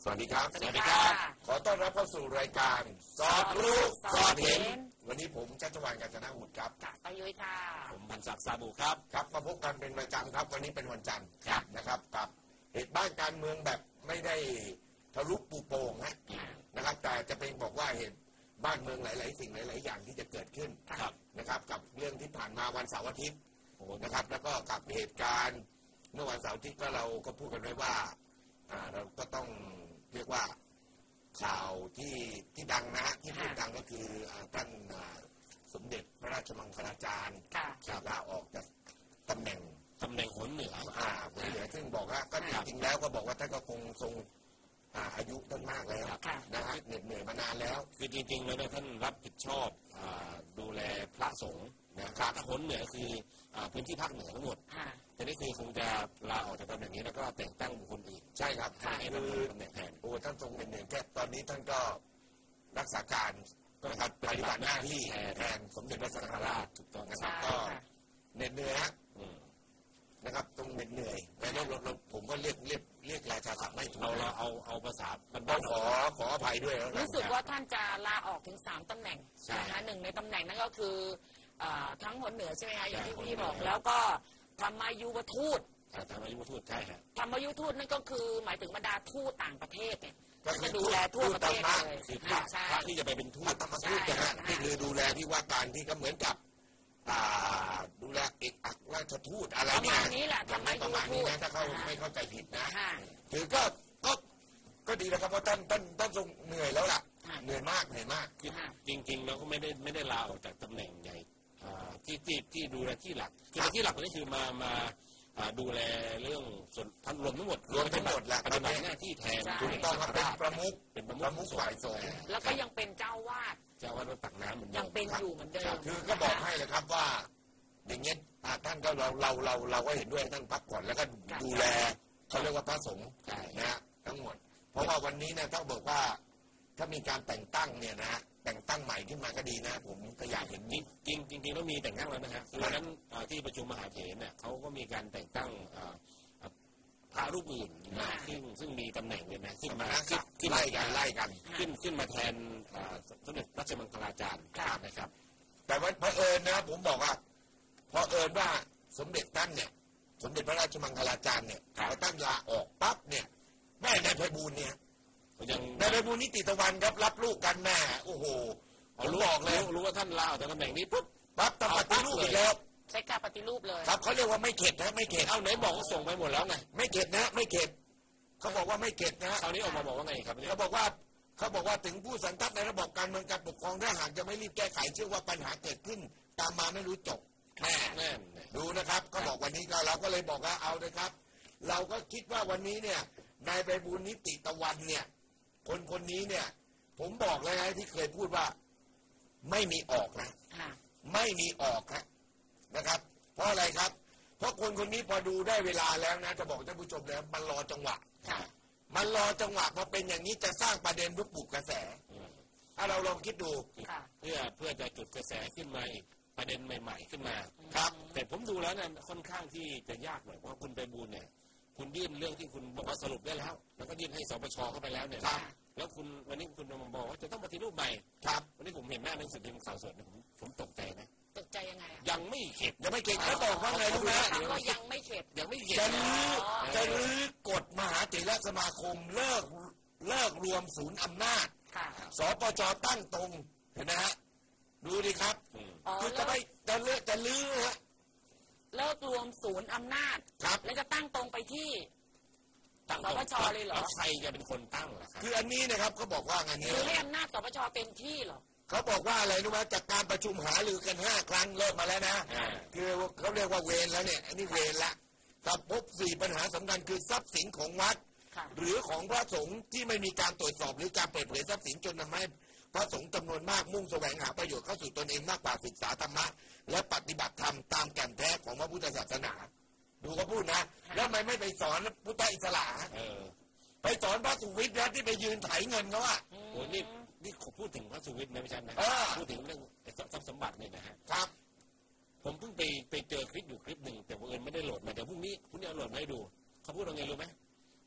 วัสดีครับสวัสดีครับขอต้อนรับเข้าสู่รายการสอบรู้สอบเห็นวันนี้ผมชัชวาล กาญจนบุตรครับป้ายุ้ยค่ะผมพันศักดิ์ ซาบูครับครับมาพบกันเป็นประจำครับวันนี้เป็นวันจันทร์ครับนะครับกับเหตุบ้านการเมืองแบบไม่ได้ทะลุปูโป่งนะครับแต่จะเป็นบอกว่าเหตุบ้านเมืองหลายๆสิ่งหลายๆอย่างที่จะเกิดขึ้นนะครับกับเรื่องที่ผ่านมาวันเสาร์อาทิตย์นะครับแล้วก็กับเหตุการณ์เมื่อวันเสาร์อาทิตย์ก็เราก็พูดกันไว้ว่าเราก็ต้องเรียกว่าข่าวที่ดังนะที่พูดดังก็คือท่านสมเด็จพระราชมังคลาจารย์ลาออกจากตำแหน่งหนเหนือหนเหนือซึ่งบอกว่าก็จริงๆแล้วก็บอกว่าท่านก็คงทรงอายุท่านมากแล้วนะฮะเหน็ดเหนื่อยมานานแล้วคือจริงๆแล้วท่านรับผิดชอบดูแลพระสงฆ์นะครับหนเหนือคือพื้นที่ภาคเหนือทั้งหมดแต่นี่คือคงจะลาออกจากตำแหน่งนี้แล้วก็แต่งตั้งบุคคลอื่นใช่ครับให้ดำเนินตำแหน่งแทนท่านทรงเหน็ดเหนื่อยแค่ตอนนี้ท่านก็รักษาการนะครับปฏิบัติหน้าที่แทนสมเด็จพระสังฆราชถูกต้องนะครับก็เหน็ดเหนื่อยนะครับตรงเหน็ดเหนื่อยแล้วผมก็เรียกราชาศัพท์ไม่ถูกเราเอาภาษาต้องขออภัยด้วยรู้สึกว่าท่านจะลาออกถึง3ตำแหน่งนะคะ1ในตำแหน่งนั้นก็คือทั้งหนเหนือใช่ไหมคะอย่างที่พี่บอกแล้วก็ธรรมายุวทูตธรรมายุวทูตใช่ครับธรรมายุทูตนั่นก็คือหมายถึงบรรดาทูตต่างประเทศเนี่ยก็จะดูแลทั่วประเทศเลยคือพระที่จะไปเป็นทูตธรรมทูตนะฮะที่คือดูแลที่ว่าการที่ก็เหมือนกับดูแลเอกอัครราชทูตอะไรเนี่ยประมาณนี้แหละประมาณนี้นะถ้าเขาไม่เข้าใจผิดนะคือก็ดีนะครับเพราะท่านทรงเหนื่อยแล้วล่ะเหนื่อยมากจริงๆเราก็ไม่ได้ลาออกจากตำแหน่งใหญ่ที่ดูแลที่หลักคือที่หลักนี่คือมาดูแลเรื่องส่วนพันรวมทั้งหมดแล้วปฏิบัติหน้าที่แทนถูกต้องครับเป็นประมุขฝ่ายสงฆ์แล้วก็ยังเป็นเจ้าวาดวัดปากน้ำเหมือนเดิมยังเป็นอยู่เหมือนเดิมคือก็บอกให้เลยครับว่าอย่างเงี้ยท่านก็เราก็เห็นด้วยท่านพักผ่อนแล้วก็ดูแลเขาเรียกว่าพระสงฆ์นะทั้งหมดเพราะว่าวันนี้เนี่ยต้องบอกว่าถ้ามีการแต่งตั้งเนี่ยนะแต่งตั้งใหม่ขึ้นมาก็ดีนะผมก็อยากเห็นจริงแล้วมีแต่งตั้งแล้วนะครับวันนั้นที่ประชุมมหาเถรเนี่ยเขาก็มีการแต่งตั้งพระรูปอื่นซึ่งมีตำแหน่งเลยนะขึ้นมาไล่กันขึ้นมาแทนสมเด็จพระราชมังคลาจารย์นะครับแต่ว่าเผอิญนะผมบอกว่าเผอิญว่าสมเด็จท่านเนี่ยสมเด็จพระราชมังคลาจารย์เนี่ยพอท่านลาออกปั๊บเนี่ยแม่นายไพบูลย์เนี่ยนายไพบูลย์นิติตะวันครับรับลูกกันแม่โอ้โหผมบอกเลยรู้ว่าท่านลาออกจากตำแหน่งนี้ปุ๊บปั๊บต้องปฏิรูปอีกแล้วใช้การปฏิรูปเลยครับเขาเรียกว่าไม่เข็ดนะไม่เข็ดเอาไหนบอกเขาส่งไปหมดแล้วไงไม่เข็ดนะไม่เข็ดเขาบอกว่าไม่เข็ดนะคราวนี้ออกมาบอกว่าไงครับเขาบอกว่าถึงผู้สังกัดในระบบการเมืองการปกครองถ้าหากจะไม่รีบแก้ไขเชื่อว่าปัญหาเกิดขึ้นตามมาไม่รู้จบแน่ดูนะครับก็บอกวันนี้เราก็เลยบอกว่าเอาเลยครับเราก็คิดว่าวันนี้เนี่ยนายไพบูลย์นิติตะวันเนี่ยคนนี้เนี่ยผมบอกเลยนะที่เคยพูดว่าไม่มีออกนะไม่มีออกนะครับเพราะอะไรครับเพราะคนนี้พอดูได้เวลาแล้วนะจะบอกท่านผู้ชมแล้วมันรอจังหวะพอเป็นอย่างนี้จะสร้างประเด็นปลุกกระแสถ้าเราลองคิดดูเพื่อจะจุดกระแสขึ้นมาอีกประเด็นใหม่ๆขึ้นมาครับแต่ผมดูแล้วเนี่ยค่อนข้างที่จะยากหน่อยเพราะคุณไพบูลย์เนี่ยคุณยื่นเรื่องที่คุณบอกว่าสรุปได้แล้วก็ยื่นให้สปช.เข้าไปแล้วเนี่ยแล้วคุณวันนี้คุณมาบอกว่าจะต้องปฏิรูปใหม่ครับวันนี้ผมเห็นหน้าหนังสือพิมพ์ข่าวสดผมตกใจนะตกใจยังไงยังไม่เข็ดเขาบอกว่าไงรู้ไหมยังไม่เข็ดจะรื้อกฎมหาเถรสมาคมเลิกรวมศูนย์อำนาจสปช.ตั้งตรงเห็นไหมฮะดูดิครับคือจะลื้อฮะเลิกรวมศูนย์อำนาจแล้วจะตั้งตรงไปที่สปช.เลยเหรอใครจะเป็นคนตั้งล่ะคืออันนี้นะครับเขาบอกว่าไงเนี่ยคือให้อำนาจสปช.เต็มที่เหรอเขาบอกว่าอะไรรู้ไหมจากการประชุมหารือกัน5 ครั้งเลิกมาแล้วนะคือเขาเรียกว่าเวรแล้วเนี่ยอันนี้เวรละกับพบ4 ปัญหาสำคัญคือทรัพย์สินของวัดหรือของพระสงฆ์ที่ไม่มีการตรวจสอบหรือการเปิดเผยทรัพย์สินจนทำให้พระสงฆ์จำนวนมากมุ่งแสวงหาประโยชน์เข้าสู่ตนเองมากกว่าศึกษาธรรมะและปฏิบัติธรรมตามแก่นแท้ของพระพุทธศาสนาดูเขาพูดนะแล้วทำไมไม่ไปสอนพุทธอิสระไปสอนพระสุวิทย์นะที่ไปยืนไถเงินเขาอ่ะโอ้นี่ผมพูดถึงพระสุวิทย์นะไม่ใช่นะพูดถึงเรื่องทรัพย์สมบัติเนี่ยนะฮะครับผมเพิ่งไปเจอคลิปอยู่คลิปหนึ่งแต่บังเอิญไม่ได้โหลดมาแต่พรุ่งนี้เอาโหลดมาให้ดูเขาพูดว่าไงรู้ไหม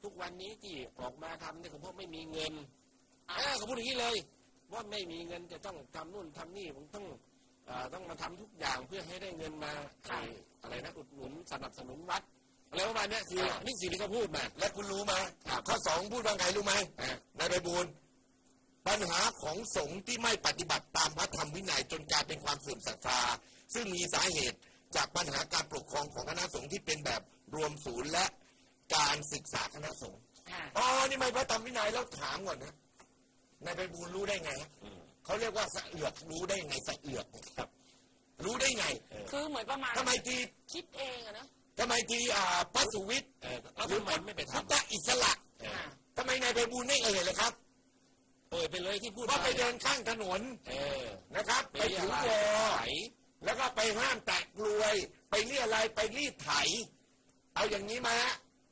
ทุกวันนี้ที่ออกมาทำเนี่ยก็เพราะไม่มีเงินเขาพูดอย่างนี้เลยว่าไม่มีเงินจะต้องทำนู่นทำนี่ผมต้องมาทำทุกอย่างเพื่อให้ได้เงินมาอะไรนะอุดหนุนสนับสนุนวัดอะไรประมาณนี้คือนี่สิ่งที่เขาพูดมาและคุณรู้ไหมข้อสองพูดว่าไงรู้ไหมนายไพบูลย์ปัญหาของสงฆ์ที่ไม่ปฏิบัติตามพระธรรมวินัยจนกลายเป็นความเสื่อมศรัทธาซึ่งมีสาเหตุจากปัญหาการปกครองของคณะสงฆ์ที่เป็นแบบรวมศูนย์และการศึกษาคณะสงฆ์นี่ไม่พระธรรมวินัยแล้วถามก่อนนะนายไพบูลย์รู้ได้ไงเขาเรียกว่าสะเอือกรู้ได้ไงสะเอือกครับรู้ได้ไงคือเหมือนประมาณทำไมทีคิดเองอะนะทำไมทีพระสุวิทย์หรือมันไม่ไปทำพุทธอิสระทำไมนายไพบูลย์ไม่เลยครับไปเลยที่พูดว่าไปเดินข้างถนนนะครับไปถือวอแล้วก็ไปห้ามแตะกลวยไปเรียอะไรไปรีดไถเอาอย่างนี้มา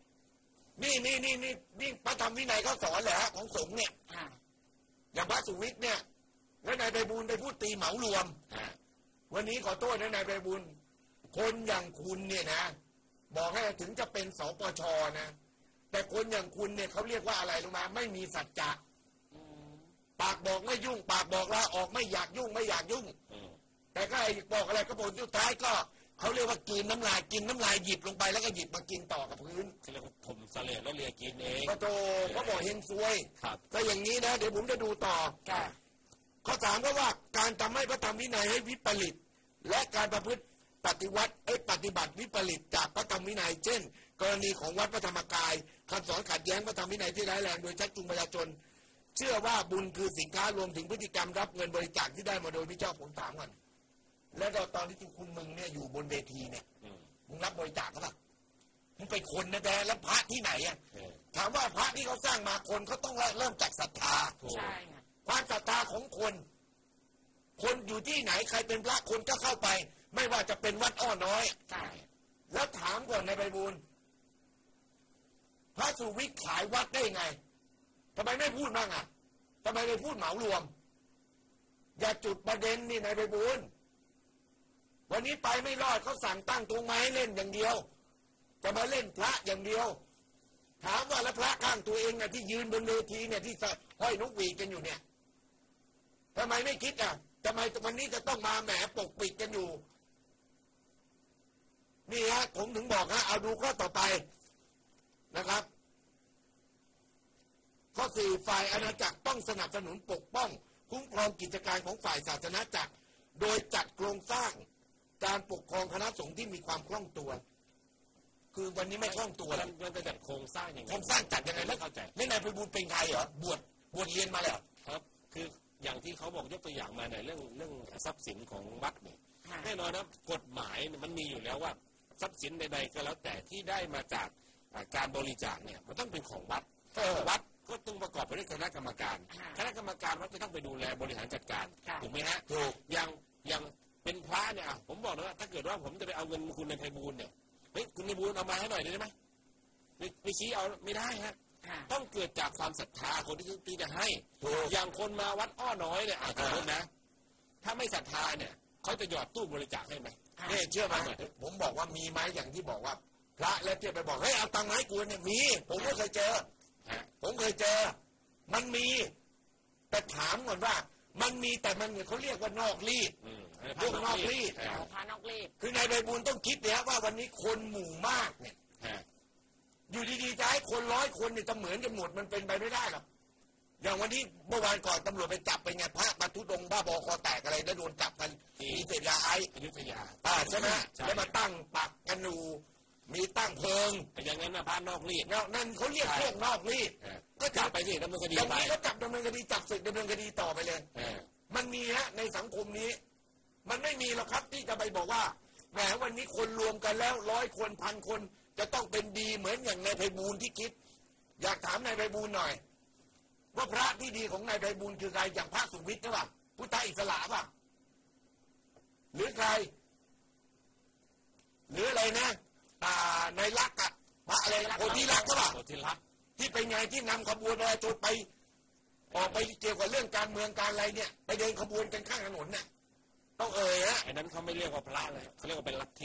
นี่พระธรรมวินัยเขาสอนแหละของสงฆ์เนี่ยอย่างพระสุวิทย์เนี่ยแล้วนายไพบูลย์ไปพูดตีเหมารวมวันนี้ขอโทษนะนายไพบูลย์คนอย่างคุณเนี่ยนะบอกให้ถึงจะเป็นสปช.นะแต่คนอย่างคุณเนี่ยเขาเรียกว่าอะไรรู้ไหมไม่มีสัจจะปากบอกไม่ยุ่งปากบอกลาออกไม่อยากยุ่งไม่อยากยุ่งแต่ก็ไอ้บอกอะไรก็ผลสุดท้ายก็เขาเรียกว่ากินน้ำลายหยิบลงไปแล้วก็หยิบมากินต่อกับพื้นเรียกว่าผมเสลดแล้วเลียกินเองพระโตเขาบอกเฮงซวยถ้าอย่างนี้นะเดี๋ยวผมจะดูต่อข้อสามก็ว่าการทำให้พระธรรมวินัยให้วิปริตและการประพฤติปฏิบัติวิปริตจากพระธรรมวินัยเช่นกรณีของวัดพระธรรมกายคำสอนขัดแย้งพระธรรมวินัยที่ร้ายแรงโดยชักจูงประชาชนเชื่อว่าบุญคือสินค้ารวมถึงพฤติกรรมรับเงินบริจาคที่ได้มาโดยมิชอบผมถามก่อนแล้วตอนที่คุณมึงเนี่ยอยู่บนเวทีเนี่ยมึงรับบริจาคเขาป่ะมึงไปคนนะแต่แล้วพระที่ไหนอ่ะถามว่าพระที่เขาสร้างมาคนเขาต้องเริ่มจากศรัทธาความศรัทธาของคนอยู่ที่ไหนใครเป็นพระคนก็เข้าไปไม่ว่าจะเป็นวัดอ้อน้อยแล้วถามก่อนนายไพบูลย์พระสุวิทย์ขายวัดได้ไงทำไมไม่พูดบ้างอ่ะทำไมไม่พูดเหมารวมอย่าจุดประเด็นนี่นายไพบูลย์วันนี้ไปไม่รอดเขาสั่งตั้งตรงไม้ให้เล่นอย่างเดียวจะมาเล่นพระอย่างเดียวถามว่าแล้วพระข้างตัวเองเนี่ยที่ยืนบนเวทีเนี่ยที่ห้อยนกหวีดกันอยู่เนี่ยทำไมไม่คิดอ่ะทำไมวันนี้จะต้องมาแหมปกปิดกันอยู่นี่ฮะผมถึงบอกฮะเอาดูข้อต่อไปนะครับข้อ 4ฝ่ายอาณาจักรต้องสนับสนุนปกป้องคุ้มครองกิจการของฝ่ายศาสนาจักรโดยจัดโครงสร้างการปกครองคณะสงฆ์ที่มีความคล่องตัวคือวันนี้ไม่คล่องตัวมันจะจัดโครงสร้างอย่างไรโครงสร้างจัดยังไงไม่เข้าใจนี่นายไพบูลย์เป็นใครเหรอบวชเรียนมาแล้วครับคืออย่างที่เขาบอกยกตัวอย่างมาในเรื่องทรัพย์สินของวัดเนี่ยแน่นอนนะกฎหมายมันมีอยู่แล้วว่าทรัพย์สินใดๆก็แล้วแต่ที่ได้มาจากการบริจาคเนี่ยมันต้องเป็นของวัดวัดก็ต้องประกอบไปด้วยคณะกรรมการวัดจะต้องไปดูแลบริหารจัดการถูกไหมฮะถูกอย่างเป็นพระเนี่ยผมบอกเลยว่าถ้าเกิดว่าผมจะไปเอาเงินคุณในไพบูลย์เนี่ยเฮ้ยคุณไพบูลย์เอามาให้หน่อยได้ไหมไม่ชี้เอาไม่ได้ฮะต้องเกิดจากความศรัทธาคนที่จะให้อย่างคนมาวัดอ้อน้อยเนี่ยขอโทษนะถ้าไม่ศรัทธาเนี่ยเขาจะหยอดตู้บริจาคให้ไหมเนี่ยเชื่อไหมผมบอกว่ามีไหมอย่างที่บอกว่าพระแล้วจะไปบอกเฮ้ยเอาตังค์มาให้กูเนี่ยมีผมก็เคยเจอมันมีแต่ถามก่อนว่ามันมีแต่มันเขาเรียกว่านอกรีดพวกนอกรีดพานอกรีดคือนายไพบูลย์ต้องคิดเนี่ยว่าวันนี้คนหมู่มากเนี่ยอยู่ดีๆจะให้คน100 คนเนี่ยจะเหมือนกันหมดมันเป็นไปไม่ได้หรอกอย่างวันนี้เมื่อวานก่อนตำรวจไปจับไปไงพระบรรทุดงบ้าบอคอแตกอะไรแล้วโดนจับกันที่เสพยาไอซ์อยุธยาใช่ไหมแล้วมาตั้งปักกันอยู่มีตั้งเพลิงอย่างนั้นนะพานอกรีดนั่นเขาเรียกพวกนอกรีดก็จับไปสิดำเนินคดีไปแล้วจับดำเนินคดีจับศึกดำเนินคดีต่อไปเลยมันมีฮะในสังคมนี้มันไม่มีหรอกครับที่จะไปบอกว่าแหมวันนี้คนรวมกันแล้ว100 คน1,000 คนจะต้องเป็นดีเหมือนอย่างนายไพบูลย์ที่คิดอยากถามนายไพบูลย์หน่อยว่าพระที่ดีของนายไพบูลย์คือใครอย่างพระสุวิทย์หรือเปล่าพุทธอิสระป่ะหรือใครหรืออะไรนะในลักษณ์อะพระอะไรโพธิลักษณ์ก็ป่ะที่เป็นไงที่นำขบวนประชาชนไปออกไปเกี่ยวกับเรื่องการเมืองการอะไรเนี่ยไปเดินขบวนกันข้างถนนเนี่ยต้องฮะไอ้นั้นเขาไม่เรียกว่าพระเลยเขาเรียกว่าเป็นลัทธิ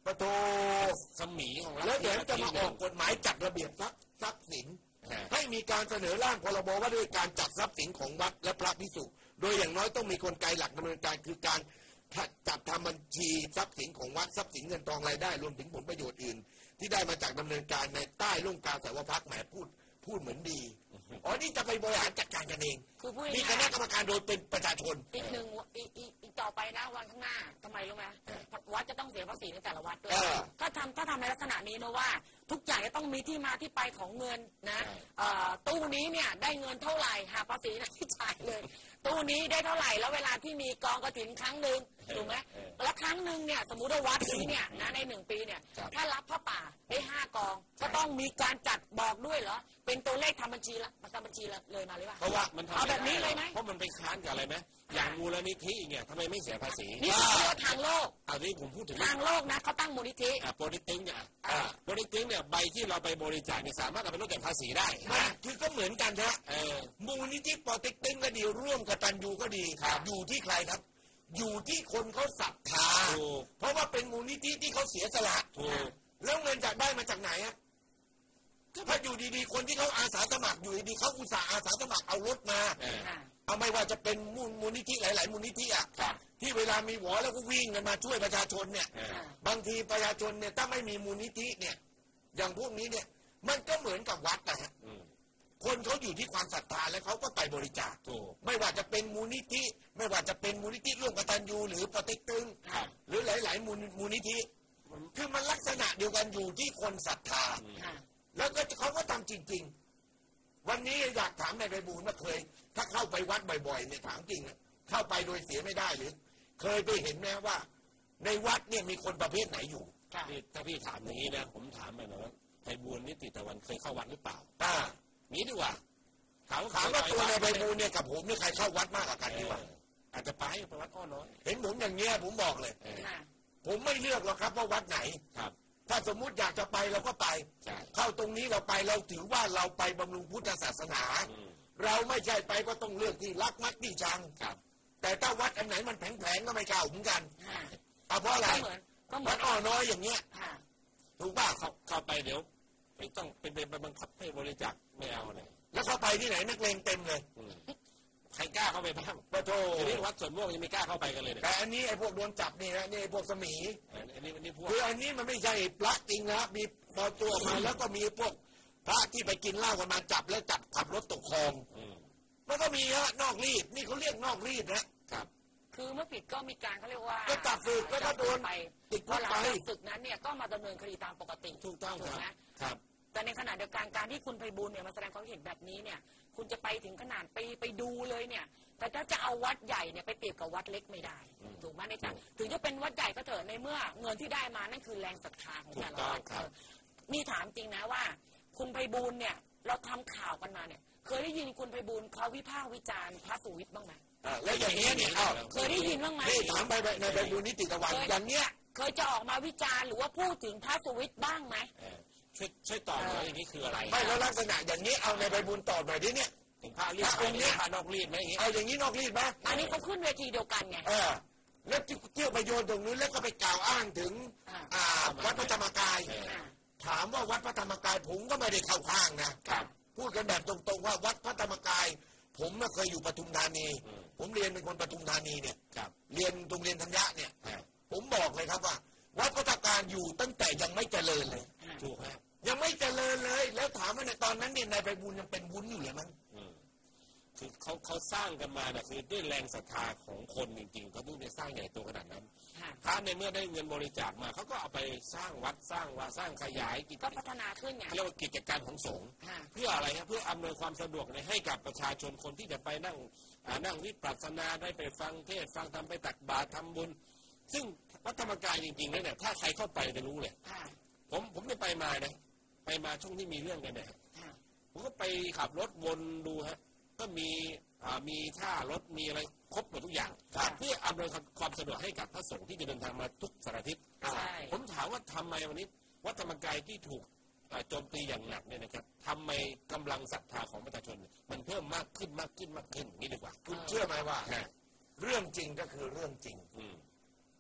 ประตูสมีของรัฐแล้วเดี๋ยวจะมาออกกฎหมายจัดระเบียบทรัพย์สินให้มีการเสนอร่างพรบว่าด้วยการจัดทรัพย์สินของวัดและพระภิกษุโดยอย่างน้อยต้องมีกลไกหลักดำเนินการคือการจัดทำบัญชีทรัพย์สินของวัดทรัพย์สินเงินทองรายได้รวมถึงผลประโยชน์อื่นที่ได้มาจากดำเนินการในใต้ร่มกาสาวพักแหมพูดเหมือนดีอ๋อนี่จะไปบริหารจัดการกันเองคือพูดมีคณะกรรมการโดยเป็นประชาชนอีกหนึ่งอีกต่อไปนะวันข้างหน้าทำไมรู้ไหมวัดจะต้องเสียภาษีในแต่ละวัดด้วยถ้าทำในลักษณะนี้นะว่าทุกอย่างจะต้องมีที่มาที่ไปของเงินนะตู้นี้เนี่ยได้เงินเท่าไหร่หาภาษีนะที่จ่ายเลยตู้นี้ได้เท่าไหร่แล้วเวลาที่มีกองกฐินครั้งหนึ่งถูกไหมแล้วครั้งหนึ่งเนี่ยสมมุติว่าวัดนี้เนี่ยนะใน1 ปีเนี่ยถ้ารับพระป่าได้5 กองก็ต้องมีการจัดบอกด้วยเหรอเป็นตัวเลขทำบัญชีละเลยมาเลยว่าเพราะว่ามันเอาแบบนี้เลยไหมเพราะมันไปค้านกับอะไรไหมอย่างมูลนิธิเนี่ยทำไมไม่เสียภาษีนี่คือทางโลกอันนี้ผมพูดถึงทางโลกนะเขาตั้งมูลนิธิโปรดิติ้งเนี่ยโปรดิติ้งเนี่ยใบที่เราไปบริจาคเนี่ยสามารถเอาไปลดหย่อนภาษีได้คือก็เหมือนกันนะมูลนิธิโปรดิติ้งก็ดีร่วมกตัญญูก็ดีอยู่ที่ใครครับอยู่ที่คนเขาศรัทธาเพราะว่าเป็นมูลนิธิที่เขาเสียสละแล้วเงินจากได้มาจากไหนอะถ้าอยู่ดีๆคนที่เขาอาสาสมัครอยู่ดีๆเขาอุตส่าห์อาสาสมัครเอารถมาเอาไม่ว่าจะเป็นมูลนิธิหลายๆมูลนิธิอ่ะที่เวลามีหวอแล้วก็วิ่งกันมาช่วยประชาชนเนี่ยบางทีประชาชนเนี่ยถ้าไม่มีมูลนิธิเนี่ยอย่างพวกนี้เนี่ยมันก็เหมือนกับวัดนะฮะคนเขาอยู่ที่ความศรัทธาแล้วเขาก็ไปบริจาคไม่ว่าจะเป็นมูลนิธิไม่ว่าจะเป็นมูลนิธิร่วมกตัญญูหรือปอเต็กตึงหรือหลายๆมูลนิธิคือมันลักษณะเดียวกันอยู่ที่คนศรัทธาแล้วก็เขาก็ทำจริงๆวันนี้อยากถามนายไพบูลย์ว่าเคยถ้าเข้าไปวัดบ่อยๆเนี่ยถามจริงเข้าไปโดยเสียไม่ได้หรือเคยไปเห็นไหมว่าในวัดเนี่ยมีคนประเภทไหนอยู่ถ้าพี่ถามอย่างนี้นะผมถามไปนะว่าไพบูลย์นิติตะวันเคยเข้าวัดหรือเปล่านี้ดีกว่าถามว่าตัวนายไพบูลย์เนี่ยกับผมเนี่ยใครเข้าวัดมากกว่ากันดีกว่าอาจจะไปวัดอ้อน้อยเห็นผมอย่างเงี้ยผมบอกเลยผมไม่เลือกหรอกครับว่าวัดไหนถ้าสมมุติอยากจะไปเราก็ไปเข้าตรงนี้เราไปเราถือว่าเราไปบำรุงพุทธศาสนาเราไม่ใช่ไปก็ต้องเลือกที่รักมักที่ชังแต่ถ้าวัดอันไหนมันแผลงๆก็ไม่กล้าเหมือนกันเพราะอะไรวัดอ้อน้อยอย่างเงี้ยถูกป่ะเข้าไปเดี๋ยวไม่ต้องเป็นบังคับให้บริจาคไม่เอาเลยแล้วเข้าไปที่ไหนนักเลงเต็มเลยใครกล้าเข้าไปบ้างปะโถนี่วัดสวนม่วงยังไม่กล้าเข้าไปกันเลยแต่อันนี้ไอ้พวกโดนจับนี่นะนี่ไอ้พวกสมีอันนี้พวกคืออันนี้มันไม่ใช่พระจริงนะมีปอตัวมาแล้วก็มีพวกพระที่ไปกินเหล้ากันมาจับแล้วจับขับรถตกคลองมันก็มีฮะนอกรีดนี่เขาเรียกนอกรีดนะครับคือเมื่อผิดก็มีการเขาเรียกว่าก็จับศึกแล้วก็โดนติดคุกไปศึกนั้นเนี่ยก็มาดำเนินคดีตามปกติถูกต้องครับแต่ในขณะเดียวกันการที่คุณไพบูลย์เนี่ยมาแสดงความเห็นแบบนี้เนี่ยคุณจะไปถึงขนาดไปดูเลยเนี่ยแต่ถ้าจะเอาวัดใหญ่เนี่ยไปเปรียบกับวัดเล็กไม่ได้ถูกไหมในการถึงจะเป็นวัดใหญ่ก็เถอะในเมื่อเงินที่ได้มานั่นคือแรงศรัทธาของแต่ละวัดนี่ถามจริงนะว่าคุณไพบูลย์เนี่ยเราทำข่าวกันมาเนี่ยเคยได้ยินคุณไพบูลย์เขาวิพากษ์วิจารณ์พระสุวิทย์บ้างไหมแล้วอย่างนี้เนี่ยเคยได้ยินบ้างไหมถามไปในไพบูลย์นิติตะวันอย่างเนี้ยเคยจะออกมาวิจารณ์หรือว่าพูดถึงพระสุวิทย์บ้างไหมช่วยตอบหน่อยอย่างนี้คืออะไรไม่แล้วลักษณะอย่างนี้เอาในไพบูลย์ตอบหน่อยดิเนี่ยพระรีดองค์นี้พระนอกรีดไหมอย่างนี้เอาอย่างนี้นอกรีดไหมอันนี้เขาขึ้นเวทีเดียวกันไงแล้วเที่ยวไปโยนตรงนู้นแล้วก็ไปกล่าวอ้างถึงวัดพระธรรมกายถามว่าวัดพระธรรมกายผมก็ไม่ได้เข้าข้างนะพูดกันแบบตรงๆว่าวัดพระธรรมกายผมไม่เคยอยู่ปทุมธานีผมเรียนเป็นคนปทุมธานีเนี่ยเรียนโรงเรียนธัญญะเนี่ยผมบอกเลยครับว่าวัดพระธรรมกายอยู่ตั้งแต่ยังไม่เจริญเลยถูกครับยังไม่เจริญเลยแล้วถามว่าในตอนนั้นเนี่ยนายไพบูลย์ยังเป็นวุ้นอยู่เลยมั้งคือเขาสร้างกันมาเนี่ยคือด้วยแรงศรัทธาของคนจริงๆเขาถึงได้สร้างใหญ่โตขนาดนั้นถ้าในเมื่อได้เงินบริจาคมาเขาก็เอาไปสร้างวัดสร้างขยายก็พัฒนาขึ้นไงเรียกว่ากิจการของสงฆ์เพื่ออะไรครับเพื่ออำนวยความสะดวกให้กับประชาชนคนที่จะไปนั่งวิปัสสนาได้ไปฟังเทศฟังธรรมไปตักบาตรทำบุญซึ่งวัดธรรมกายจริงๆแล้วเนี่ยถ้าใครเข้าไปจะรู้เลยผมได้ไปมานะไปมาช่วงที่มีเรื่องกันเนี่ยผมก็ไปขับรถวนดูฮะก็มีท่ารถมีอะไรครบหมดทุกอย่างเพื่ออำนวยความสะดวกให้กับพระสงฆ์ที่จะเดินทางมาทุกสารทิศผมถามว่าทำไมวันนี้วัดธรรมกายที่ถูกโจมตีอย่างหนักเนี่ยนะครับทำไมกำลังศรัทธาของประชาชนมันเพิ่มมากขึ้นนี่ดีกว่าคุณเชื่อไหมว่าเรื่องจริงก็คือเรื่องจริงแ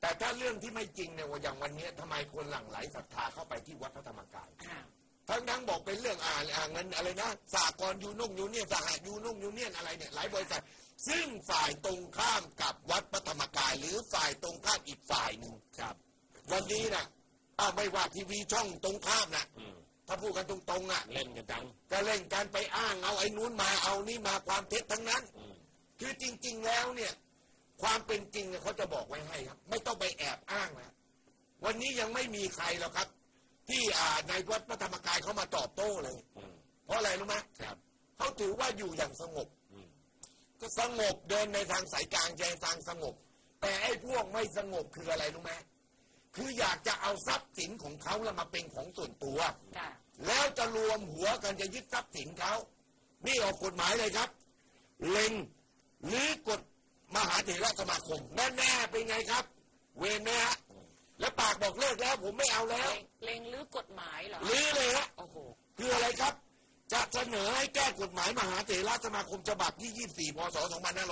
แต่ถ้าเรื่องที่ไม่จริงเนี่ยอย่างวันนี้ทำไมคนหลั่งไหลศรัทธาเข้าไปที่วัดพระธรรมกายทั้งบอกเป็นเรื่องเงินอะไรนะสหกรณ์ยูเนี่ยสหยูเนี่ยอะไรเนี่ยหลายบริษัทซึ่งฝ่ายตรงข้ามกับวัดพระธรรมกายหรือฝ่ายตรงข้ามอีกฝ่ายหนึ่งครับวันนี้นะไม่ว่าทีวีช่องตรงข้ามนะถ้าพูดกันตรงๆเล่นกันจังก็เล่นกันไปอ้างเอาไอ้นู้นมาเอานี่มาความเท็จทั้งนั้นคือจริงๆแล้วเนี่ยความเป็นจริงเขาจะบอกไว้ให้ครับไม่ต้องไปแอบอ้างนะวันนี้ยังไม่มีใครหรอกครับที่ในวัดพระธรรมกายเขามาตอบโต้เลยเพราะอะไรรู้ไหมเขาถือว่าอยู่อย่างสงบก็สงบเดินในทางสายกลางใจทางสงบแต่ไอ้พวกไม่สงบคืออะไรรู้ไหมคืออยากจะเอาทรัพย์สินของเขาแล้วมาเป็นของส่วนตัวแล้วจะรวมหัวกันจะยึดทรัพย์สินเขานี่ออกกฎหมายเลยครับเล็งหรือกฎมหาเถรสมาคมแน่ๆเป็นไงครับเวรนะฮะแล้วปากบอกเลิกแล้วผมไม่เอาแล้วเล็งหรือกฎหมายเหรอหรือเลยฮะคืออะไรครับจะเสนอให้แก้กฎหมายมหาเถรสมาคมฉบับที่24 พ.ศ.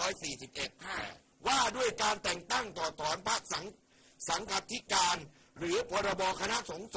2541ว่าด้วยการแต่งตั้งต่อถอนพระสังฆาธิการหรือพรบคณะสงฆ์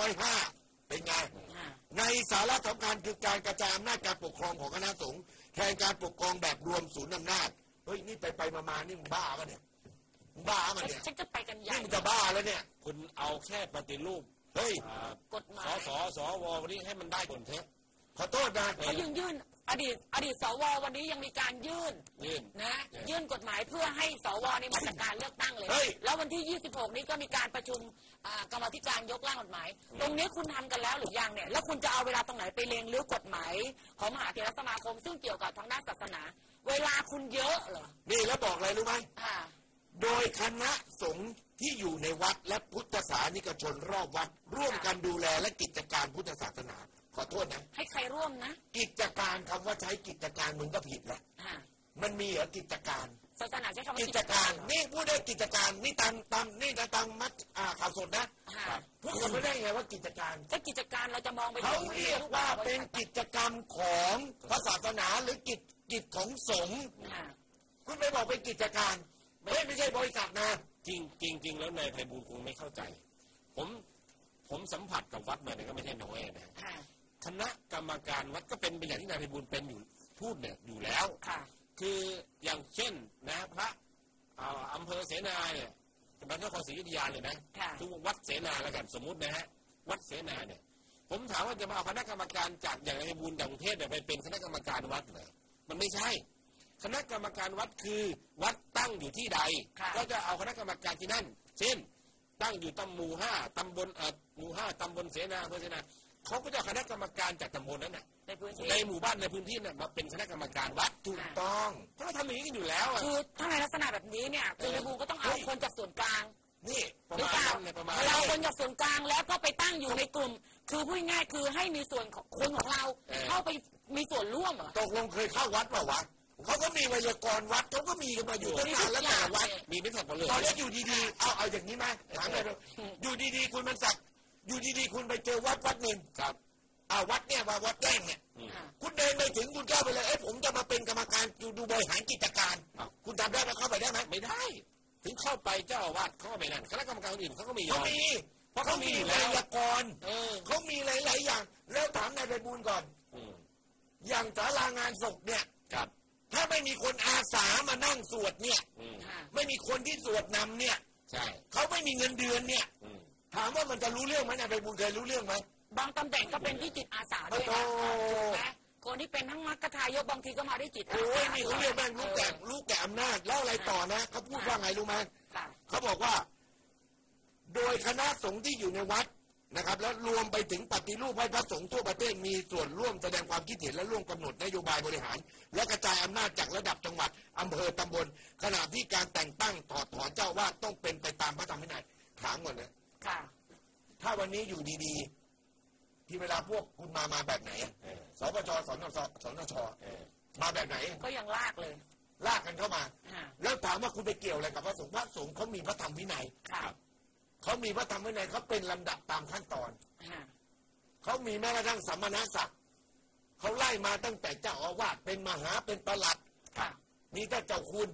2505เป็นไงในสาระสำคัญคือการกระจายอำนาจการปกครองของคณะสงฆ์แทนการปกครองแบบรวมศูนย์อำนาจเฮ้ยนี่ไปมานี่มึงบ้าปะเนี่ยมึงบ้ามันเนี่ยฉันจะไปกันใหญ่นี่มึงจะบ้าแล้วเนี่ยคุณเอาแค่ปฏิรูปเฮ้ยกฎหมายสววันนี้ให้มันได้ผลเทปขอโทษนะเขายื่นอดีตสววันนี้ยังมีการยื่นนะยื่นกฎหมายเพื่อให้สวนี่มาจากการเลือกตั้งเลยแล้ววันที่26นี้ก็มีการประชุมกรรมาธิการยกร่างกฎหมายตรงนี้คุณทำกันแล้วหรือยังเนี่ยแล้วคุณจะเอาเวลาตรงไหนไปเรียนรู้กฎหมายของมหาเถรสมาคมซึ่งเกี่ยวกับทางด้านศาสนาเวลาคุณเยอะเหรอนี่แล้วบอกอะไรรู้ไหมโดยคณะสงฆ์ที่อยู่ในวัดและพุทธศาสนิกชนรอบวัดร่วมกันดูแลและกิจการพุทธศาสนาขอโทษนะให้ใครร่วมนะกิจการคำว่าใช้กิจการมึงก็ผิดแหละมันมีเหรอกิจการศาสนาใช้คำว่ากิจการนี่พูดได้กิจการนี่ตามนี่ตามมัดข่าวสดนะพูดกันไม่ได้ไงว่ากิจการถ้ากิจการเราจะมองไปเขาเรียกว่าเป็นกิจกรรมของพระศาสนาหรือกิจของสงฆ์คุณไปบอกเป็นกิจการไม่ใช่บริษัทนะจริงแล้วนายไพบูลย์คงไม่เข้าใจผมสัมผัสกับวัดมาเนี่ยก็ไม่ใช่น้อยนะคณะกรรมการวัดก็เป็นไปอย่างที่นายไพบูลย์เป็นอยู่พูดเนี่ยอยู่แล้วคืออย่างเช่นนะพระอำเภอเสนาเนี่ยจังหวัดนครศรีอยุธยาเลยนะทุกวัดเสนาแล้วกันสมมุตินะฮะวัดเสนาเนี่ยผมถามว่าจะมาเอาคณะกรรมการจากอย่างนายไพบูลย์จากกรุงเทพเนี่ยไปเป็นคณะกรรมการวัดเหรอมันไม่ใช่คณะกรรมการวัดคือวัดตั้งอยู่ที่ใดก็จะเอาคณะกรรมการที่นั่นเช่นตั้งอยู่หมู่5ตำบลหมู่5ตำบลเสนาอำเภอเสนาเขาก็จะคณะกรรมการจากตำบลนั้นน่ะในหมู่บ้านในพื้นที่น่ะมาเป็นคณะกรรมการวัดถูกต้องเขาทำอย่างนี้กันอยู่แล้วคือถ้าในลักษณะแบบนี้เนี่ยคือในบูก็ต้องเอาคนจากส่วนกลางนี่ประมาณเราคนจากส่วนกลางแล้วก็ไปตั้งอยู่ในกลุ่มคือพูดง่ายคือให้มีส่วนของคนของเราเข้าไปมีส่วนร่วมตกลงเคยเข้าวัดเปล่าวะเขาก็มีไวยากรณ์วัดเขาก็มีกันมาอยู่ตั้งนานแล้วแต่วัดมีไม่สักคนเลยตอนนี้อยู่ดีๆเอาอย่างนี้ไหมถามเลยอยู่ดีๆคุณมันสักอยู่ดีๆคุณไปเจอวัดหนึ่งครับวัดเนี่ยวัดแจ้งเนี่ยคุณเดินไปถึงคุณเข้าไปเลยผมจะมาเป็นกรรมการดูบริหารกิจการคุณทำได้ไหมเข้าไปได้ไหมไม่ได้ถึงเข้าไปเจ้าอาวาสเขาก็ไม่นั่นคณะกรรมการอื่นเขาก็มีเพราะเขามีไวยากรณ์เขามีหลายๆอย่างแล้วถามนายไพบูลย์ก่อนอย่างศาลางานศพเนี่ยถ้าไม่มีคนอาสามานั่งสวดเนี่ยไม่มีคนที่สวดนำเนี่ยเขาไม่มีเงินเดือนเนี่ยถามว่ามันจะรู้เรื่องไหมนายไพบูลย์เคยรู้เรื่องไหมบางตำแหน่งก็เป็นที่จิตอาสาด้วยนะถูกไหมคนที่เป็นทั้งมรรคทายกบางทีก็มาได้จิตอาสานี่เขาเรียกแม่งรู้แก่อำนาจแล้วอะไรต่อนะเขาพูดว่าไงรู้ไหมเขาบอกว่าโดยคณะสงฆ์ที่อยู่ในวัดนะครับแล้วรวมไปถึงปฏิรูปให้พระสงฆ์ทั่วประเทศมีส่วนร่วมแสดงความคิดเห็นและร่วมกำหนดนโยบายบริหารและกระจายอำนาจจากระดับจังหวัดอำเภอตำบลขณะที่การแต่งตั้งถอดถอนเจ้าวาดต้องเป็นไปตามพระธรรมวินัยถามก่อนนะถ้าวันนี้อยู่ดีๆที่เวลาพวกคุณมาแบบไหนสปชสนชมาแบบไหนก็ยังลากเลยลากกันเข้ามาแล้วถามว่าคุณไปเกี่ยวอะไรกับพระสงฆ์เขามีพระธรรมวินัยเขามีพระธรรมวินัยเขาเป็นลำดับตามขั้นตอนเขามีแม้กระทั่งสัมมณศักดิ์เขาไล่มาตั้งแต่เจ้าอาวาสเป็นมหาเป็นประหลัดมีแต่เจ้าคุณ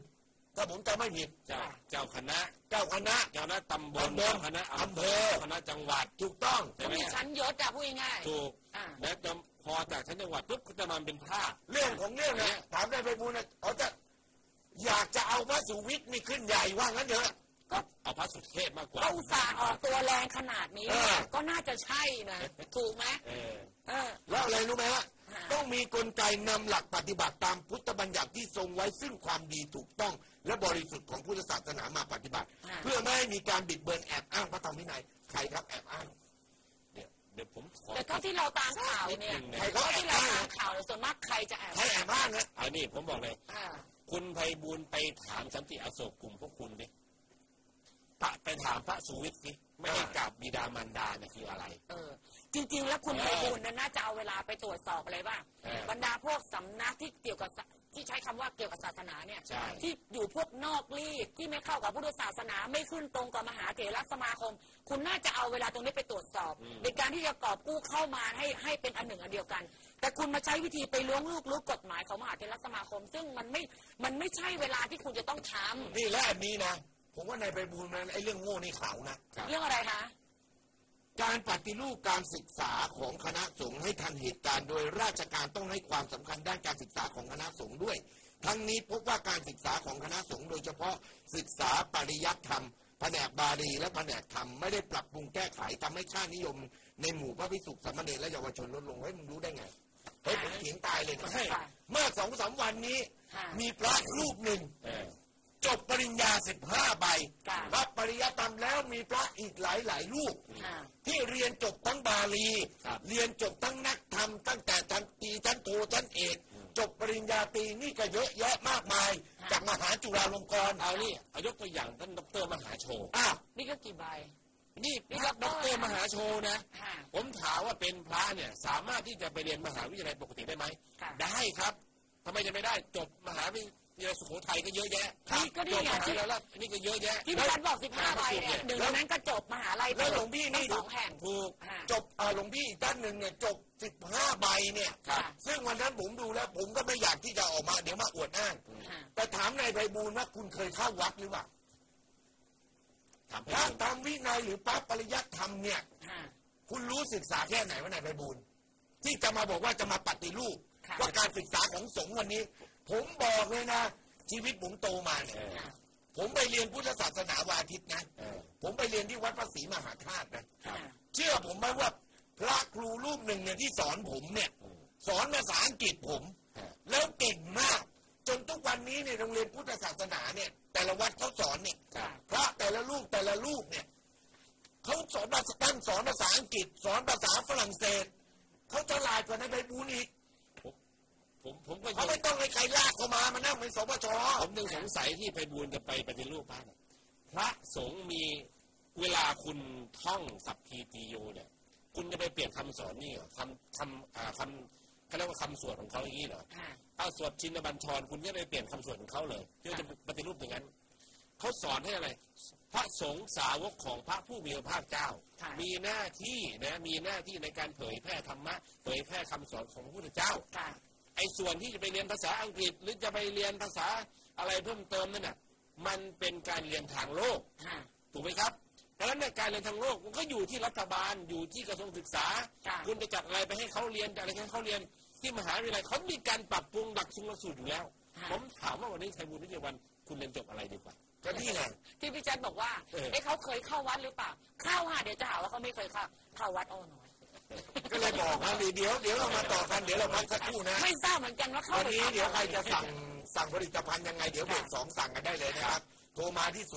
ถ้าผมจำไม่ผิดเจ้าคณะเจ้าคณะตำบลเจ้าคณะอำเภอคณะจังหวัดถูกต้องมีชั้นยศพูดง่ายถูกและพอจากชั้นจังหวัดปุ๊บก็จะมาเป็นพระเรื่องของเรื่องนะถามได้ไปบูลนะเขาจะอยากจะเอาพระสุวิทย์นี่ขึ้นใหญ่ว่างั้นเถอะก็เอาพระสุเทพมากกว่าก็อุตส่าห์ออกตัวแรงขนาดนี้ก็น่าจะใช่นะถูกไหมแล้วอะไรรู้ไหมฮะต้องมีกลไกนำหลักปฏิบัติตามพุทธบัญญัติที่ทรงไว้ซึ่งความดีถูกต้องและบริสุทธิ์ของพุทธศาสนามาปฏิบัติเพื่อไม่ให้มีการบิดเบือนแอบอ้างพระธรรมวินัยใครครับแอบอ้างเดี๋ยวผมแต่เท่าที่เราตามข่าวเนี่ยใครเขาแอบอ้างข่าวส่วนมากใครจะแอบอ้างนะอันนี้ผมบอกเลยคุณไพบูลย์ไปถามสันติอโศกกลุ่มพวกคุณดิไปถามพระสุวิทย์สิไม่ให้กราบบิดามารดาเนี่ยคืออะไรจริงๆแล้วคุณไพบูลย์น่าจะเอาเวลาไปตรวจสอบอะไรบ้างบรรดาพวกสำนักที่เกี่ยวกับที่ใช้คำว่าเกี่ยวกับศาสนาเนี่ยที่อยู่พวกนอกรีดที่ไม่เข้ากับพุทธศาสนาไม่ขึ้นตรงกับมหาเถรสมาคมคุณน่าจะเอาเวลาตรงนี้ไปตรวจสอบในการที่จะกอบกู้เข้ามาให้เป็นอันหนึ่งอันเดียวกันแต่คุณมาใช้วิธีไปล้วงลูกรู้กฎหมายของมหาเถรสมาคมซึ่งมันไม่ใช่เวลาที่คุณจะต้องทำนี่และอันนี้นะผมว่านายไพบูลย์มันไอ้เรื่องโง่นี่เขานะเรื่องอะไรคะการปฏิรูปการศึกษาของคณะสงฆ์ให้ทันเหตุการณ์โดยราชการต้องให้ความสำคัญด้านการศึกษาของคณะสงฆ์ด้วยทั้งนี้พบว่าการศึกษาของคณะสงฆ์โดยเฉพาะศึกษาปริยัติธรรมแผนกบาลีและแผนกธรรมไม่ได้ปรับปรุงแก้ไขทำให้ค่านิยมในหมู่พระภิกษุสามเณรและเยาวชนลดลงให้มึงรู้ได้ไงเฮ้ยผมเถียงตายเลยนะเมื่อ 2-3 วันนี้มีพระรูปหนึ่งจบปริญญา15 ใบรับปริญญาธรรมแล้วมีพระอีกหลายรูปที่เรียนจบทั้งบาลีเรียนจบทั้งนักธรรมตั้งแต่ชั้นตรีชั้นโทชั้นเอกจบปริญญาตรีนี่ก็เยอะแยะมากมายจากมหาจุฬาลงกรณ์เอานี่ยกตัวอย่างท่านดร.มหาโชตินี่ก็กี่ใบนี่รับดร.มหาโชตินะผมถามว่าเป็นพระเนี่ยสามารถที่จะไปเรียนมหาวิทยาลัยปกติได้ไหมได้ครับทำไมจะไม่ได้จบมหาวิทยาลัยสุโขทัยก็เยอะแยะนี่ก็นี่ไงที่แล้วนี่ก็เยอะแยะที่พี่ชัดบอก15 ใบเนี่ยหนึ่งในนั้นก็จบมหาลัยแล้วหลวงพี่นี่ 2 แห่งถูกจบหลวงพี่อีกท่านหนึ่งเนี่ยจบ15 ใบเนี่ยซึ่งวันนั้นผมดูแล้วผมก็ไม่อยากที่จะออกมาเดี๋ยวมาอวดอ้างแต่ถามนายไพบูลย์ว่าคุณเคยเข้าวัดหรือเปล่าพระธรรมวินัยหรือพระปริยัติธรรมเนี่ยคุณรู้ศึกษาแค่ไหนว่านายไพบูลย์ที่จะมาบอกว่าจะมาปฏิรูปว่าการศึกษาของสงฆ์วันนี้ผมบอกเลยนะชีวิตผมโตมาเนี่ยผมไปเรียนพุทธศาสนาวันอาทิตย์นะผมไปเรียนที่วัดพระศรีมหาธาตุนะเชื่อผมไหมว่าพระครูรูปหนึ่งเนี่ยที่สอนผมเนี่ยสอนภาษาอังกฤษผมแล้วเก่งมากจนทุกวันนี้ในโรงเรียนพุทธศาสนาเนี่ยแต่ละวัดเขาสอนเนี่ยพระแต่ละรูปเนี่ยเขาสอนภาษาอังกฤษสอนภาษาฝรั่งเศสเขาฉลาดกว่าในไบเบิลอีกผมก็เขาไม่ต้องให้ใครลากเข้ามานั่งเป็นสปช. ผมยังสงสัยที่ไพบูลย์จะไปปฏิรูปพระสงฆ์มีเวลาคุณท่องสัพพีติโยเนี่ยคุณจะไปเปลี่ยนคำสอนนี่เหรอคำเขาเรียกว่าคำสวดของเขาอย่างนี้เหรอถ้าสวดชินบัญชรคุณจะไปเปลี่ยนคำสวดของเขาเลยเพื่อจะปฏิรูปอย่างนั้นเขาสอนให้อะไรพระสงฆ์สาวกของพระผู้มีพระภาคเจ้ามีหน้าที่ในการเผยแพร่ธรรมะเผยแพร่คำสอนของพระพุทธเจ้าไอ้ส่วนที่จะไปเรียนภาษาอังกฤษหรือจะไปเรียนภาษาอะไรเพิ่มเติมนั่นน่ะมันเป็นการเรียนทางโลกถูกไหมครับเพราะฉะนั้นการเรียนทางโลกมันก็อยู่ที่รัฐบาลอยู่ที่กระทรวงศึกษาคุณจะจัดอะไรไปให้เขาเรียนจัดอะไรให้เขาเรียนที่มหาวิทยาลัยเขามีการปรับปรุงหลักสูตรอยู่แล้วผมถามว่าวันนี้ไพบูลย์นิติวันคุณเรียนจบอะไรดีกว่าก็นี่ไงที่พี่จันบอกว่าเขาเคยเข้าวัดหรือเปล่าเข้าเดี๋ยวจะหาว่าเขาไม่เคยเข้าวัดอ้อน้อยก็เลยบอกนะเดี๋ยวเรามาต่อกันเดี๋ยวเราพักสักครู่นะไม่ทราบเหมือนกันว่าวันนี้เดี๋ยวใครจะสั่งผลิตภัณฑ์ยังไงเดี๋ยวเบรก2สั่งกันได้เลยนะครับโทรมาที่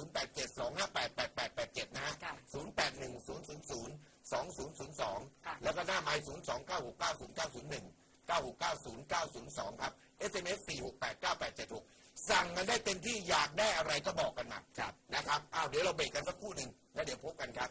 0872588887นะ0810002002แล้วก็หน้าไมค์029690901 9690902ครับ SMS 4689876สั่งกันได้เต็มที่อยากได้อะไรก็บอกกันมานะครับเดี๋ยวเราเบรกกันสักครู่หนึ่งแล้วเดี๋ยวพบกันครับ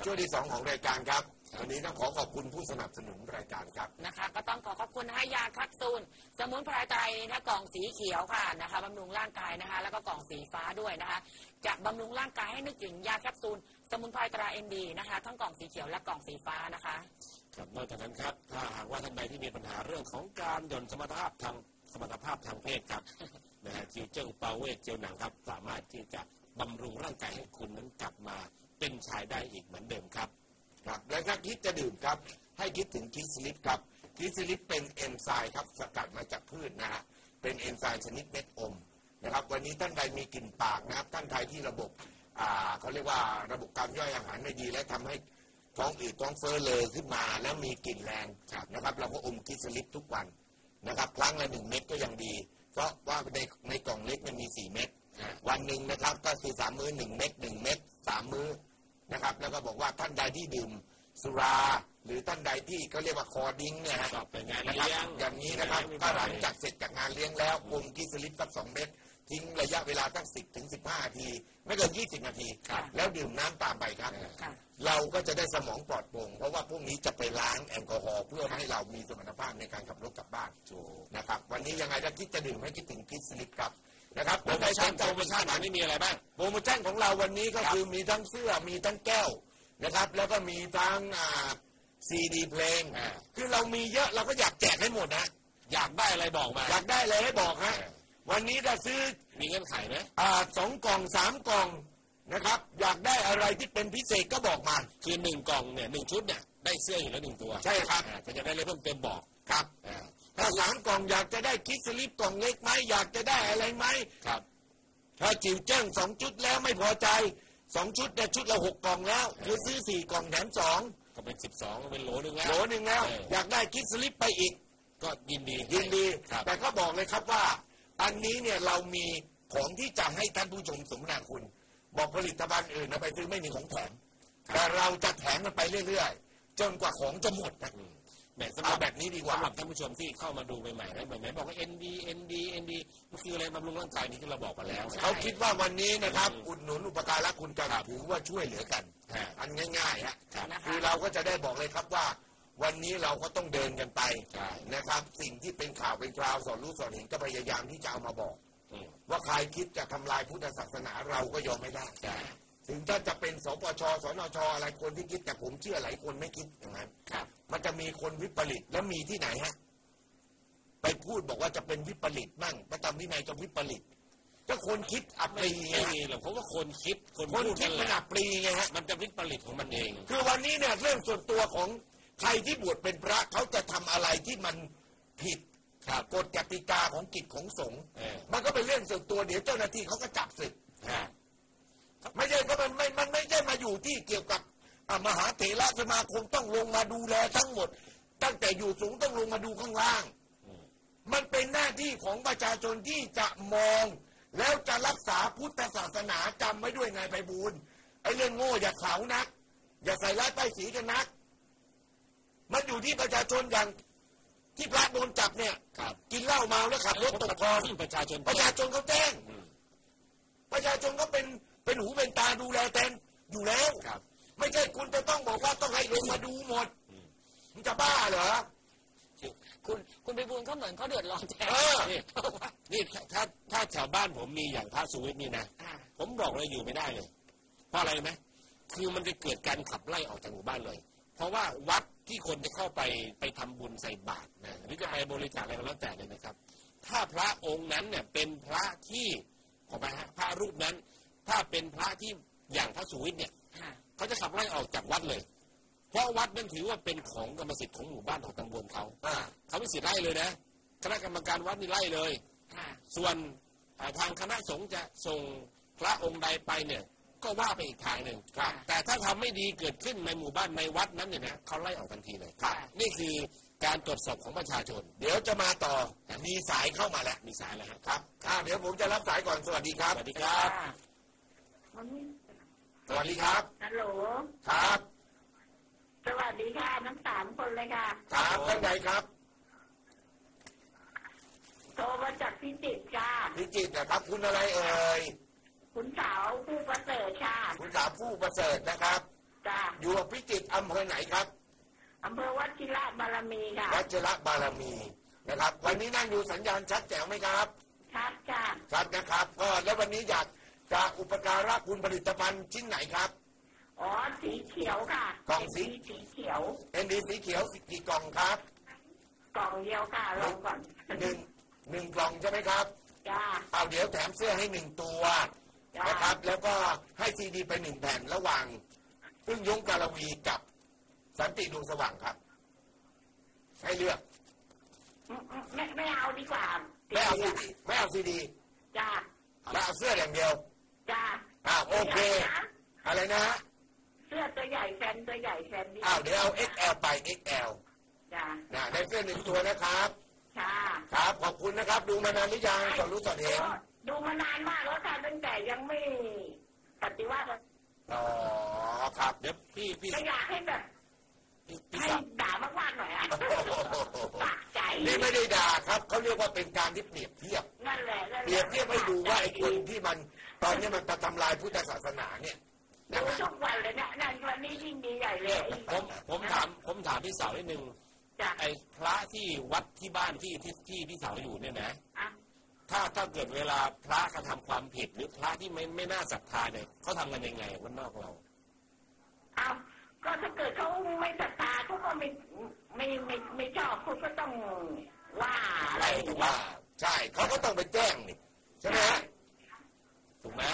ช่วงที่2ของรายการครับวันนี้ต้องขอบคุณผู้สนับสนุนรายการครับนะคะก็ต้องขอบคุณให้ยาแคปซูลสมุนไพรไทยนะกล่องสีเขียวค่ะนะคะบำรุงร่างกายนะคะแล้วก็กล่องสีฟ้าด้วยนะคะจะบำรุงร่างกายให้นึกถึงยาแคปซูลสมุนไพรตรา ND นะคะทั้งกล่องสีเขียวและกล่องสีฟ้านะคะครับนอกจากนั้นครับถ้าหากว่าท่านใดที่มีปัญหาเรื่องของการหย่อนสมรรถภาพทางเพศครับนะฮะจิวเจิ้งเปาเวทเจลหนังครับสามารถที่จะบำรุงร่างกายให้คุณนั้นกลับมาเป็นชายได้อีกเหมือนเดิมครับครับและถ้าคิดจะดื่มครับให้คิดถึงคิสลิปครับคิสลิปเป็นเอนไซม์ครับสกัดมาจากพืชนะฮะเป็นเอนไซม์ชนิดเม็ดอมนะครับวันนี้ท่านใดมีกลิ่นปากนะครับท่านใดที่ระบบเขาเรียกว่าระบบการย่อยอาหารไม่ดีและทำให้ท้องอืดท้องเฟ้อเลยขึ้นมาแล้วมีกลิ่นแรงนะครับเราก็อมคิสลิปทุกวันนะครับครั้งละ1 เม็ดก็ยังดีเพราะว่าในกล่องเล็กมันมี4 เม็ดวันหนึ่งนะครับก็คือ3 มื้อ1 เม็ด1 เม็ด3 มื้อนะครับแล้วก็บอกว่าท่านใดที่ดื่มสุราหรือท่านใดที่เขาเรียกว่าคอดิ้งเนี่ยฮะนะครับอย่างนี้นะครับก็หลังจากเสร็จจากงานเลี้ยงแล้วอมกิสลิปสัก2 เม็ดทิ้งระยะเวลาตั้ง10 ถึง 15 นาทีไม่เกิน20 นาทีแล้วดื่มน้ำตามไปครับเราก็จะได้สมองปลอดโปร่งเพราะว่าพวกนี้จะไปล้างแอลกอฮอล์เพื่อให้เรามีสมรรถภาพในการขับรถกลับบ้านนะครับวันนี้ยังไงถ้าคิดจะดื่มให้คิดถึงกิสลิปครับนะครับโปรโมชั่นนี้มีอะไรบ้างโปรโมชั่นของเราวันนี้ก็คือมีทั้งเสื้อมีทั้งแก้วนะครับแล้วก็มีทั้งซีดีเพลงคือเรามีเยอะเราก็อยากแจกให้หมดนะอยากได้อะไรบอกมาอยากได้อะไรให้บอกฮะวันนี้ถ้าซื้อมีเงื่อนไขไหม 2 กล่อง3 กล่องนะครับอยากได้อะไรที่เป็นพิเศษก็บอกมาคือ1 กล่องเนี่ย1 ชุดเนี่ยได้เสื้ออยู่แล้ว1 ตัวใช่ครับจะได้เลยเพิ่มเติมบอกครับถ้า3 กล่องอยากจะได้คิสลิปกล่องเล็กไหมอยากจะได้อะไรไหมครับถ้าจิ๋วเจิ้ง2 ชุดแล้วไม่พอใจ2 ชุดเนี่ยชุดละ6 กล่องแล้วคือซื้อ4 กล่องแถม2 ก็เป็น12ก็เป็นโหลนึงแล้วอยากได้คิสลิปไปอีกก็ยินดีแต่ก็บอกเลยครับว่าอันนี้เนี่ยเรามีของที่จะให้ท่านผู้ชมสมนาคุณบอกผลิตภัณฑ์อื่นนะไปซื้อไม่มีของแถมแต่เราจะแถมมันไปเรื่อยๆจนกว่าของจะหมดนะสำหรับแบบนี้ดีกว่าสำหรับท่านผู้ชมที่เข้ามาดูใหม่ๆนะเหมือนบอกว่า ND มันคืออะไรบำรุงร่างกายนี่ที่เราบอกไปแล้วเขาคิดว่าวันนี้นะครับอุดหนุนอุปการะคุณกันถือว่าช่วยเหลือกันอันง่ายๆฮะคือเราก็จะได้บอกเลยครับว่าวันนี้เราก็ต้องเดินกันไปนะครับสิ่งที่เป็นข่าวเป็นคราวสอนรู้สอนเห็นก็พยายามที่จะเอามาบอกว่าใครคิดจะทำลายพุทธศาสนาเราก็ยอมไม่ได้ถึงถ้าจะเป็นสปช.สนช.อะไรคนที่คิดแต่ผมเชื่อหลายคนไม่คิดอย่างนั้นมันจะมีคนวิปริตแล้วมีที่ไหนฮะไปพูดบอกว่าจะเป็นวิปริตมั่งพระธรรมวินัยจะวิปริตก็คนคิดอัปรีไงหรอกเพราะว่าคนคิดคนคิดมันอัปรีไงฮะมันจะวิปริตของมันเองคือวันนี้เนี่ยเรื่องส่วนตัวของใครที่บวชเป็นพระเขาจะทำอะไรที่มันผิดกฎกติกาของกิจของสงฆ์มันก็เป็นเรื่องส่วนตัวเดี๋ยวเจ้าหน้าที่เขาก็จับศึกไม่ใช่ก็มันไม่ใช่มาอยู่ที่เกี่ยวกับมหาเถรสมาคมต้องลงมาดูแลทั้งหมดตั้งแต่อยู่สูงต้องลงมาดูข้างล่างมันเป็นหน้าที่ของประชาชนที่จะมองแล้วจะรักษาพุทธศาสนาจำไว้ด้วยไงไพบูลย์ไอ้เรื่องโง่อย่าเขานักอย่าใส่ร้ายป้ายสีกันนักมันอยู่ที่ประชาชนอย่างที่พระโดนจับเนี่ยกินเหล้าเมาแล้วขับรถตกคลองประชาชนเขาแจ้งประชาชนก็เป็นหูเป็นตาดูแลแทนอยู่แล้วไม่ใช่คุณจะต้องบอกว่าต้องให้ลงมาดูหมดมันจะบ้าเหรอคุณไปบูลเขาเหมือนเขาเดือดร้อนแทนนี่ถ้าแถวบ้านผมมีอย่างพระสุวิทย์นี่นะผมบอกเลยอยู่ไม่ได้เลยเพราะอะไรไหมคือมันจะเกิดการขับไล่ออกจากหมู่บ้านเลยเพราะว่าวัดที่คนจะเข้าไปทำบุญใส่บาตรนะหรือจะไปบริจาคอะไรก็แล้วแต่เลยนะครับถ้าพระองค์นั้นเนี่ยเป็นพระที่ขอไปฮะพระรูปนั้นถ้าเป็นพระที่อย่างพระสุวิทย์เนี่ยเขาจะขับไล่ออกจากวัดเลยเพราะวัดนั้นถือว่าเป็นของกรรมสิทธิ์ของหมู่บ้านของตำบลเขาไม่สิทธิ์ไล่เลยนะคณะกรรมการวัดนี่ไล่เลยส่วนทางคณะสงฆ์จะส่งพระองค์ใดไปเนี่ยก็ว่าไปอีกทางหนึ่งแต่ถ้าทำไม่ดีเกิดขึ้นในหมู่บ้านในวัดนั้นเนี่ยนะเขาไล่ออกทันทีเลยนี่คือการตรวจสอบของประชาชนเดี๋ยวจะมาต่อมีสายเข้ามาแล้วมีสายแล้วครับเดี๋ยวผมจะรับสายก่อนสวัสดีครับสวัสดีครับสวัสดีครับฮัลโหลครับสวัสดีค่ะทั้ง3 คนเลยค่ะครับท่านใดครับโทรมาจากพิจิตรค่ะพิจิตรนะครับคุณอะไรเอ่ยคุณสาวผู้ประเสริฐค่ะคุณสาวผู้ประเสริฐนะครับจ้าอยู่พิจิตรอำเภอไหนครับอำเภอวัชิระบารมีค่ะวัชระบารมีนะครับ วันนี้นั่งดูสัญญาณชัดแจ๋วไหมครับชัดจ้าชัดนะครับก็แล้ววันนี้อยากจะอุปการะคุณผลิตภัณฑ์ชิ้นไหนครับอ๋อสีเขียวค่ะกล่องสีสีเขียว ND สีเขียวกี่กล่องครับกล่องเดียวค่ะลองก่อนหนึ่งกล่องใช่ไหมครับจ้าเอาเดี๋ยวแถมเสื้อให้1 ตัวจ้านนะครับ แล้วก็ให้ซีดีไป1 แผ่นระหว่างพึ่งยงกาลวีกับสันติดวงสว่างครับ ให้เลือกไม่เอาดีกว่าไม่เอาซีดีไม่เอาซีดีจ้าแล้วเอาเสื้ออย่างเดียวจ้าโอเค อะไรนะฮะเสื้อตัวใหญ่แฟนตัวใหญ่แฟนดีเดี๋ยวเอา XL ไป XL จ้าได้เสื้อ1 ตัวนะครับค่ะครับขอบคุณนะครับ ดูมานานหรือยังสอนรู้สอนเห็นดูมานานมากแล้วค่ะตั้งแต่ยังไม่ปฏิวัติอ๋อครับเดี๋ยวพี่ก็อยากให้แบบพี่ให้สาวด่ามากๆหน่อยอ่ะปากใจนี่ไม่ได้ด่าครับเขาเรียกว่าเป็นการที่เปรียบเทียบนั่นแหละเปรียบเทียบให้ดูว่าไอ้คนที่มันตอนนี้มันจะทำลายพุทธศาสนาเนี่ยดูทุกวันเลยเนี่ยนั่นวันนี้ยิ่งดีใหญ่เลยผมถามพี่สาวนิดนึงจ้ะไอ้พระที่วัดที่บ้านที่พี่สาวอยู่เนี่ยนะอ่ะถ้าเกิดเวลาพระกระทำความผิดหรือพระที่ไม่น่าศรัทธาเนี่ยเขาทำกันยังไงวันนอกเราเอาก็ถ้าเกิดเขาไม่ศรัทธาเขาก็ไม่ชอบเขาก็ต้องว่าอะไรว่าใช่เขาก็ต้องไปแจ้งนี่ใช่ไหมฮะถูกไหม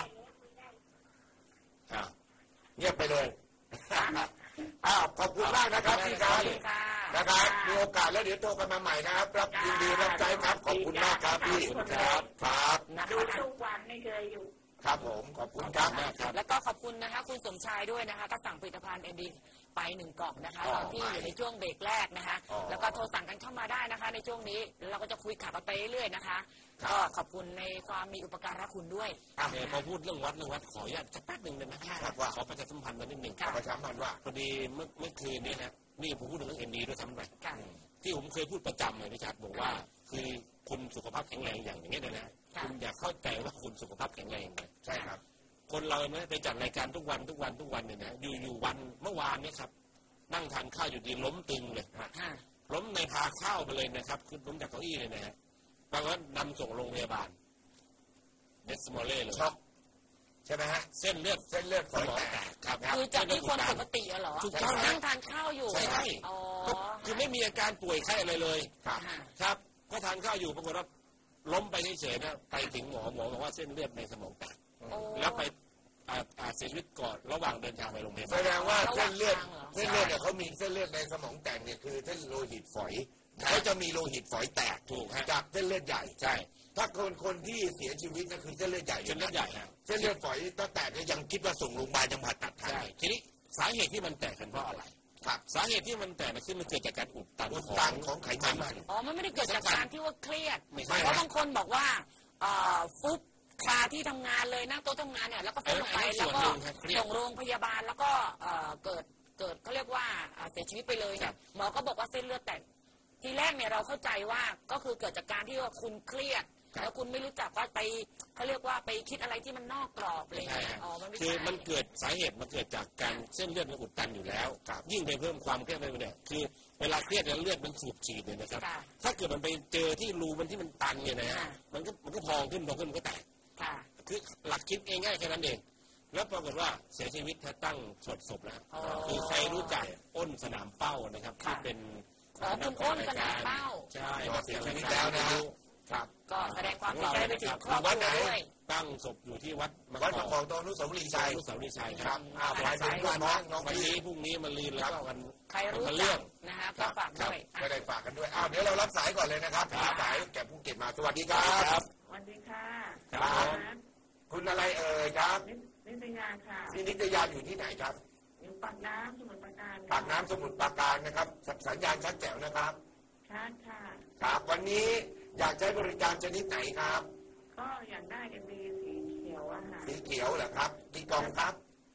อ่าเงียบไปเลยขอบคุณมากนะครับพี่ครับค่ะนะครับมีโอกาสแล้วเดี๋ยวโทรกันมาใหม่นะครับรับยินดีรับใจครับขอบคุณมากครับพี่ครับครับนะดูคะทุกวันไม่เคยอยู่ครับผมขอบคุณครับแล้วก็ขอบคุณนะคะคุณสมชายด้วยนะคะก็สั่งผลิตภัณฑ์ ND ไป1 กล่องนะคะตอนที่อยู่ในช่วงเบรกแรกนะคะแล้วก็โทรสั่งกันเข้ามาได้นะคะในช่วงนี้เราก็จะคุยขับกันไปเรื่อยๆนะคะก็ขอบคุณในความมีอุปการะคุณด้วยพอพูดเรื่องวัดขออนุญาตสักแป๊บหนึ่งเลยนะขอประชาสัมพันธ์มานิดหนึ่งประชาสัมพันธ์ว่าพอดีเมื่อคืนเนี่ยนะนี่ผมพูดถึงเรื่อง ND ด้วยซ้ำไปค่ะที่ผมเคยพูดประจำเลยพี่ชัดบอกว่าคือคุณสุขภาพแข็งแรงอย่างนี้เลยนะคุณอยากเข้าใจว่าคุณสุขภาพแข็งแรงไหมใช่ครับคนเราเนี่ยไปจัดรายการทุกวันเนี่ยนะอยู่วันเมื่อวานเนี่ยครับนั่งทานข้าวอยู่ดีล้มตึงเลยล้มในพาข้าวไปเลยนะครับคือล้มจากเก้าอี้เลยนะฮะบางวันนำส่งโรงพยาบาลเดสมอลเล่เลยช็อกใช่ไหมฮะเส้นเลือดฝอยแตกครับคือจากที่คนปกติเหรอถูกต้องนั่งทานข้าวอยู่ใช่อ๋อคือไม่มีอาการป่วยไข้อะไรเลยครับครับก็ทานข้าวอยู่ปรากฏว่าล้มไปเฉยๆนะไปถึงหมอบอกว่าเส้นเลือดในสมองแตกแล้วไปเสียชีวิตก่อนระหว่างเดินทางไปโรงพยาบาลแสดงว่าเส้นเลือดเนี่ยเขามีเส้นเลือดในสมองแตกเนี่ยคือเส้นโลหิตฝอยเขาจะมีโลหิตฝอยแตกถูกฮะจากเส้นเลือดใหญ่ใช่ถ้าคนที่เสียชีวิตก็คือเส้นเลือดใหญ่เส้นเลือดใหญ่ฮะเส้นเลือดฝอยถ้าแตกก็ยังคิดว่าส่งโรงพยาบาลยังผ่าตัดทันใช่ทีนี้สาเหตุที่มันแตกเป็นเพราะอะไรครับสาเหตุที่มันแตกขึ้นมันเกิดจากการอุดตันอุดตันของไขมันอ๋อมันไม่ได้เกิดจากการที่ว่าเครียดไม่ใช่เพราะบางคนบอกว่าฟุบคาที่ทำงานเลยนั่งโต๊ะทำงานเนี่ยแล้วก็ฟุบลงไปแล้วก็ส่งโรงพยาบาลแล้วก็เกิดเขาเรียกว่าเสียชีวิตไปเลยเนี่ยหมอก็บอกว่าเส้นเลือดแตกทีแรกเนี่ยเราเข้าใจว่าก็คือเกิดจากการที่ว่าคุณเครียดแล้วคุณไม่รู้จักว่าไปเขาเรียกว่าไปคิดอะไรที่มันนอกกรอบอะไรอย่างเงี้ยอ๋อมันไม่ใช่คือมันเกิดสาเหตุมันเกิดจากการเส้นเลือดมันอุดตันอยู่แล้วยิ่งไปเพิ่มความเครียดไปเนี่ยคือเวลาเครียดแล้วเลือดมันสูบฉีดเลยนะครับถ้าเกิดมันไปเจอที่รูมันที่มันตันเนี่ยนะฮะมันก็พองขึ้นมันก็แตกคือหลักคิดง่ายๆแค่นั้นเองแล้วปรากฏว่าเสียชีวิตถ้าตั้งสวดศพแล้วคือใครรู้จักอ้นสนามเป้านะครับที่เป็นคุณอ้นสนามเป้าใช่เสียชีวิตแล้วนะครับก็แสดงความเสียใจไปถึงครอบครัวด้วยตั้งศพอยู่ที่วัดวัดประคองตรงอนุสาวรีย์ชัยอนุสาวรีย์ชัยครับหหลายถึงพี่น้องวันพี่นี้พรุ่งนี้มาลืนแล้วก็วันใครรู้มาจัเรื่อก งนะฮะก็ฝากด้วยก็ได้ฝากกันด้วยเดี๋ยวเรารับสายก่อนเลยนะครับรับสายแก่ภูเก็ตมาสวัสดีครับสวัสดีค่ะครับคุณอะไรเอ่ยครับนิตยาค่ะพี่นิตยาอยู่ที่ไหนครับอยู่ปากน้ำสมุทรปราการปากน้ำสมุทรปราการนะครับสัญญาณชัดแจ๋วนะครับชัดค่ะครับวันนี้อยากใช้บริการชนิดไหนครับก็อยากได้กันดีสีเขียวอะค่ะสีเขียวเหรอครับกี่กล่องครับ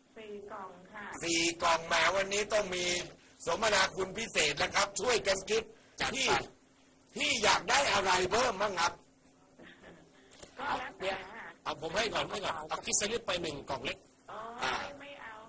4 กล่องค่ะ 4 กล่องแหมวันนี้ต้องมีสมนาคุณพิเศษนะครับ ช่วยกันคิดที่อยากได้อะไรเพิ่มบ้างครับก็แล้วแต่ค่ะเอาผมให้ก่อนเอาคิดสลิปไป1 กล่องเล็กอ๋อไม่เอาค่ะ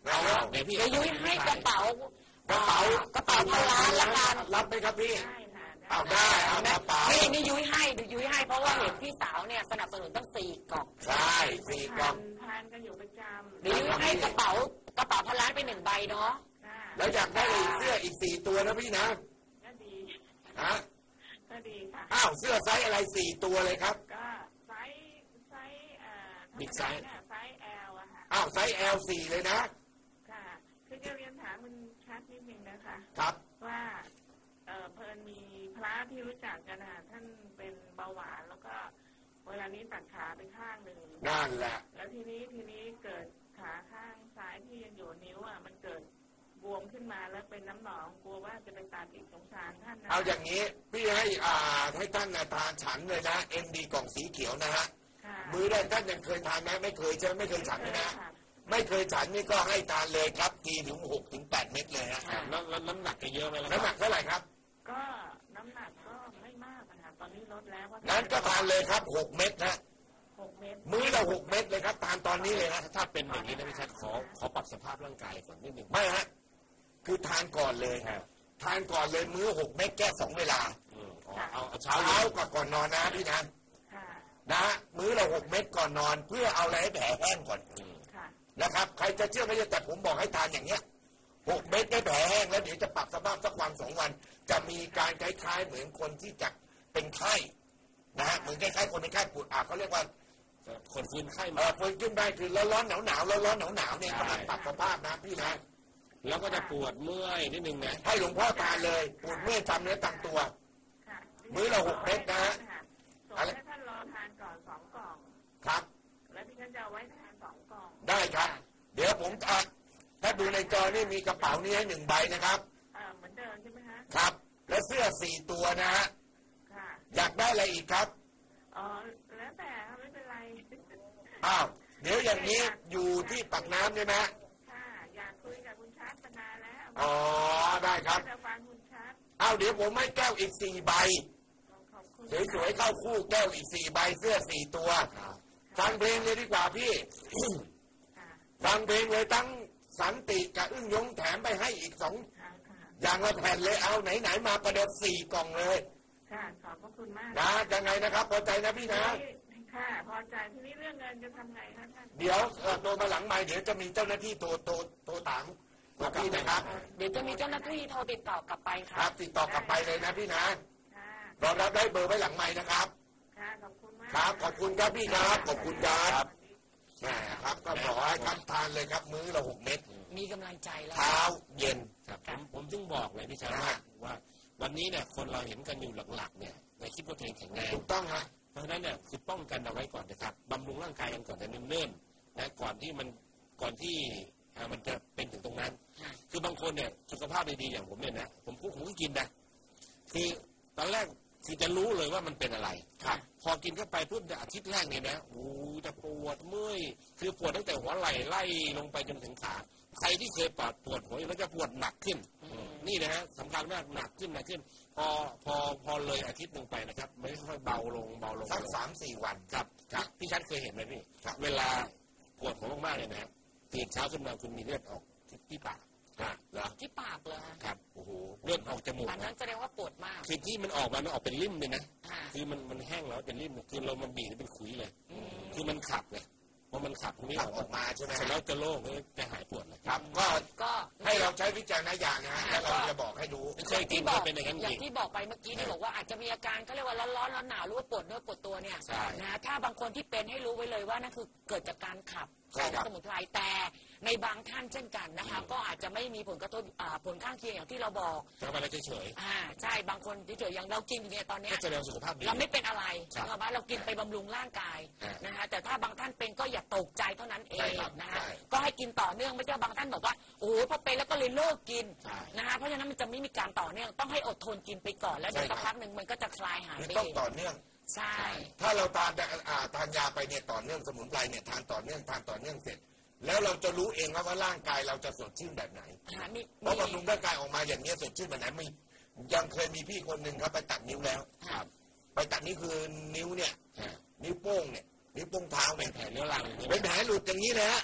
เดี๋ยวพี่เดี๋ยวยุ้ยให้กระเป๋ากระเป๋าพันล้านละกันรับไหมครับพี่ได้ค่ะเอาได้เอากระเป๋านี่ยุ้ยให้เพราะว่าเห็นพี่สาวเนี่ยสนับสนุนตั้ง4 กล่องใช่4 กล่องทานกันอยู่ประจำเดี๋ยวยุ้ยให้กระเป๋าพันล้านไป1 ใบเนาะค่ะแล้วอยากได้เสื้ออีก4 ตัวนะพี่นะก็ดีฮะก็ดีค่ะอ้าวเสื้อไซส์อะไร4 ตัวเลยครับก็ไซส์บิ๊กไซส์ไซส์ L อะค่ะอ้าวไซส์ L4 เลยนะค่ะคือจะเรียนถามคุณชัดนิดนึงนะคะครับว่าเพลินมีพระที่รู้จักกันนะท่านเป็นเบาหวานแล้วก็เวลานี้ตัดขาไปข้างหนึ่งนั่นแหละแล้วทีนี้เกิดขาข้างซ้ายที่ยังอยู่นิ้วอ่ะมันเกิดบวมขึ้นมาแล้วเป็นน้ำหนองกลัวว่าจะไปตัดอีกสงสารท่านนะเอาอย่างนี้พี่ให้ท่านทานฉันเลยนะ MD กล่องสีเขียวนะฮะค่ะมื้อแรกท่านยังเคยทานไหมไม่เคยใช่ไหมไม่เคยฉันนะค่ะไม่เคยฉันนี่ก็ให้ทานเลยครับทีถึง6 ถึง 8 เม็ดเลยฮะแล้วน้ำหนักจะเยอะไหมล่ะน้ำหนักเท่าไหร่ครับก็น้ำหนักก็ไม่มากนะคะตอนนี้ลดแล้วงั้นก็ทานเลยครับ6 เม็ดนะ 6 เม็ดมื้อละ6 เม็ดเลยครับทานตอนนี้เลยฮะถ้าเป็นอย่างนี้นะพี่ชัดขอปรับสภาพร่างกายก่อนนิดหนึ่งไม่ฮะคือทานก่อนเลยทานก่อนเลยมื้อ6 เม็ดแค่2 เวลาเอาเช้าเช้ากับก่อนนอนนะพี่นะค่ะนะมื้อละ6 เม็ดก่อนนอน เพื่อเอาอะไรให้แผลแห้งก่อนค่ะนะครับใครจะเชื่อไม่เชื่อแต่ผมบอกให้ทานอย่างเงี้ย6 เม็ดได้แผลแห้งแล้วเดี๋ยวจะปรับสภาพสักวัน2 วัน จะมีการคล้ายๆเหมือนคนที่จะเป็นไข้นะฮะเหมือนคล้ายๆคนเป็นไข้ปวดเขาเรียกว่าคนฟื้นไข้มาฟื้นขึ้นได้คือร้อนๆหนาวๆร้อนๆหนาวๆเนี่ยกำลังปรับสภาพนะพี่นะแล้วก็จะปวดเมื่อยนิดนึงนะให้หลวงพ่อทานเลยปวดเมื่อยจำเนื้อจำตัวค่ะมื้อละ6 เม็ดนะฮะส่งให้ท่านรอทานก่อน2 กล่องครับแล้วที่ท่านจะเอาไว้ทาน2 กล่องได้ครับ เดี๋ยวผมถ้าดูในจอนี่มีกระเป๋านี้ให้1 ใบนะครับเหมือนเดิมใช่ไหมฮะครับ และเสื้อ4 ตัวนะฮะค่ะอยากได้อะไรอีกครับอ๋อแล้วแต่ไม่เป็นไรอ้าวเดี๋ยวอย่างนี้อยู่ที่ปากน้ำใช่ไหมค่ะอยากคุยกับคุณชัดมานานแล้วอ๋อได้ครับจะฟังคุณชัดเอาเดี๋ยวผมให้แก้วอีก4 ใบขอบคุณสวยๆเข้าคู่แก้วอีก4 ใบเสื้อ4 ตัวฟังเพลงเลยดีกว่าพี่ค่ะฟังเพลงเลยทั้งสันติกับอึ้งยงแถมไปให้อีก2 ค่ะค่ะอย่างละแผ่นเลยเอาไหนๆมาประเดิม4 กล่องเลยค่ะขอบพระคุณมากนะยังไงนะครับพอใจนะพี่นะค่ะพอใจทีนี้เรื่องเงินจะทำไงคะท่านเดี๋ยวโทรมาหลังไมค์เดี๋ยวจะมีเจ้าหน้าที่โทรถามกับพี่นะครับเดี๋ยวจะมีเจ้าหน้าที่โทรติดต่อกลับไปคค่ะรับติดต่อกลับไปเลยนะพี่นะค่ะรอรับได้เบอร์ไว้หลังไมค์นะครับค่ะขอบคุณมากครับขอบคุณครับพี่ครับขอบคุณครับแหมครับก็บอกให้ครับทานเลยครับมื้อละ6 เม็ดมีกำลังใจแล้วเช้าเย็นครับผมถึงบอกเลยพี่ชัดว่าวันนี้เนี่ยคนเราเห็นกันอยู่หลักๆเนี่ยไม่คิดว่าตัวเองแข็งแรงถูกต้องฮะเพราะฉะนั้นเนี่ยคือป้องกันเอาไว้ก่อนนะครับบำรุงร่างกายกันก่อนแต่เนิ่นๆนะก่อนที่มันจะเป็นถึงตรงนั้น คือบางคนเนี่ยสุขภาพดีๆอย่างผมเนี่ยนะผมก็กินนะคือตอนแรกคือจะรู้เลยว่ามันเป็นอะไรครับพอกินเข้าไปปุ๊บอาทิตย์แรกเนี่ยนะโอ้จะปวดเมื่อยคือปวดตั้งแต่หัวไหล่ไล่ลงไปจนถึงขาใครที่เคยปวดหัวแล้วจะปวดหนักขึ้นนี่นะฮะสำคัญมากหนักขึ้นพอเลยอาทิตย์หนึ่งไปนะครับไม่ค่อยเบาลงสัก3-4 วันครับพี่ชัดเคยเห็นไหมพี่เวลาปวดหัวมากๆเลยนะตื่นเช้าขึ้นมาคุณมีเลือดออกที่ปากเหรอที่ปากเลยครับโอ้โหเลือดออกจมูกอันนั้นแสดงว่าปวดมากคือที่มันออกมาออกเป็นริ่มเลยนะค่ะคือมันแห้งแล้วเป็นริ่มคือเรามันบีบเป็นขุยเลยคือมันขับเลยพอมันขับนี่ออกมาใช่ไหมเสร็จแล้วจะโล่งจะหายปวดเลยครับก็ให้เราใช้วิจารณญาณนะฮะแล้วเราจะบอกให้ดูเคยกินก็เป็นอย่างนั้นอจย่าริงงที่บอกไปเมื่อกี้นี่บอกว่าอาจจะมีอาการก็เรียกว่าร้อนหนาวหรือว่าปวดเนื้อปวดตัวเนี่ยใช่นะถ้าบางคนที่เป็นให้รู้ไว้เลยว่านั่นคือเกิดจากการขับของสมุนไพรแต่ในบางท่านเช่นกันนะคะก็อาจจะไม่มีผลกระทบผลข้างเคียงอย่างที่เราบอกทำอะไรเฉยใช่บางคนเฉยๆอย่างเรากินอยู่เนี่ยตอนๆเนี้ก็ยแสดงสุขภาพดีเราไม่เป็นอะไรครับเรากินไปบำรุงร่างกายนะคะแต่ถ้าบางท่านเป็นก็อย่าตกใจเท่านั้นเอใช่งครับนะคะใช่ก็ให้กินต่อเนื่องไม่ใช่บางท่านบอกว่าโอ้โหพอเป็นแล้วก็เลยเลิกกินใช่นะคะเพราะฉะนั้นมันจะไม่มีการต่อเนื่องต้องให้อดทนกินไปก่อนแล้วเดี๋ยวสักพักหนึ่งมันก็จะคลายหายคือไปต้องเองต่อเนื่องใช่ถ้าเราทานยาไปเนี่ยต่อเนื่องสมุนไพรเนี่ยทานต่อเนื่องเสร็จ แล้วเราจะรู้เองว่าร่างกายเราจะสดชื่นแบบไหนมีเพราะบำรุงร่างกายออกมาอย่างนี้ยสดชื่นแบบไหนไม่ยังเคยมีพี่คนหนึ่งครับไปตัดนิ้วแล้วครับไปตัดนิ้วคือนิ้วเนี่ยนิ้วโป้งเนี่ยนิ้วโป้งเท้าเนี่ยแผลเรื้อรังเป็นแผลหลุดอย่างนี้เลยฮะ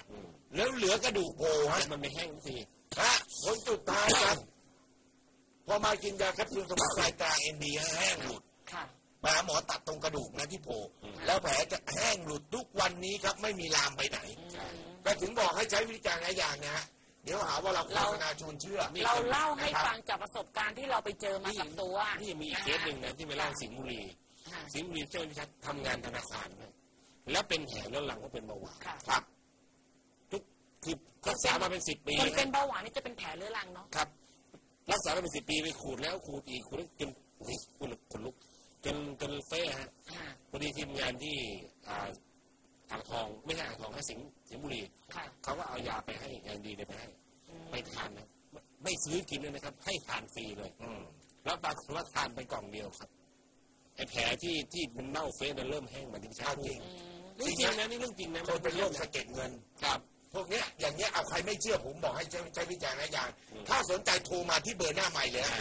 แล้วเหลือกระดูกโผล่ฮะมันไม่แห้งทีฮะผลสุดท้ายครับพอมากินยาแคปซูลสมุนไพรตราNDแห้งหลุดไปหาหมอตัดตรงกระดูกนะที่โผล่แล้วแผลจะแห้งหลุดทุกวันนี้ครับไม่มีลามไปไหนก็ถึงบอกให้ใช้วิจารณญาณนะฮะเดี๋ยวหาว่าเราโฆษณาชวนเชื่อเราเล่าให้ฟังจากประสบการณ์ที่เราไปเจอมากับตัวนี่มีอีกเคสหนึ่งนะที่ไปเล่าสิงห์บุรีเจ้าหน้าที่ทำงานธนาคารแล้วเป็นแผลแล้วหลังก็เป็นเบาหวานครับทุกคือรักษามาเป็น10 ปีคนเป็นเบาหวานนี่จะเป็นแผลเรื้อรังเนาะครับรักษามาเป็น10 ปีไปขูดแล้วขูดอีกขูดจนขนลุกจนเฟ้ฮะพอดีทีมงานที่อ่างทองไม่ใช่อ่างทองให้สิงห์บุรีเขาก็เอายาไปให้ยาดีไปให้ไปทานนะไม่ซื้อกินเลยนะครับให้ทานฟรีเลยแล้วปรากฏว่าทานไปกล่องเดียวครับไอ้แผลที่มันเน่าเฟ้มันเริ่มแห้งมันจริงเรื่องจริงนะนี่เรื่องจริงนะคนเป็นโรคสะเก็ดเงินครับพวกเนี้ยอย่างเงี้ยเอาใครไม่เชื่อผมบอกให้ใช้วิจารณญาณถ้าสนใจโทรมาที่เบอร์หน้าใหม่เลย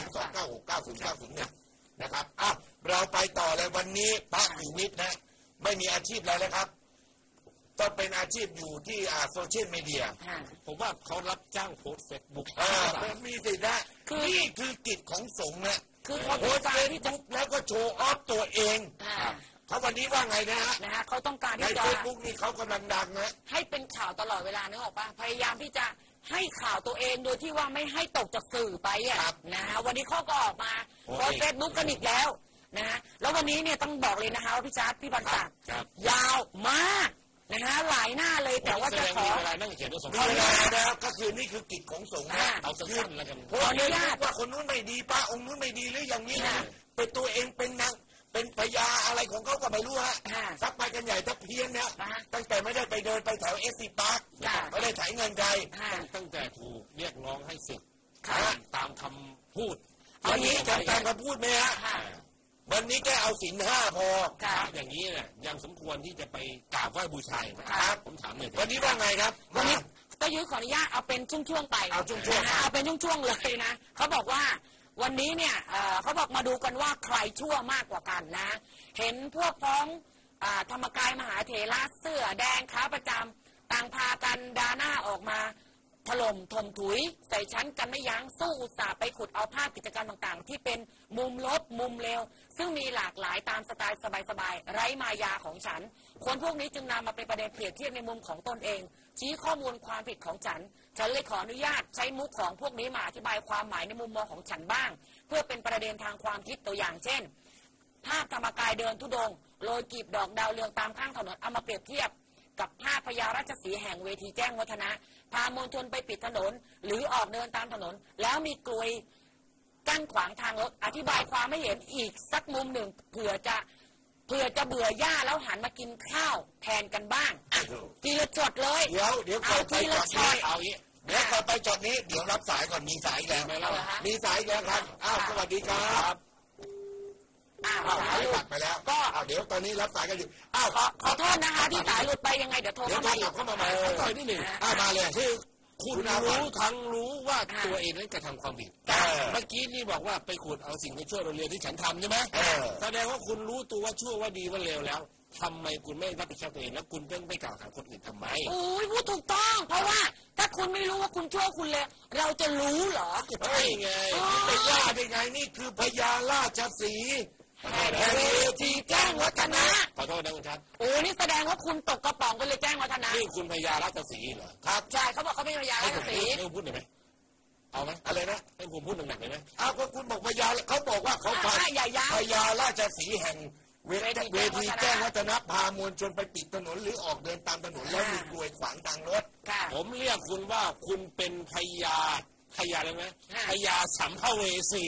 2969090เนี่ยนะครับเราไปต่อเลยวันนี้พระอยู่นิดนะไม่มีอาชีพอะไรแล้วครับต้องเป็นอาชีพอยู่ที่โซเชียลมีเดียผมว่าเขารับจ้างโพสเฟซบุ๊กมีสิทธิ์นะนี่คือกิจของสงฆ์นะคือโพสเฟซบุ๊กแล้วก็โชว์ออฟตัวเองเขาวันนี้ว่าไงนะฮะเขาต้องการที่จะในเฟซบุ๊กนี่เขากำลังดังนะให้เป็นข่าวตลอดเวลานึกออกปะพยายามที่จะให้ข่าวตัวเองโดยที่ว่าไม่ให้ตกจากสื่อไปนะฮะวันนี้เขาก็ออกมาโพสเฟซบุ๊กกันอีกแล้วนะฮะแล้ววันนี้เนี่ยต้องบอกเลยนะคะว่าพี่ชาร์ตพี่บรรษัทยาวมากนะฮะหลายหน้าเลยแต่ว่าจะขอเวลานั่งเขียนด้วย2 เวลาแล้วก็คือนี่คือกิจของสงฆ์นะเอาสั้นๆแล้วกันขออนุญาตว่าคนนู้นไม่ดีป้าองค์นู้นไม่ดีหรืออย่างนี้นะเป็นตัวเองเป็นนางเป็นพญาอะไรของเขาก็ไม่รู้ฮะซักไปกันใหญ่ถ้าเพี้ยนเนี่ยตั้งแต่ไม่ได้ไปเดินไปแถวSC Parkไม่ได้ถ่ายเงินใครตั้งแต่ถูกเรียกร้องให้สึกตามคำพูดวันนี้จำตามคำพูดไหมฮะวันนี้แค่เอาศีล5พออย่างนี้เนี่ยยังสมควรที่จะไปกราบไหว้บูชาครับผมถามหน่อยวันนี้ว่าไงครับวันนี้ก็ยื้อขออนุญาตเอาเป็นช่วงๆไปเอาช่วงๆเอาเป็นช่วงๆเลยนะเขาบอกว่าวันนี้เนี่ยเขาบอกมาดูกันว่าใครชั่วมากกว่ากันนะเห็นพวกพ้องธรรมกายมหาเถระเสื้อแดงขาประจำต่างพากันดาหน้าออกมาถล่มถมถุยใส่ชั้นกันไม่ยั้งสู้อุตส่าห์ไปขุดเอาภาพกิจกรรมต่างๆที่เป็นมุมลบมุมเลวซึ่งมีหลากหลายตามสไตล์สบายๆไร้มายาของฉันคนพวกนี้จึงนำมาเป็นประเด็นเปรียบเทียบในมุมของตนเองชี้ข้อมูลความผิดของฉันเลยขออนุญาตใช้มุกของพวกนี้มาอธิบายความหมายในมุมมองของฉันบ้างเพื่อเป็นประเด็นทางความคิดตัวอย่างเช่นภาพธรรมกายเดินธุดงค์โรยกีบดอกดาวเรืองตามข้างถนนเอามาเปรียบเทียบกับภาพพญาราชสีห์แห่งเวทีแจ้งวัฒนะพามวลชนไปปิดถนนหรือออกเดินตามถนนแล้วมีกลวยกั้นขวางทางรถอธิบายความไม่เห็นอีกสักมุมหนึ่งเผื่อจะเบื่อหญ้าแล้วหันมากินข้าวแทนกันบ้างทีละช็อตเลยเดี๋ยวเอาทีละช็อตเอางี้เดี๋ยวก่อนไปช็อตนี้เดี๋ยวรับสายก่อนมีสายแล้วมีสายแล้วครับสวัสดีครับสายตัดไปแล้วก็เดี๋ยวตอนนี้รับสายกันอยู่ขอโทษนะคะที่สายหลุดไปยังไงเดี๋ยวโทรเข้ามาอีกเข้ามาใหม่ต่อยนิดหนึ่งมาเลยคือคุณรู้ว่าตัวเองนั้นกระทำความผิดเมื่อกี้นี่บอกว่าไปขุดเอาสิ่งที่ชั่วเร็วที่ฉันทำใช่ไหมแสดงว่าคุณรู้ตัวว่าชั่วว่าดีว่าเลวแล้วทำไมคุณไม่รับผิดชอบตัวเองแล้วคุณไม่กล่าวหาคนอื่นทำไมโอ้ยพูดถูกต้องเพราะว่าถ้าคุณไม่รู้ว่าคุณชั่วคุณเลวเราจะรู้เหรอใช่ไงไปว่าได้ไงนี่คือพญาราชสีห์เวทีแจ้งวัฒนะขอโทษนะคุณชัดโอ้นี่แสดงว่าคุณตกกระป๋องไปเลยแจ้งวัฒนะนี่คุณพญาราชสีห์เหรอครับใช่เขาบอกเขาเป็นพญาราชสีห์ให้พูดหน่อยไหมเอาไหมอะไรนะให้ผมพูดหนักๆเลยไหมก็คุณบอกพญาเขาบอกว่าเขาพญาราชสีห์แห่งเวทีแจ้งวัฒนะพามวลชนไปปิดถนนหรือออกเดินตามถนนแล้วมีกลวยขวางทางรถผมเรียกคุณว่าคุณเป็นพญาอะไรไหมพญาสัมภเวสี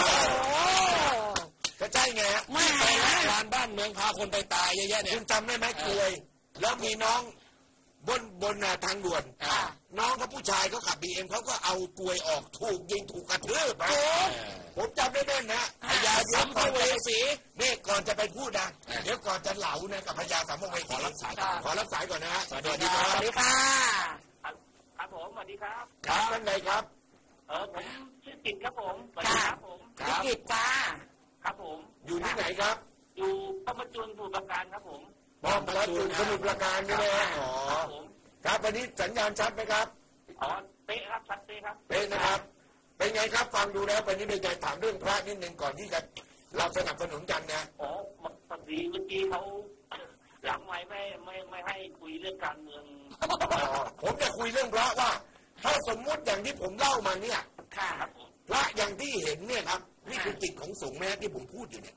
ก็ใช่ไงไม่ไปลานบ้านเมืองพาคนไปตายเยอะแยะเนี่ยคุณจำได้ไหมกลวยแล้วมีน้องบนทางด่วนน้องกับผู้ชายเขาขับBMเขาก็เอากลวยออกถูกยิงถูกกระทืบผมจำได้แม่นนะพญาสัมภเวสีนี่ก่อนจะไปพูดนะเดี๋ยวก่อนจะเหลานะกับพญาสัมภเวสีขอรับสายก่อนนะสวัสดีครับสวัสดีค่ะครับผมสวัสดีครับครับท่านใดครับผมชื่อกิตครับผมสวัสดีครับผมกิตจ้าครับผมอยู่ที่ไหนครับอยู่ป้อมประจุนสมุทรปราการครับผมป้อมประจุนสมุทรปราการใช่ไหมอ๋อครับวันนี้สัญญาณชัดไหมครับอ๋อเป๊ะครับชัดเป๊ะครับเป๊ะนะครับเป็นไงครับฟังดูแล้ววันนี้เป็นใจถามเรื่องพระนิดนึงก่อนที่จะเราสนับสนุนกันนะอ๋อบางทีเมื่อกี้เขาหลังไม่ให้คุยเรื่องการเมืองผมจะคุยเรื่องพระว่าถ้าสมมุติอย่างที่ผมเล่ามาเนี่ยพระอย่างที่เห็นเนี่ยครับนี่คือกิจของสงฆ์แม้ที่ผมพูดอยู่เนี่ย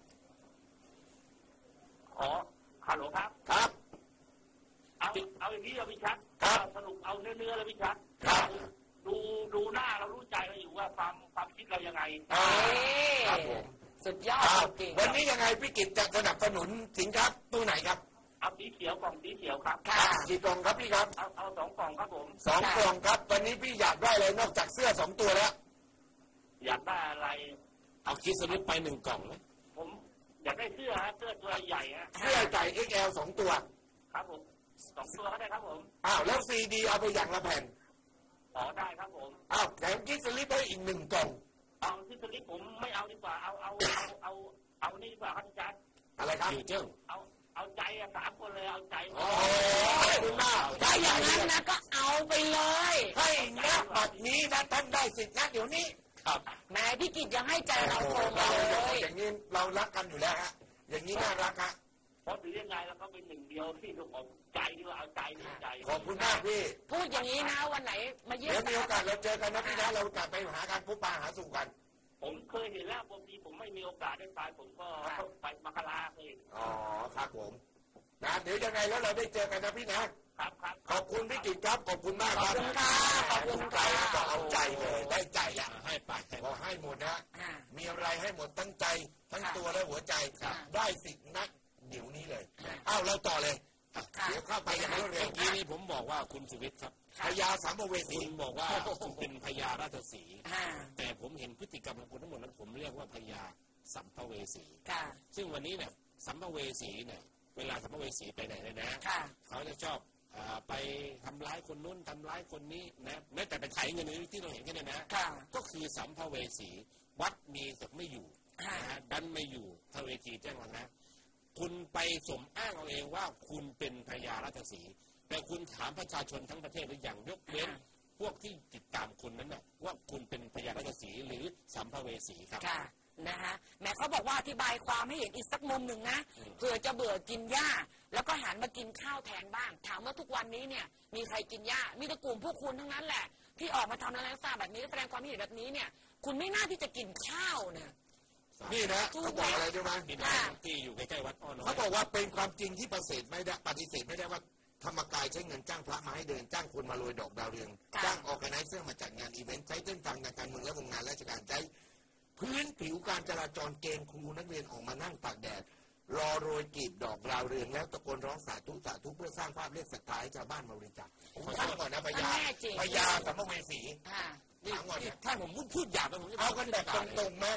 อ๋อฮัลโหลครับครับเอาอย่างนี้เราพิชัดสรุปเอาเนื้อเราพิชัดดูหน้าเรารู้ใจเราอยู่ว่าความคิดเรายังไงครับผมสุดยอดจริงวันนี้ยังไงพี่กิจจะสนับสนุนสินค้าตู้ไหนครับเอาสีเขียวกล่องสีเขียวครับกี่กล่องครับพี่ครับเอา2 กล่องครับผม 2 กล่องครับวันนี้พี่อยากได้อะไรนอกจากเสื้อ2 ตัวแล้วอยากได้อะไรเอาคิดสลิปไป1 กล่องนะผมอยากได้เสื้อตัวใหญ่เสื้อใหญ่ XL 2 ตัวครับผม2 ตัวก็ได้ครับผมแล้วซีดีเอาไปอย่างละแผ่นได้ครับผมแถมคิดสลิปให้อีก1 กล่องคิดสลิปผมไม่เอาดีกว่าเอานี่ดีกว่าครับอาจารย์อะไรครับอยู่เจ้าเอาใจ3 คนเลยเอาใจคุณมากถ้าอย่างนั้นนะก็เอาไปเลยให้นักบัดนี้นะท่านได้สิทธิ์นะเดี๋ยวนี้ครับแม่พี่กิจยังให้ใจเราโทรมาเลยอย่างนี้เรารักกันอยู่แล้วฮะอย่างนี้น่ารักฮะเพราะถือยังไงแล้วก็เป็น1 เดียวที่ทุกคนใจที่ว่าเอาใจขอบคุณมากพี่พูดอย่างนี้นะวันไหนมาเยี่ยมเดี๋ยวมีโอกาสเราเจอกันนะพี่นะเราจะไปหาการพบปะหาสู่กันผมเคยเห็นแล้วบางทีผมไม่มีโอกาสได้ไปผมก็ไปมัคคาราเองครับผมนะเดี๋ยวยังไงแล้วเราได้เจอกันนะพี่นะครับขอบคุณพี่กิตครับขอบคุณมากครับขอบคุณค่ะก็เอาใจเลยได้ใจละให้ไปขอให้หมดนะมีอะไรให้หมดทั้งใจทั้งตัวและหัวใจได้สิทธิ์นะเดี๋ยวนี้เลยเราต่อเลยเดี๋ยวเข้าไปอย่างรวดเร็วทีนี้ผมบอกว่าคุณสุวิทย์ครับพญาสัมภเวสีคุณบอกว่าคุณเป็นพญาราชสีห์แต่ผมเห็นพฤติกรรมของคุณทั้งหมดนั้นผมเรียกว่าพญาสัมภเวสีซึ่งวันนี้เนี่ยสัมภเวสีเนี่ยเวลาสัมภเวสีไปไหนเลยนะเขาจะชอบไปทำร้ายคนนู้นทำร้ายคนนี้นะแม้แต่ไปไถเงินที่เราเห็นกันเนี่ยนะก็คือสัมภเวสีวัดมีแต่ไม่อยู่ดันไม่อยู่ทเวทีแจ้งวัฒนะคุณไปสมอ้างเอาเองว่าคุณเป็นพญาราชสีห์แต่คุณถามประชาชนทั้งประเทศหรือยังยกเว้นพวกที่ติดตามคุณนั้นนะว่าคุณเป็นพญาราชสีห์หรือสัมภเวสีครับนะฮะแม่เขาบอกว่าอธิบายความให้เห็นอีกสักมุมหนึ่งนะเผื่อจะเบื่อกินหญ้าแล้วก็หันมากินข้าวแทนบ้างถามว่าทุกวันนี้เนี่ยมีใครกินหญ้ามีแต่กลุ่มพวกคุณทั้งนั้นแหละที่ออกมาทำอะไรลักษณะแบบนี้แสดงความเห็นแบบนี้เนี่ยคุณไม่น่าที่จะกินข้าวเนี่ยนี่นะเขาบอกอะไรใช่ไหมที่อยู่ใกล้ๆวัดอ้อน้อยเขาบอกว่าเป็นความจริงที่ปฏิเสธไม่ได้ว่าธรรมกายใช้เงินจ้างพระมาให้เดินจ้างคนมาโรยดอกดาวเรืองจ้างออร์แกไนเซอร์มาจัดงานอีเวนต์ใช้เส้นทางการเมืองและวงงานราชการใช้พื้นผิวการจราจรเกณฑ์ครูนักเรียนออกมานั่งตากแดดรอโรยกลีบดอกดาวเรืองแล้วตะโกนร้องสาธุสาธุเพื่อสร้างภาพเรียกศรัทธาให้ชาวบ้านมาบริจาคผมถามก่อนนะพญาสัมภเวสีถามก่อนถ้าผมพูดหยาบผมเอากันแบบตรงๆไหม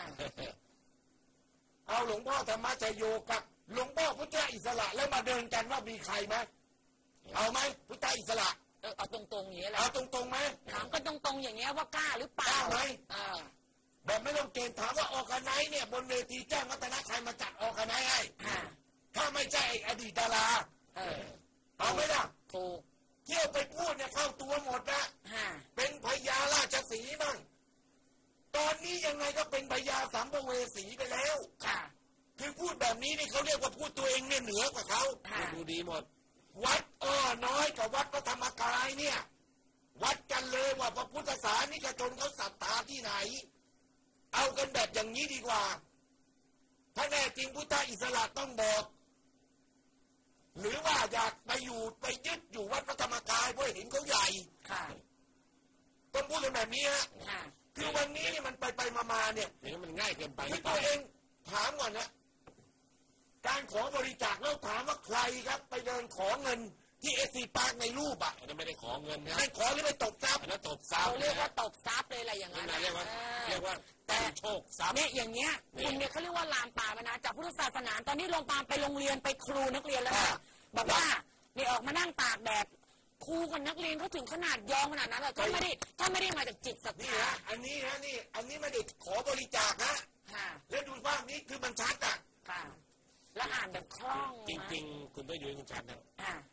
เอาหลวงพ่อธรรมชโยกับหลวงพ่อพุทธอิสระแล้วมาเดินกันว่ามีใครไหมเอาไหมพุทธอิสระเอาตรงๆอย่างนี้แหละเอาตรงๆไหมถามก็ตรงๆอย่างเงี้ยว่ากล้าหรือเปล่ากล้าไหมแบบไม่ต้องเกณฑ์ถามว่าออกกันไหนเนี่ยบนเวทีแจ้งวัฒนะใครมาจัดออกกันไหนให้ถ้าไม่ใช่อดีตดาราเอาไหมล่ะถูกเที่ยวไปพูดเนี่ยเข้าตัวหมดนะเป็นพญาราชสีห์บ้างตอนนี้ยังไงก็เป็นพญาสัมภเวสีไปแล้วคือพูดแบบนี้นี่เขาเรียกว่าพูดตัวเองเนี่ยเหนือกว่าเขาดูดีหมดวัดอ้อน้อยกับวัดพระธรรมกายเนี่ยวัดกันเลยว่าพระพุทธศาสนิกชนเขาศรัทธาที่ไหนเอากันแบบอย่างนี้ดีกว่าถ้าแน่จริงพุทธอิสระต้องบอกหรือว่าอยากไปยึดอยู่วัดพระธรรมกายเพราะเห็นเขาใหญ่ต้องพูดกันแบบนี้ฮะคือวันนี้นี่มันไปมาเนี่ยมันง่ายเกินไปคือตัวเองถามก่อนนะการขอบริจาคแล้วถามว่าใครครับไปเดินขอเงินที่เอซีปาร์คในรูปไม่ได้ขอเงินนะไม่ขอหรือไม่ตบทรัพย์แล้วตบทรัพย์เรียกว่าตบทรัพย์เลยอะไรอย่างนั้นเรียกว่าแต่โชคทรัพย์เนี่ยอย่างเงี้ยคุณเนี่ยเขาเรียกว่าลามปามนะจากพุทธศาสนาตอนนี้ลงปามไปโรงเรียนไปครูนักเรียนแล้วนะบอกว่าเนี่ยออกมานั่งตากแดดครูกับนักเรียนเขาถึงขนาดยอมขนาดนั้นเลยถ้าไม่ได้มาจากจิตศรัทธาอันนี้ไม่ได้ขอบริจาคนะแล้วดูว่านี่คือมันชัดแล้วอ่านแบบคล่องจริงๆคุณต้องอยู่ในคุณชัดนะ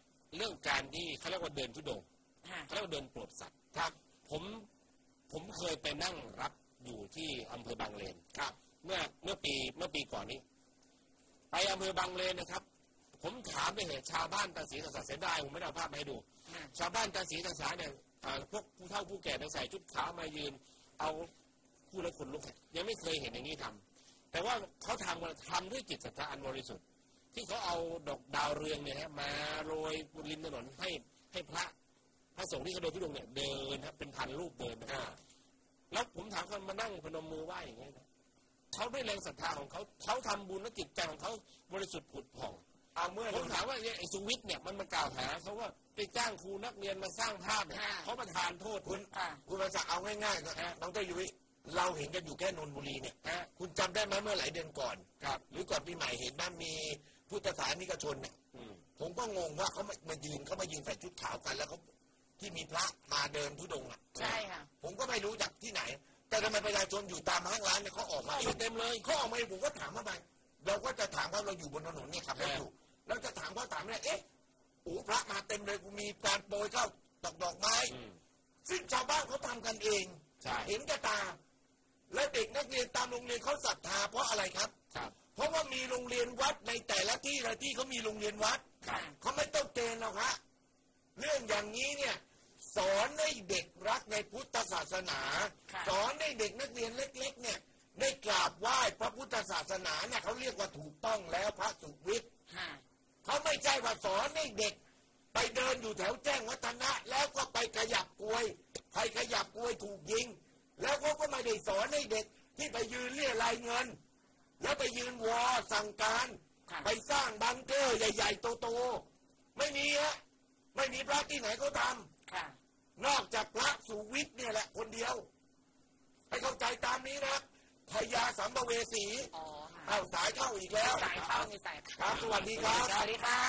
รื่องการที่เขาเรียกว่าเดินทุดงค์เขาเรียกว่าเดินโปรดสัตว์ครับผมเคยไปนั่งรับอยู่ที่อำเภอบางเลนครับเมื่อปีก่อนนี้ไปอำเภอบางเลนนะครับผมถามไปเหตุชาวบ้านตาสีตาสาเสียดายผมไม่ได้เอาภาพมาให้ดูชาวบ้านตาสีตาสาเนี่ยพวกผู้เฒ่าผู้แก่ใส่ชุดขาวมายืนเอาผู้ละคนลุกยังไม่เคยเห็นอย่างนี้ทำแต่ว่าเขาทำด้วยจิตศรัทธาอันบริสุทธิ์ที่เขาเอาดอกดาวเรืองเนี่ยมาโรยบนริมถนนให้พระสงฆ์ที่เขาเดินทุดงค์เนี่ยเดินครับเป็นพันรูปเดินนะครับแล้วผมถามคนมานั่งพนมมือไหว้อย่างเงี้ยนะเขาด้วยแรงศรัทธาของเขาทำบุญและจิตใจของเขาบริสุทธิ์ผุดผ่องผมถามว่าไอ้สุวิทย์เนี่ยมันมากล่าวหาเขาว่าไปจ้างครูนักเรียนมาสร้างภาพเนี่ยเขาประทานโทษคุณประศักดิ์เอาง่ายๆก็น้องเต้ยุ้ยเราเห็นกันอยู่แค่นนทบุรีเนี่ยคุณจำได้ไหมเมื่อหลายเดือนก่อนหรือก่อนปีใหม่เห็นว่ามีพุทธศาสนิกชนเนี่ยผมก็งงว่าเขามายืนใส่ชุดขาวกันแล้วเขาที่มีพระมาเดินทุดงค์ใช่ค่ะผมก็ไม่รู้จากที่ไหนแต่ทำไมประชาชนอยู่ตามห้างร้านเนี่ยเขาออกมาเต็มเลยเขาออกมาผมก็ถามว่าไปเราก็จะถามว่าเราอยู่บนถนนเนี่ยขับรถอยู่เราจะถามว่าถามเนี่ยพระมาเต็มเลยกูมีการโปรยเข้าดอกไม้ซึ่งชาวบ้านเขาทำกันเองเห็นกับตาและเด็กนักเรียนตามโรงเรียนเขาศรัทธาเพราะอะไรครับเพราะว่ามีโรงเรียนวัดในแต่ละที่เขามีโรงเรียนวัดเขาไม่ต้องเกณฑ์หรอกฮะเรื่องอย่างนี้เนี่ยสอนให้เด็กรักในพุทธศาสนาสอนให้เด็กนักเรียนเล็กๆเนี่ยได้กราบไหว้พระพุทธศาสนาเนี่ยเขาเรียกว่าถูกต้องแล้วพระสุวิทย์เขาไม่ใช่ว่าสอนให้เด็กไปเดินอยู่แถวแจ้งวัฒนะแล้วก็ไปขยับกลวยใครขยับกลวยถูกยิงแล้วเขาก็ไม่ได้สอนให้เด็กที่ไปยืนเรียรายเงินแล้วไปยืนวอสั่งการไปสร้างบังเกอร์ใหญ่ๆโตๆไม่มีฮะไม่มีพระที่ไหนเขาทำนอกจากพระสุวิทย์เนี่ยแหละคนเดียวให้เข้าใจตามนี้นะพญาสัมภเวสีเอาสายเข้าอีกแล้วสายเข้ามีสายครับสวัสดีครับสวัสดีค่ะ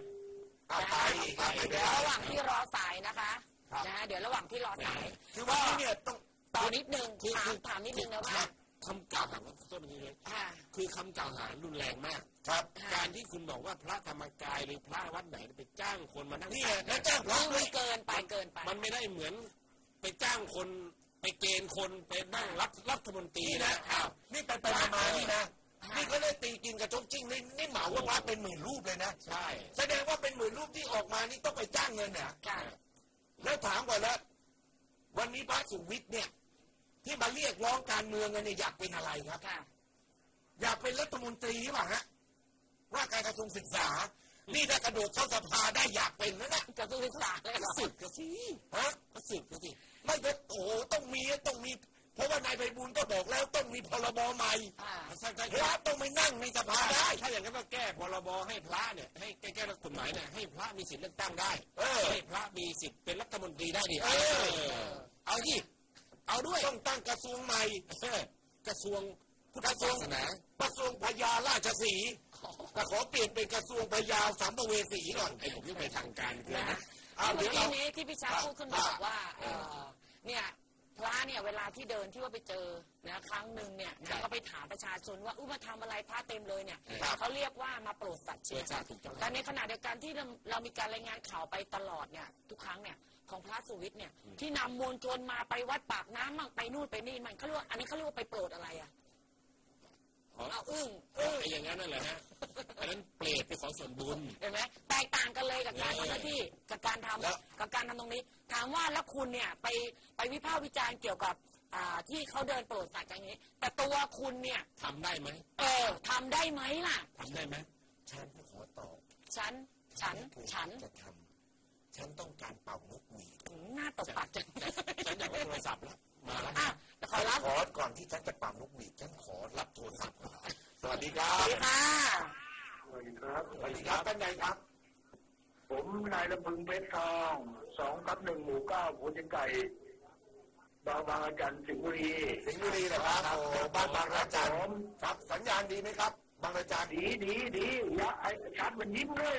เดี๋ยวระหว่างที่รอสายนะคะเดี๋ยวระหว่างที่รอสายคือว่าเนี่ยต้องตอนนิดนึงถามนิดนึงนะว่าคำกล่าวหาต้นนี้เลยคือคำกล่าวหารุนแรงมากครับการที่คุณบอกว่าพระธรรมกายหรือพระวัดไหนไปจ้างคนมานั่งนี่แล้วจ้างพระด้วยเกินไปมันไม่ได้เหมือนไปจ้างคนไปเกณฑ์คนไปนั่งรัฐมนตรีนะนี่ไปมานี่นะนี่เขาเลยตีกินกระจกจริงนี่เหมาว่าพระเป็นหมื่นรูปเลยนะใช่แสดงว่าเป็นหมื่นรูปที่ออกมานี่ต้องไปจ้างเงินเนี่ยแล้วถามก่อนแล้ววันนี้พระสุวิทย์เนี่ยที่มาเรียกร้องการเมืองเนี่ยอยากเป็นอะไรครับอยากเป็นรัฐมนตรีหรือเปล่าฮะว่าการกระทรวงศึกษานี่ถ้ากระโดดเข้าสภาได้อยากเป็นแล้วนะกระทรวงศึกษาเลยเหรอสึกก็สิฮะก็สึกก็สิไม่เป็นโอ้โหต้องมีเพราะว่านายไพบูลย์ก็บอกแล้วต้องมีพรบใหม่พระต้องไม่นั่งในสภาได้ถ้าอย่างนั้นก็แก้พรบให้พระเนี่ยให้แก้กฎหมายเนี่ยให้พระมีสิทธิ์เลือกตั้งได้ให้พระมีสิทธิ์เป็นรัฐมนตรีได้ดิเอาดิเอาด้วยต้องตั้งกระทรวงใหม่กระทรวงพุทธศาสนากระทรวงพญาราชสีห์แต่ขอเปลี่ยนเป็นกระทรวงพญาสัมภเวสีก่อนไอ้ผมยังไปทางการนะเมื่อกี้นี้ที่พี่ช้างพูดขึ้นมาบอกว่าเนี่ยพระเนี่ยเวลาที่เดินที่ว่าไปเจอนะครั้งหนึ่งเนี่ยนะก็ไปถามประชาชนว่ามาทำอะไรพระเต็มเลยเนี่ยเขาเรียกว่ามาโปรดสัตว์แต่ในขณะเดียวกันที่เรามีการรายงานข่าวไปตลอดเนี่ยทุกครั้งเนี่ยของพระสุวิทย์เนี่ยที่นำมวลชนมาไปวัดปากน้ำมั่งไปนู่นไปนี่มันเขาเรียกว่าอันนี้เขาเรียกว่าไปโปรดอะไรอ่ะเอาอย่างนั้นนั่นแหละฮะอันนั้นเปรตเป็นของส่วนบุญเห็นไหมแตกต่างกันเลยกับการทำหน้าที่กับการทำตรงนี้ถามว่าแล้วคุณเนี่ยไปวิพากษ์วิจารณ์เกี่ยวกับที่เขาเดินโปรดสัตว์อย่างนี้แต่ตัวคุณเนี่ยทำได้ไหมทำได้ไหมล่ะทำได้ไหมฉันขอตอบฉันจะทำฉันต้องการเป่านกหวีดหน้าตบปากฉันอยากรับโทรศัพท์แล้วมาแล้วขอก่อนที่ฉันจะเป่านกหวีดฉันขอรับโทรศัพท์สวัสดีครับสวัสดีค่ะสวัสดีครับสวัสดีครับเป็นไงครับผมนายลำพึงเพชรทอง2/1 หมู่ 9 พูนยังไก่บางอาจารย์สิงห์บุรีนะครับโอ้บ้านบางอาจารย์ครับสัญญาณดีไหมครับบางอาจารย์ดีอย่าไอ้ชัดมันยิ้มเลย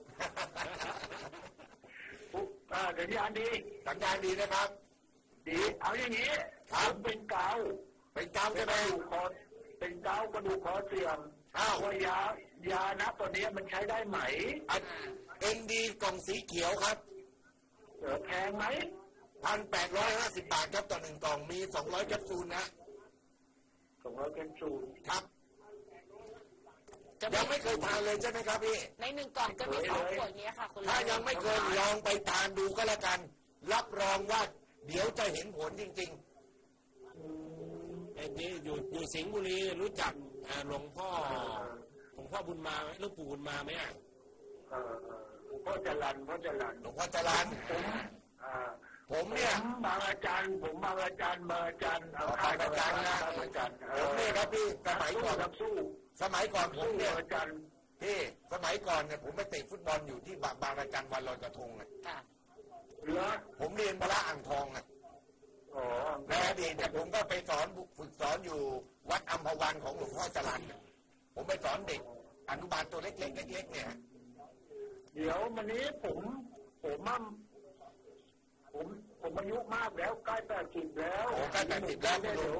สัญญาณดีนะครับดีเอาอย่างนี้ผมเป็นเกาใช่ไหมเป็นเกากระดูกคอเสื่อมว่ายยานะตัวนี้มันใช้ได้ไหม ND กล่องสีเขียวครับแพงไหม 1,850 บาทครับต่อ1 กล่องมี200แคปซูลนะ 200 แคปซูลครับยังไม่เคยทานเลยใช่ไหมครับพี่ใน1 กล่องจะมี2 ขวดนี้ค่ะคุณลุงถ้ายังไม่เคยลองไปทานดูก็แล้วกันรับรองว่าเดี๋ยวจะเห็นผลจริงไอ้นี่อยู่สิงห์บุรีรู้จักหลวงพ่อบุญมาไหมหลวงปู่บุญมาไหมพ่อจรัญหลวงพ่อจรัญผมเนี่ยบางอาจารย์บางอาจารย์นะผมเนี่ยครับพี่สมัยก่อนผมเนี่ยพี่สมัยก่อนเนี่ยผมไปเตะฟุตบอลอยู่ที่บางอาจารย์วันลอยกระทงอ่ะผมเรียนพระอ่างทองอ่ะในอดีตแต่ผมก็ไปฝึกสอนอยู่วัดอัมพวันของหลวงพ่อจรัญผมไปสอนเด็กอนุบาลตัวเล็กๆเนี่ยเดี๋ยววันนี้ผมอายุมากแล้วใกล้80แล้วใกล้80แล้วเดี๋ยว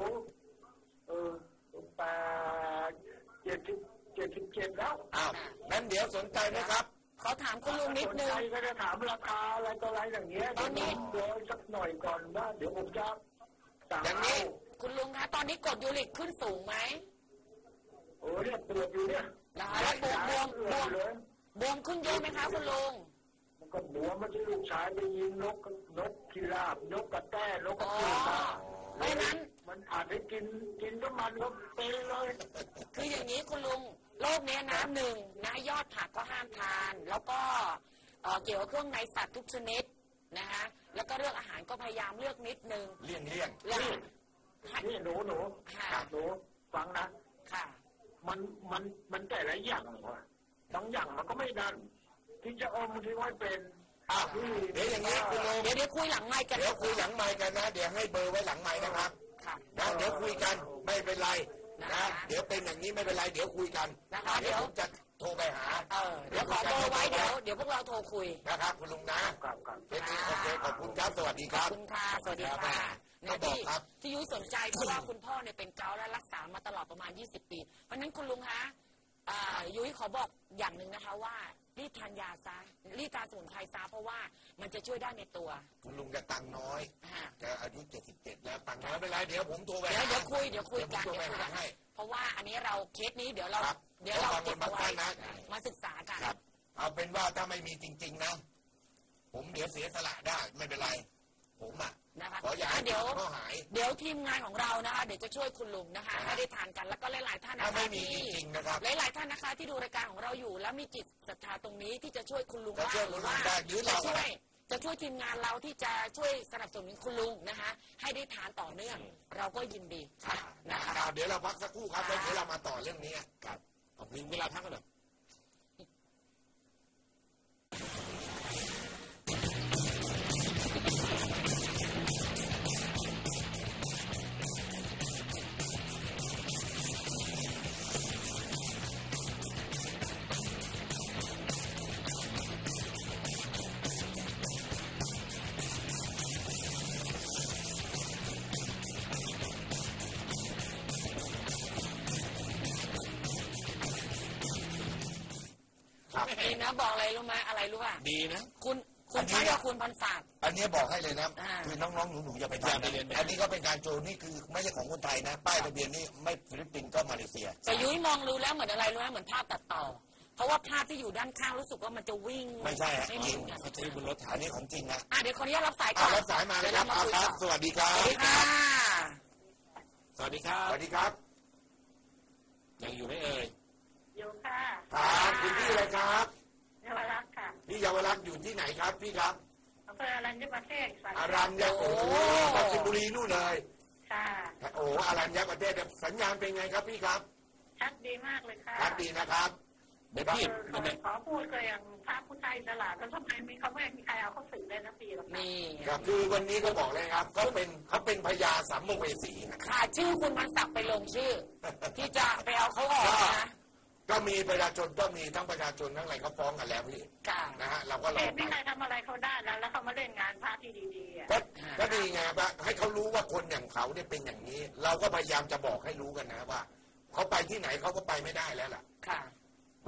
77แล้วนั้นเดี๋ยวสนใจไหมครับขอถามคุณลุงนิดนึงก็จะถามราคาอะไรต่ออะไรอย่างเงี้ยตอนนี้โดยสักหน่อยก่อนว่าเดี๋ยวผมจะอย่างนี้คุณลุงคะตอนนี้กรดยูริกขึ้นสูงไหมเนี่ยปวดอยู่เนี่ยนะคะแล้วบวมขึ้นเยอะไหมคะคุณลุงมันก็บวมมันที่ลูกชายไปยิงนกพิราบนกกระแต้นกกระเทียมเพราะนั้นมันอาจจะกินก็มันก็เป็นเลยคืออย่างนี้คุณลุงโรคนี้นะ1นะยอดผักก็ห้ามทานแล้วก็เกี่ยวกับเครื่องในสัตว์ทุกชนิดนะคะแล้วก็เรื่องอาหารก็พยายามเลือกนิดนึงเลี่ยงนี่หนูฟังนะค่ะมันแต่ละอย่างว่ะบางอย่างมันก็ไม่ดันที่จะอมที่ว่าเป็นเดี๋ยวอย่างนี้คุณลุงเดี๋ยวคุยหลังไมค์กันเดี๋ยวคุยหลังไมค์กันนะเดี๋ยวให้เบอร์ไว้หลังไมค์นะครับนะเดี๋ยวคุยกันไม่เป็นไรนะเดี๋ยวเป็นอย่างนี้ไม่เป็นไรเดี๋ยวคุยกันนะคะเดี๋ยวผมจะโทรไปหาเดี๋ยวขอเบอร์ไว้เดี๋ยวพวกเราโทรคุยนะครับคุณลุงนะเป็นโอเคขอบคุณครับสวัสดีครับขอบคุณค่ะสวัสดีค่ะที่ยุ้ยสนใจเพราะว่าคุณพ่อเนี่ยเป็นเกาต์และรักษามาตลอดประมาณ20 ปีเพราะนั้นคุณลุงคะยุ้ยขอบอกอย่างหนึ่งนะคะว่ารีบทานยาซะรีบทานสมุนไพรซะเพราะว่ามันจะช่วยได้ในตัวคุณลุงจะตังน้อยจะอายุ77แล้วตังน้อยไม่เป็นไรเดี๋ยวผมโทรไปเดี๋ยวคุยกันเพราะว่าอันนี้เราเคสนี้เดี๋ยวเราเก็บเอาไว้มาศึกษากันเอาเป็นว่าถ้าไม่มีจริงๆนะผมเดี๋ยวเสียสละได้ไม่เป็นไรผมนะคะขออย่าให้เขาหายเดี๋ยวทีมงานของเรานะคะเดี๋ยวจะช่วยคุณลุงนะคะให้ได้ทานกันแล้วก็หลายๆท่านนะคะที่หลายๆท่านนะคะที่ดูรายการของเราอยู่แล้วมีจิตศรัทธาตรงนี้ที่จะช่วยคุณลุงว่าหรือว่าจะช่วยทีมงานเราที่จะช่วยสนับสนุนคุณลุงนะคะให้ได้ทานต่อเนื่องเราก็ยินดีนะคะเดี๋ยวเราพักสักครู่ครับแล้วเดี๋ยวเรามาต่อเรื่องนี้ครับเอาเวลาพักกันหน่อยดีนะบอกอะไรรู้ไหมอะไรรู้ป่ะดีนะคุณใช้กับคุณพันศาสตร์อันนี้บอกให้เลยนะคือน้องๆหนูๆอย่าไปทำอันนี้ก็เป็นการโจรนี่คือไม่ใช่ของคนไทยนะป้ายทะเบียนนี่ไม่ฟิลิปปินส์ก็มาเลเซียแต่ยุ้ยมองรู้แล้วเหมือนอะไรรู้ไหมเหมือนภาพตัดต่อเพราะว่าภาพที่อยู่ด้านข้างรู้สึกว่ามันจะวิ่งไม่ใช่จริงเขาใช้บนรถอันนี้ของจริงนะเดี๋ยวคนนี้รับสายก่อนรับสายมาเลยครับสวัสดีครับสวัสดีค่ะสวัสดีครับสวัสดีครับยังอยู่ไหมเอ่ยอยู่ค่ะครับคุณพี่อะไรครับเยาวรักษ์ค่ะพี่เยาวรักษ์อยู่ที่ไหนครับพี่ครับอำเภออรัญญประเทศอรัญญโอ้ปราจีนบุรีนู่นเลยค่ะโอ้อรัญญประเทศสัญญาณเป็นไงครับพี่ครับชัดดีมากเลยค่ะชัดดีนะครับเดี๋ยวพี่ขอพูดเลยอย่างพระพุทธอิสระก็ทำไมเขาไม่มีใครเอาเข้าสื่อได้นะพี่หรอกนี่ครับคือวันนี้ก็บอกเลยครับเขาเป็นพญาสัมภเวสีค่ะชื่อคุณพันศักดิ์ไปลงชื่อที่จะไปเอาเขาออกนะก็มีประชาชนก็มีทั้งประชาชนทั้งอะไรเขาฟ้องกันแล้วพี่นะฮะเราก็รอไม่ใครทำอะไรเขาได้แล้วเขามาเล่นงานพระที่ดีๆก็ดีไงว่าให้เขารู้ว่าคนอย่างเขาเนี่ยเป็นอย่างนี้เราก็พยายามจะบอกให้รู้กันนะว่าเขาไปที่ไหนเขาก็ไปไม่ได้แล้วล่ะเพราะ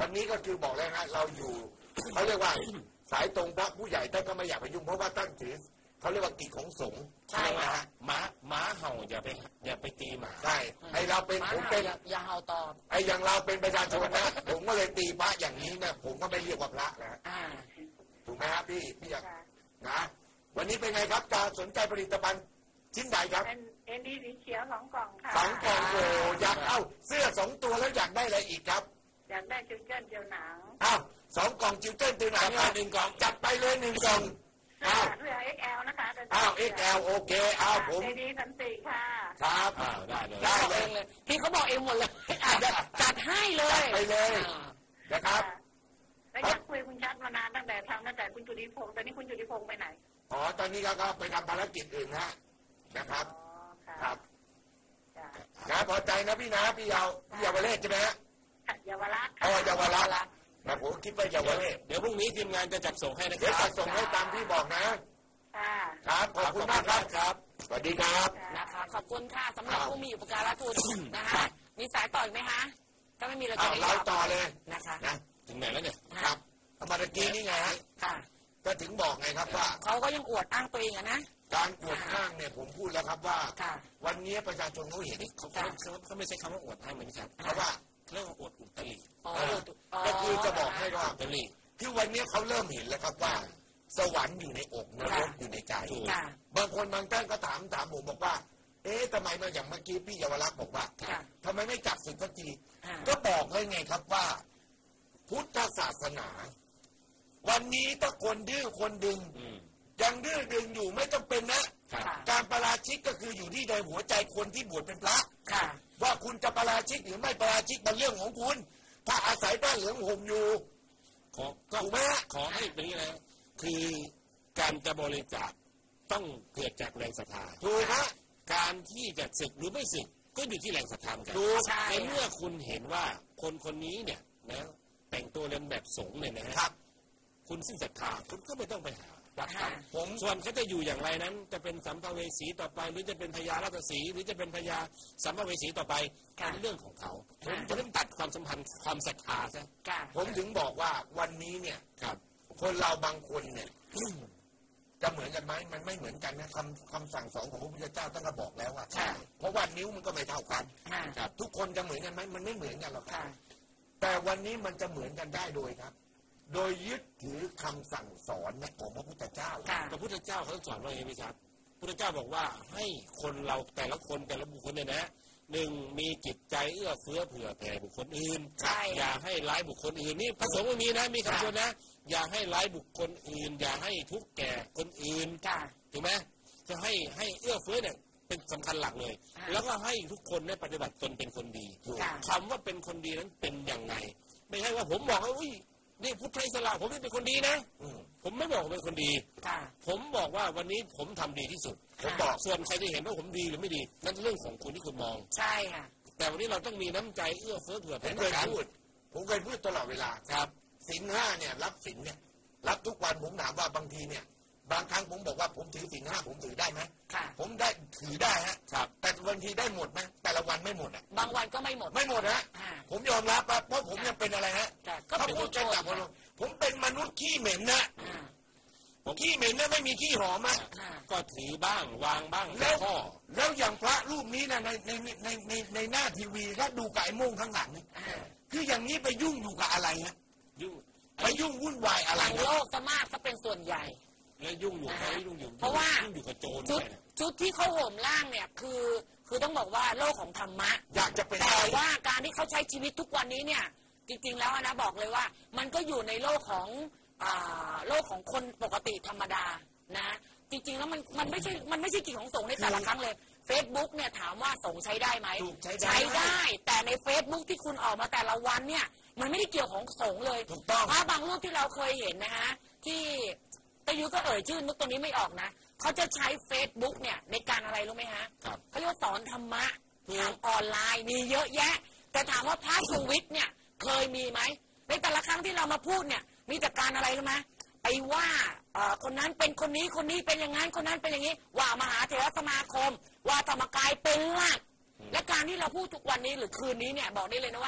วันนี้ก็คือบอกเลยฮะเราอยู่เขาเรียกว่าสายตรงพระผู้ใหญ่ท่านก็ไม่อยากไปยุ่งเพราะว่าท่านถือเขาเรียกว่ากิจของสงฆ์ใช่ไหมฮะหมาเห่าอย่าไปตีหมาใช่ไอเราเป็นผมเป็นอย่าเห่าตอบไออย่างเราเป็นประชาชนนะผมก็เลยตีพระอย่างนี้นะผมก็ไม่เรียกว่าพระนะถูกไหมครับพี่อยากนะวันนี้เป็นไงครับการสนใจผลิตภัณฑ์ชิ้นใดครับเป็นเอ็นดีสีเขียว2 กล่องค่ะ 2 กล่องโอ้อยากเอาเสื้อ2 ตัวแล้วอยากได้อะไรอีกครับอยากได้จิ้วเจิ้นเจียวหนังอ้าว2 กล่องจิ้วเจิ้นตัวไหน1 กล่องจัดไปเลย1 กล่องอ้าวเสื้อ XL นะคะอ้าว XL โอเคอ้าวผมเอดีสันติค่ะครับได้เลยได้บอกเลเอย งเลยพี่เขาบอกเองหมดเลยจัดให้เลจัยดไปเลยนะครับแล้วอยากคุยคุณชัดมานานตั้งแต่คุณจุติพงศ์ตอนนี้คุณจุติพงศ์ไปไหนอ๋อตอนนี้ก็ไปทำภารกิจอื่นนะครับอ๋อค่ะครับจ้ะนะพอใจนะพี่นะพี่เยาวเลศใช่ไหมฮะเยาวราชอ๋อค่ะเยาวราชนะผมคิดว่าเยาวเลศเดี๋ยวพรุ่งนี้ทีมงานจะจัดส่งให้นะคเดี๋ยวรัจับดส่งให้ตามที่บอกนะค่ะครับขอบคุณมากครับสวัสดีครับนะคะขอบคุณค่ะสำหรับผู้มีอุปการะคุณนะคะมีสายต่ออีกไหมคะถ้าไม่มีเราจะได้เราต่อเลยนะคะนะถึงไหนแล้วเนี่ยครับเมื่อกี้นี่ไงฮะค่ะก็ถึงบอกไงครับว่าเขาก็ยังอวดอ้างตัวเองอะนะการอวดอ้างเนี่ยผมพูดแล้วครับว่าค่ะวันนี้ประชาชนเขาเห็นเขาไม่ใช่คำว่าอวดอ้างเหมือนกันเพราะว่าเรื่องอวดอุตริอ๋อก็คือจะบอกให้ว่าอุตริที่วันนี้เขาเริ่มเห็นแล้วครับว่า สวรรค์อยู่ในอกนรกอยู่ในใจค่ะบางคนบางท่านก็ถามผมบอกว่า เอ๊ะทำไมมาอย่างเมื่อกี้พี่เยาวรักษ์บอกว่าค่ะทำไมไม่จับศึกสักทีค่ะก็บอกเลยไงครับว่า พุทธศาสนา วันนี้ถ้าคนดื้อคนดึง ยังดื้อดึงอยู่ไม่จำเป็นนะค่ะการประราชิกก็คืออยู่ที่ในหัวใจคนที่บวชเป็นพระค่ะว่าคุณจะประราชิกหรือไม่ประราชิกเป็นเรื่องของคุณ ถ้าอาศัยผ้าเหลืองห่มอยู่ ถูกไหมฮะขอให้เป็นอย่างนี้นะคือการจะบริจาคต้องเกิดจากแรงศรัทธาถูกฮะการที่จะศึกหรือไม่ศึกก็อยู่ที่แรงศรัทธาเหมือนกันถูกใช่ในเมื่อคุณเห็นว่าคนนี้เนี่ยนะแต่งตัวเรียนแบบสงฆ์เนี่ยนะฮะครับคุณสิ้นศรัทธาคุณก็ไม่ต้องไปหาวัดค่ะทำผมส่วนเขาจะอยู่อย่างไรนั้น จะเป็นสัมภเวสีต่อไป หรือจะเป็นพญาราชสีห์หรือจะเป็นพญาสัมภเวสีต่อไปค่ะเป็นเรื่องของเขาค่ะผมจะต้องตัดความสัมพันธ์ความศรัทธาซะค่ะผมถึงบอกว่าวันนี้เนี่ยครับคนเราบางคนเนี่ย จะเหมือนกันไหมมันไม่เหมือนกันนะคำสั่งสอนของพระพุทธเจ้าท่านก็บอกแล้วว่าค่ะเพราะว่านิ้วมันก็ไม่เท่ากันค่ะครับทุกคนจะเหมือนกันไหมมันไม่เหมือนกันหรอกครับค่ะแต่วันนี้มันจะเหมือนกันได้โดยครับ โดยยึดถือคำสั่งสอนของพระพุทธเจ้าค่ะพระพุทธเจ้าเขาสอนว่าอย่างนี้ครับพระพุทธเจ้าบอกว่าให้คนเราแต่ละคนแต่ละบุคคลเนี่ยนะหนึ่งมีจิตใจเอื้อเฟื้อเผื่อแผ่บุคคลอื่นใช่อย่าให้ร้ายบุคคลอื่นนี่พระสงฆ์ไม่มีนะมีคำชวนนะ อย่าให้ร้ายบุคคลอื่น อย่าให้ทุกข์แก่คนอื่นค่ะถูกไหมจะให้เอื้อเฟื้อเนี่ยเป็นสำคัญหลักเลยค่ะแล้วก็ให้ทุกคนได้ปฏิบัติตนเป็นคนดีค่ะคำว่าเป็นคนดีนั้นเป็นอย่างไรไม่ใช่ว่าผมบอกว่าอุ้ยนี่พุทธอิสระผมนี่เป็นคนดีนะอืมผมไม่บอกว่าเป็นคนดีค่ะผมบอกว่าวันนี้ผมทำดีที่สุดผมบอกส่วนใครจะเห็นว่าผมดีหรือไม่ดีนั่นเรื่องของคุณที่คุณมองใช่ค่ะแต่วันนี้เราต้องมีน้ำใจเอื้อเฟื้อเผื่อผแผ่มเคยกันพูดตลอดเวลาครับศีลห้าเนี่ยรับศีลเนี่ยรับทุกวันผมถามว่าบางทีเนี่ย บางครั้งผมบอกว่าผมถือศีลห้าผมถือได้ไหมค่ะผมได้ถือได้ฮะครับแต่บางทีได้หมดไหมแต่ละวันไม่หมดอ่ะบางวันก็ไม่หมดไม่หมดฮะค่ะผมยอมรับครับเพราะผมยังเป็นอะไรฮะแต่ก็ถ้าเป็นพูดกันจากคนผมเป็นมนุษย์ขี้เหม็นนะอ่าขี้เหม็นเนี่ยไม่มีขี้หอมอะอ่าก็ถือบ้างวางบ้างแล้วข้อแล้วอย่างพระรูปนี้นะในหน้าทีวีก็ดูกับไอ้โม่งข้างหลังเนี่ยอ่าคืออย่างนี้ไปยุ่งอยู่กับอะไรฮะยุ่งไปยุ่งวุ่นวายอะไรทางนะโลกซะมากก็เป็นส่วนใหญ่แล้วยุ่งอยู่ใครยุ่งอยู่เพราะว่ายุ่งอยู่กับโจรชุด้ดวยนะชุดที่เขาห่มร่างเนี่ยคือต้องบอกว่าโลกของธรรมะอยากจะเป็นแต่อะไรว่าการที่เขาใช้ชีวิตทุกวันนี้เนี่ย จริงๆแล้วนะบอกเลยว่า มันก็อยู่ในโลกของโลกของคนปกติธรรมดานะ จริงๆแล้วมันไม่ใช่กิจของสงฆ์ในแต่ละครั้งเลย Facebook เนี่ยถามว่าสงฆ์ใช้ได้ไหมถูกใช้ใช้ได้ได้ แต่ใน Facebook ที่คุณออกมาแต่ละวันเนี่ย มันไม่ได้เกี่ยวของสงฆ์เลยถูกต้องพระบางรูปที่เราเคยเห็นนะฮะที่ตะยุก็เอ่ยชื่อนึกตัวนี้ไม่ออกนะเขาจะใช้ Facebook เนี่ยในการอะไรรู้ไหมฮะครับเขาเรียกว่าสอนธรรมะทางออนไลน์มีเยอะแยะ แต่ถามว่าพระสุวิทย์เนี่ยเคยมีไหมในแต่ละครั้งที่เรามาพูดเนี่ยมีแต่การอะไรรู้ไหมไปว่าคนนั้นเป็นคนนี้คนนี้เป็นอย่างนั้นคนนั้นเป็นอย่างนี้ว่ามหาเถรสมาคม ว่าธรรมกายเป็นหลักและการที่เราพูดทุกวันนี้หรือคืนนี้เนี่ยบอกได้เลยนะว่า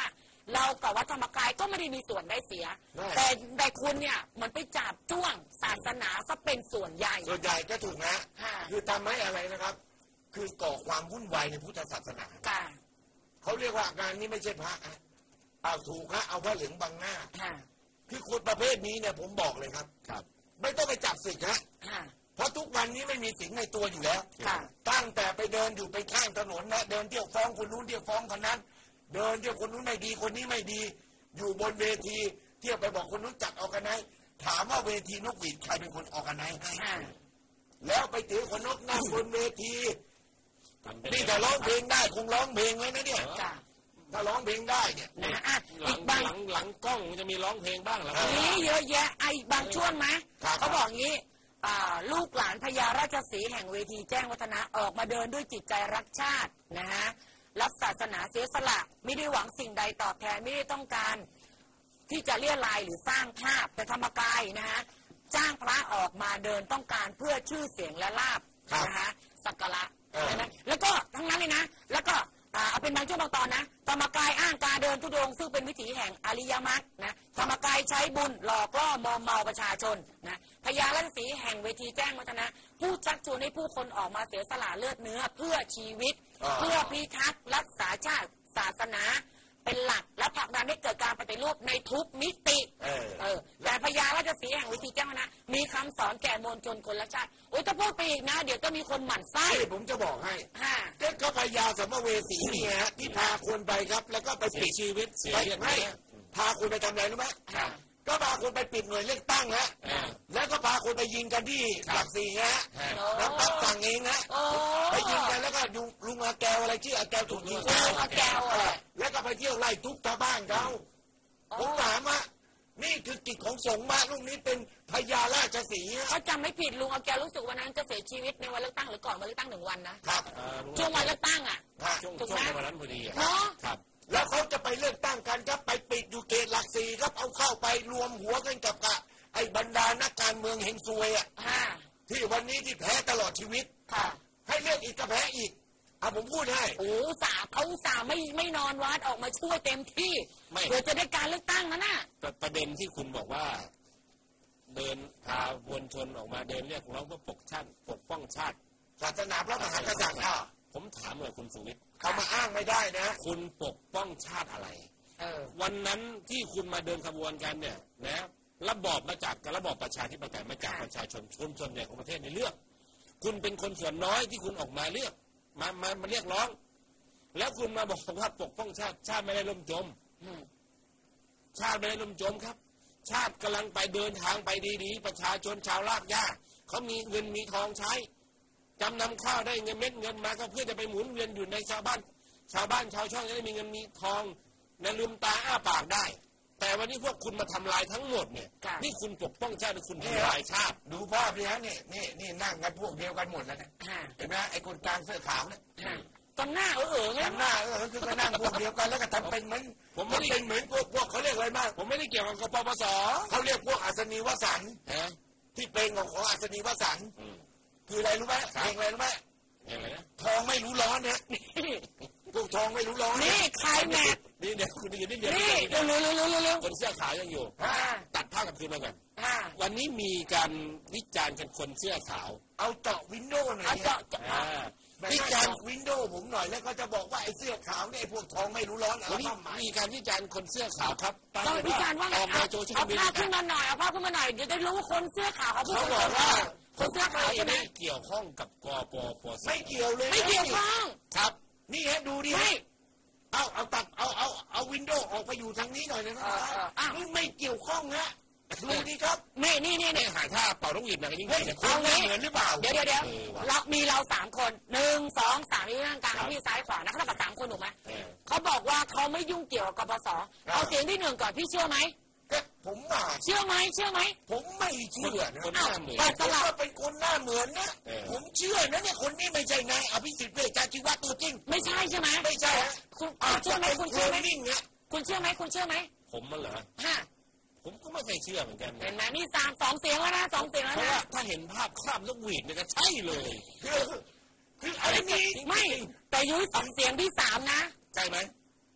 เรากับวัดธรรมกายก็ไม่ได้มีส่วนได้เสีย แต่คุณเนี่ยเหมือนไปจับจ้วงศาสนาซะเป็นส่วนใหญ่ก็ถูกนะคือทำให้อะไรนะครับคือก่อความวุ่นวายในพุทธศาสนาเขาเรียกว่างานนี้ไม่ใช่พระเอาถูกนะเอาพระเหลืองบังหน้าคือคนประเภทนี้เนี่ยผมบอกเลยครับไม่ต้องไปจับศึกนะเพราะทุกวันนี้ไม่มีสิงในตัวอยู่แล้วตั้งแต่ไปเดินอยู่ไปข้างถนนนะเดินเที่ยวฟ้องคนนู้นเที่ยวฟ้องคนนั้นเดินเที่ยวคนนู้นไม่ดีคนนี้ไม่ดีอยู่บนเวทีเที่ยวไปบอกคนนู้นจัดออกกันไหนถามว่าเวทีนกหวีดใครเป็นคนออกกันไหนให้แล้วไปถือคนนกนั่งบนเวทีนี่ถ้าร้องเพลงได้คงร้องเพลงไว้นะเนี่ยถ้าร้องเพลงได้เนี่ยอีกหลังกล้องจะมีร้องเพลงบ้างหรือนี่เยอะแยะไอ้บางช่วงไหมเขาบอกงี้ลูกหลานพญาราชสีห์แห่งเวทีแจ้งวัฒนะออกมาเดินด้วยจิตใจรักชาตินะฮะรับศาสนาเสียสละไม่ได้หวังสิ่งใดตอบแทนไม่ได้ต้องการที่จะเลี่ยลายหรือสร้างภาพแต่ธรรมกายนะฮะจ้างพระออกมาเดินต้องการเพื่อชื่อเสียงและลาภนะฮะสักการะแล้วก็ทั้งนั้นเลยนะแล้วก็เอาเป็นบางช่วงบางตอนนะธรรมกายอ้างการเดินทุดงซึ่งเป็นวิถีแห่งอริยมรรคนะธรรมกายใช้บุญหลอกล่อมอมเมาประชาชนนะพญาราชสีห์แห่งเวทีแจ้งวัฒนะผู้ชักชวนให้ผู้คนออกมาเสียสละเลือดเนื้อเพื่อชีวิตเพื่อพิทักษ์รักษาชาติศาสนาเป็นหลักและผลักดันให้เกิดการปฏิรูปในทุกมิติแต่พญาราชสีห์แห่งเวทีแจ้งวัฒนะมีคำสอนแก่มวลชนคนละชาติโอ้ยถ้าพูดไปอีกนะเดี๋ยวก็มีคนหมั่นไส้ผมจะบอกให้ก็พญาสัมภเวสีเนี่ยฮะที่พาคนไปครับแล้วก็ไปปิดชีวิตเสียให้พาคนไปทำอะไรรู้ไหมก็พาคนไปปิดหน่วยเลือกตั้งฮะแล้วก็พาคนไปยิงกันที่หลักสี่ฮะแล้วปั๊บสั่งเองนะไปยิงกันแล้วก็ลุงอาแก้วอะไรชื่ออาแก้วถูกยิงอาแก้วแล้วก็ไปเที่ยวไล่ทุบชาวบ้านเขาผมถามว่านี่คือกิจของสงฆ์มาลูกนี้เป็นพญาราชสีห์เขาจำไม่ผิดลุงอาแก้วรู้สึกวันนั้นจะเสียชีวิตในวันเลือกตั้งหรือก่อนวันเลือกตั้ง1 วันนะครับช่วงวันเลือกตั้งอ่ะช่วงวันนั้นพอดีครับแล้วเขาจะไปเลือกตั้งกันครับไปปิดอยู่เขตหลักสี่ครับเอาเข้าไปรวมหัวกันกับไอ้บรรดานักการเมืองเฮงซวยอ่ะที่วันนี้ที่แพ้ตลอดชีวิตให้เลือกอีกก็แพ้อีกผมพูดให้เขาไม่นอนวัดออกมาช่วยเต็มที่เพื่อจะได้การเลือกตั้งนะประเด็นที่คุณบอกว่าเดินพามวลชนออกมาเดินเรียกร้องเพื่อปกป้องชาติศาสนาพระมหากษัตริย์ผมถามเลยคุณสุวิทย์เขามาอ้างไม่ได้นะคุณปกป้องชาติอะไรวันนั้นที่คุณมาเดินขบวนกันเนี่ยนะระบอบมาจากระบอบประชาธิปไตยมาจากประชาชนส่วนใหญ่ของประเทศในเลือกคุณเป็นคนส่วนน้อยที่คุณออกมาเรียกมาเรียกร้องแล้วคุณมาบอกว่าปกป้องชาติไม่ได้ล่มจมชาติไม่ได้ล่มจมครับชาติกำลังไปเดินทางไปดีๆประชาชนชาวรากหญ้าเขามีเงินมีทองใช้จำนำข้าวได้เงินเม็ดเงินมาก็เพื่อจะไปหมุนเวียนอยู่ในชาวบ้านชาวช่องจะได้มีเงินมีทองและลืมตาอ้าปากได้แต่วันนี้พวกคุณมาทำลายทั้งหมดเนี่ยนี่คุณปกป้องชาติหรือคุณทำลายชาติดูภาพนี้ฮะนี่นั่งกันพวกเดียวกันหมดแล้วเนี่ยเห็นไหมไอ้คนกลางเสื้อขาวเนี่ยตอนหน้าไงตอนหน้าคือก็นั่งพวกเดียวกันแล้วก็ทำเป็นเหมือนผมไม่เป็นเหมือนพวกเขาเรียกอะไรบ้างผมไม่ได้เกี่ยวกับกปปส. เขาเรียกพวกอัศนีวสันต์ที่เป็นของอัศนีวสันต์คืออะไรรู้ไหมเพลงอะไรรู้ไหมทองไม่รู้ร้อนเนี่ยพวกทองไม่รู้ร้อนนี่ใครแม็กนี่เดี๋ยวคุณอยู่นี่เดี๋ยวคนเสื้อขาวยังอยู่ตัดภาพกับคืนมาก่อนวันนี้มีการวิจารณ์กันคนเสื้อขาวเอาเจาะวินโดว์หน่อยวิจารณ์วินโดว์ผมหน่อยแล้วก็จะบอกว่าไอ้เสื้อขาวเนี่ยไอ้พวกทองไม่รู้ร้อนวันนี้มีการวิจารณ์คนเสื้อขาวครับต้องวิจารณ์ว่าเอาภาพขึ้นมาหน่อยเดี๋ยวได้รู้คนเสื้อขาวเขาบอกว่าคนเสื้อขาวจะไม่เกี่ยวข้องกับกปปส. ไม่เกี่ยวเลยไม่เกี่ยวข้องครับนี่ฮะดูดิเอาตัดเอาวินโดว์ออกไปอยู่ทางนี้หน่อยนะครับนี่ไม่เกี่ยวข้องฮะดูดิครับนี่หาท่าเป่าลูกหวีดนะยิ่งเอาเหมือนหรือเปล่าเดี๋ยวเรา3 คน1 2 3นี่นั่งกลางพี่ซ้ายขวานะเขากับ3 คนถูกไหมเขาบอกว่าเขาไม่ยุ่งเกี่ยวกับกปปส.เอาเสียงที่1ก่อนพี่เชื่อไหมผมเชื่อไหมผมไม่เชื่อนะคนหน้าเหมือนผมว่าเป็นคนหน้าเหมือนนะผมเชื่อนะเนี่ยคนนี้ไม่ใช่นายอภิสิทธิ์เวชชาชีวะตัวจริงไม่ใช่ใช่ไหมไม่ใช่คุณเชื่อไหมคุณเชื่อไหมคุณเชื่อไหมผมมันเหรอผมก็ไม่เคยเชื่อเหมือนกันเห็นไหมนี่2 เสียงแล้วนะ2 เสียงแล้วนะเพราะว่าถ้าเห็นภาพคราบลูกหวีดเนี่ยก็ใช่เลยคืออะไรนี่ไม่แต่ยุ้ย2 เสียงที่3นะใช่ไหม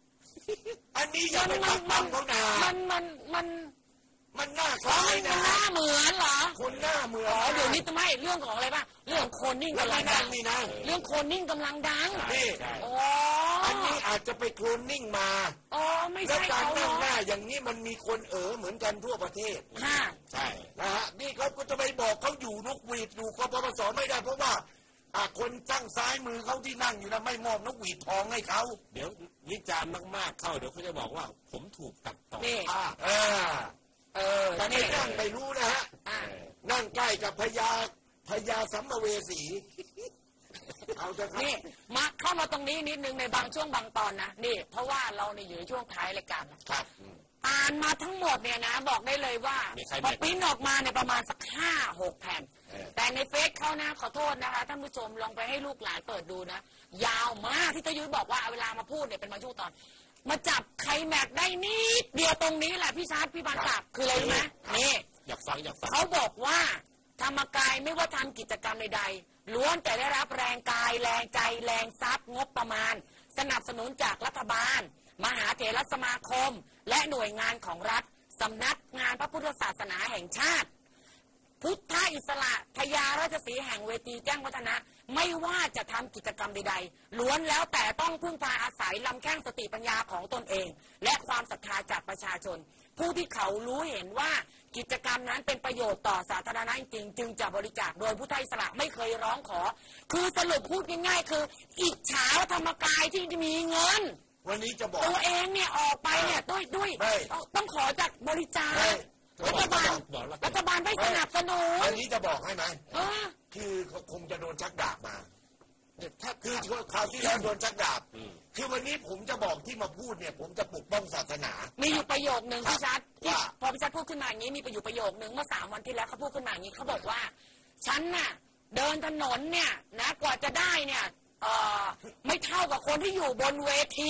อันนี้อย่าไปปักปั๊มเขานามันหน้าคล้ายนะหน้าเหมือนเหรอคนหน้าเหมือนเดี๋ยวนี้ไม่เรื่องของอะไรป่ะเรื่องโคนนิ่งกำลังดังนี่นะเรื่องโคนนิ่งกำลังดังนี่อันนี้อาจจะไปโคลนนิ่งมาไม่แล้วใช่การนั่งหน้าอย่างนี้มันมีคนเหมือนกันทั่วประเทศใช่นะฮะนี่เขาก็จะไปบอกเขาอยู่นกหวีดอยู่กปปสไม่ได้เพราะว่าคนตั้งซ้ายมือเขาที่นั่งอยู่นะไม่มอบนกหวีดทองให้เขาเดี๋ยววิจารณ์มากๆเข้าเดี๋ยวเขาจะบอกว่าผมถูกตัดต่อแต่ไม่นั่งไม่รู้นะฮะนั่งใกล้กับพญาสัมภเวสีเอาจะครับนี่มาเข้ามาตรงนี้นิดนึงในบางช่วงบางตอนนะนี่เพราะว่าเราเนี่ยอยู่ในช่วงท้ายรายการครับอ่านมาทั้งหมดเนี่ยนะบอกได้เลยว่าพอปริ้นออกมาเนี่ยประมาณสัก5-6 แผ่นแต่ในเฟซเขานะขอโทษนะคะท่านผู้ชมลองไปให้ลูกหลานเปิดดูนะยาวมากที่ตะยุ้ยบอกว่าเวลามาพูดเนี่ยเป็นบางช่วงตอนมาจับไคลแม็กซ์ได้นิดเดียวตรงนี้แหละพี่ชาร์ตพี่บานศักดิ์คืออะไรรู้ไหมนี่อยากฟังเขาบอกว่าธรรมกายไม่ว่าทำกิจกรรมใดๆล้วนแต่ได้รับแรงกายแรงใจแรงทรัพย์งบประมาณสนับสนุนจากรัฐบาลมหาเถรสมาคมและหน่วยงานของรัฐสำนักงานพระพุทธศาสนาแห่งชาติพุทธอิสระพญาราชสีห์แห่งเวทีแจ้งวัฒนะไม่ว่าจะทำกิจกรรมใดๆล้วนแล้วแต่ต้องพึ่งพาอาศัยลำแข้งสติปัญญาของตนเองและความศรัทธาจากประชาชนผู้ที่เขารู้เห็นว่ากิจกรรมนั้นเป็นประโยชน์ต่อสาธารณะจริงจึงจะบริจาคโดยพุทธอิสระไม่เคยร้องขอคือสรุปพูดง่ายๆคืออิจฉาธรรมกายที่มีเงินวันนี้จะบอกตัวเองเนี่ยออกไปเนี่ยด้วยต้องขอจากบริจาครัฐบาลไม่สนับสนุนอันนี้จะบอกให้ไหมคือเขาคงจะโดนชักดาบมาถ้าคือคราวที่แล้วโดนชักดาบคือวันนี้ผมจะบอกที่มาพูดเนี่ยผมจะปกป้องศาสนามีอยู่ประโยคนึงพี่ชัดพอพี่ชัดพูดขึ้นมาอย่างนี้มีประโยคนึงเมื่อ3 วันที่แล้วเขาพูดขึ้นมาอย่างนี้เขาบอกว่าฉันน่ะเดินถนนเนี่ยนะกว่าจะได้เนี่ยไม่เท่ากับคนที่อยู่บนเวที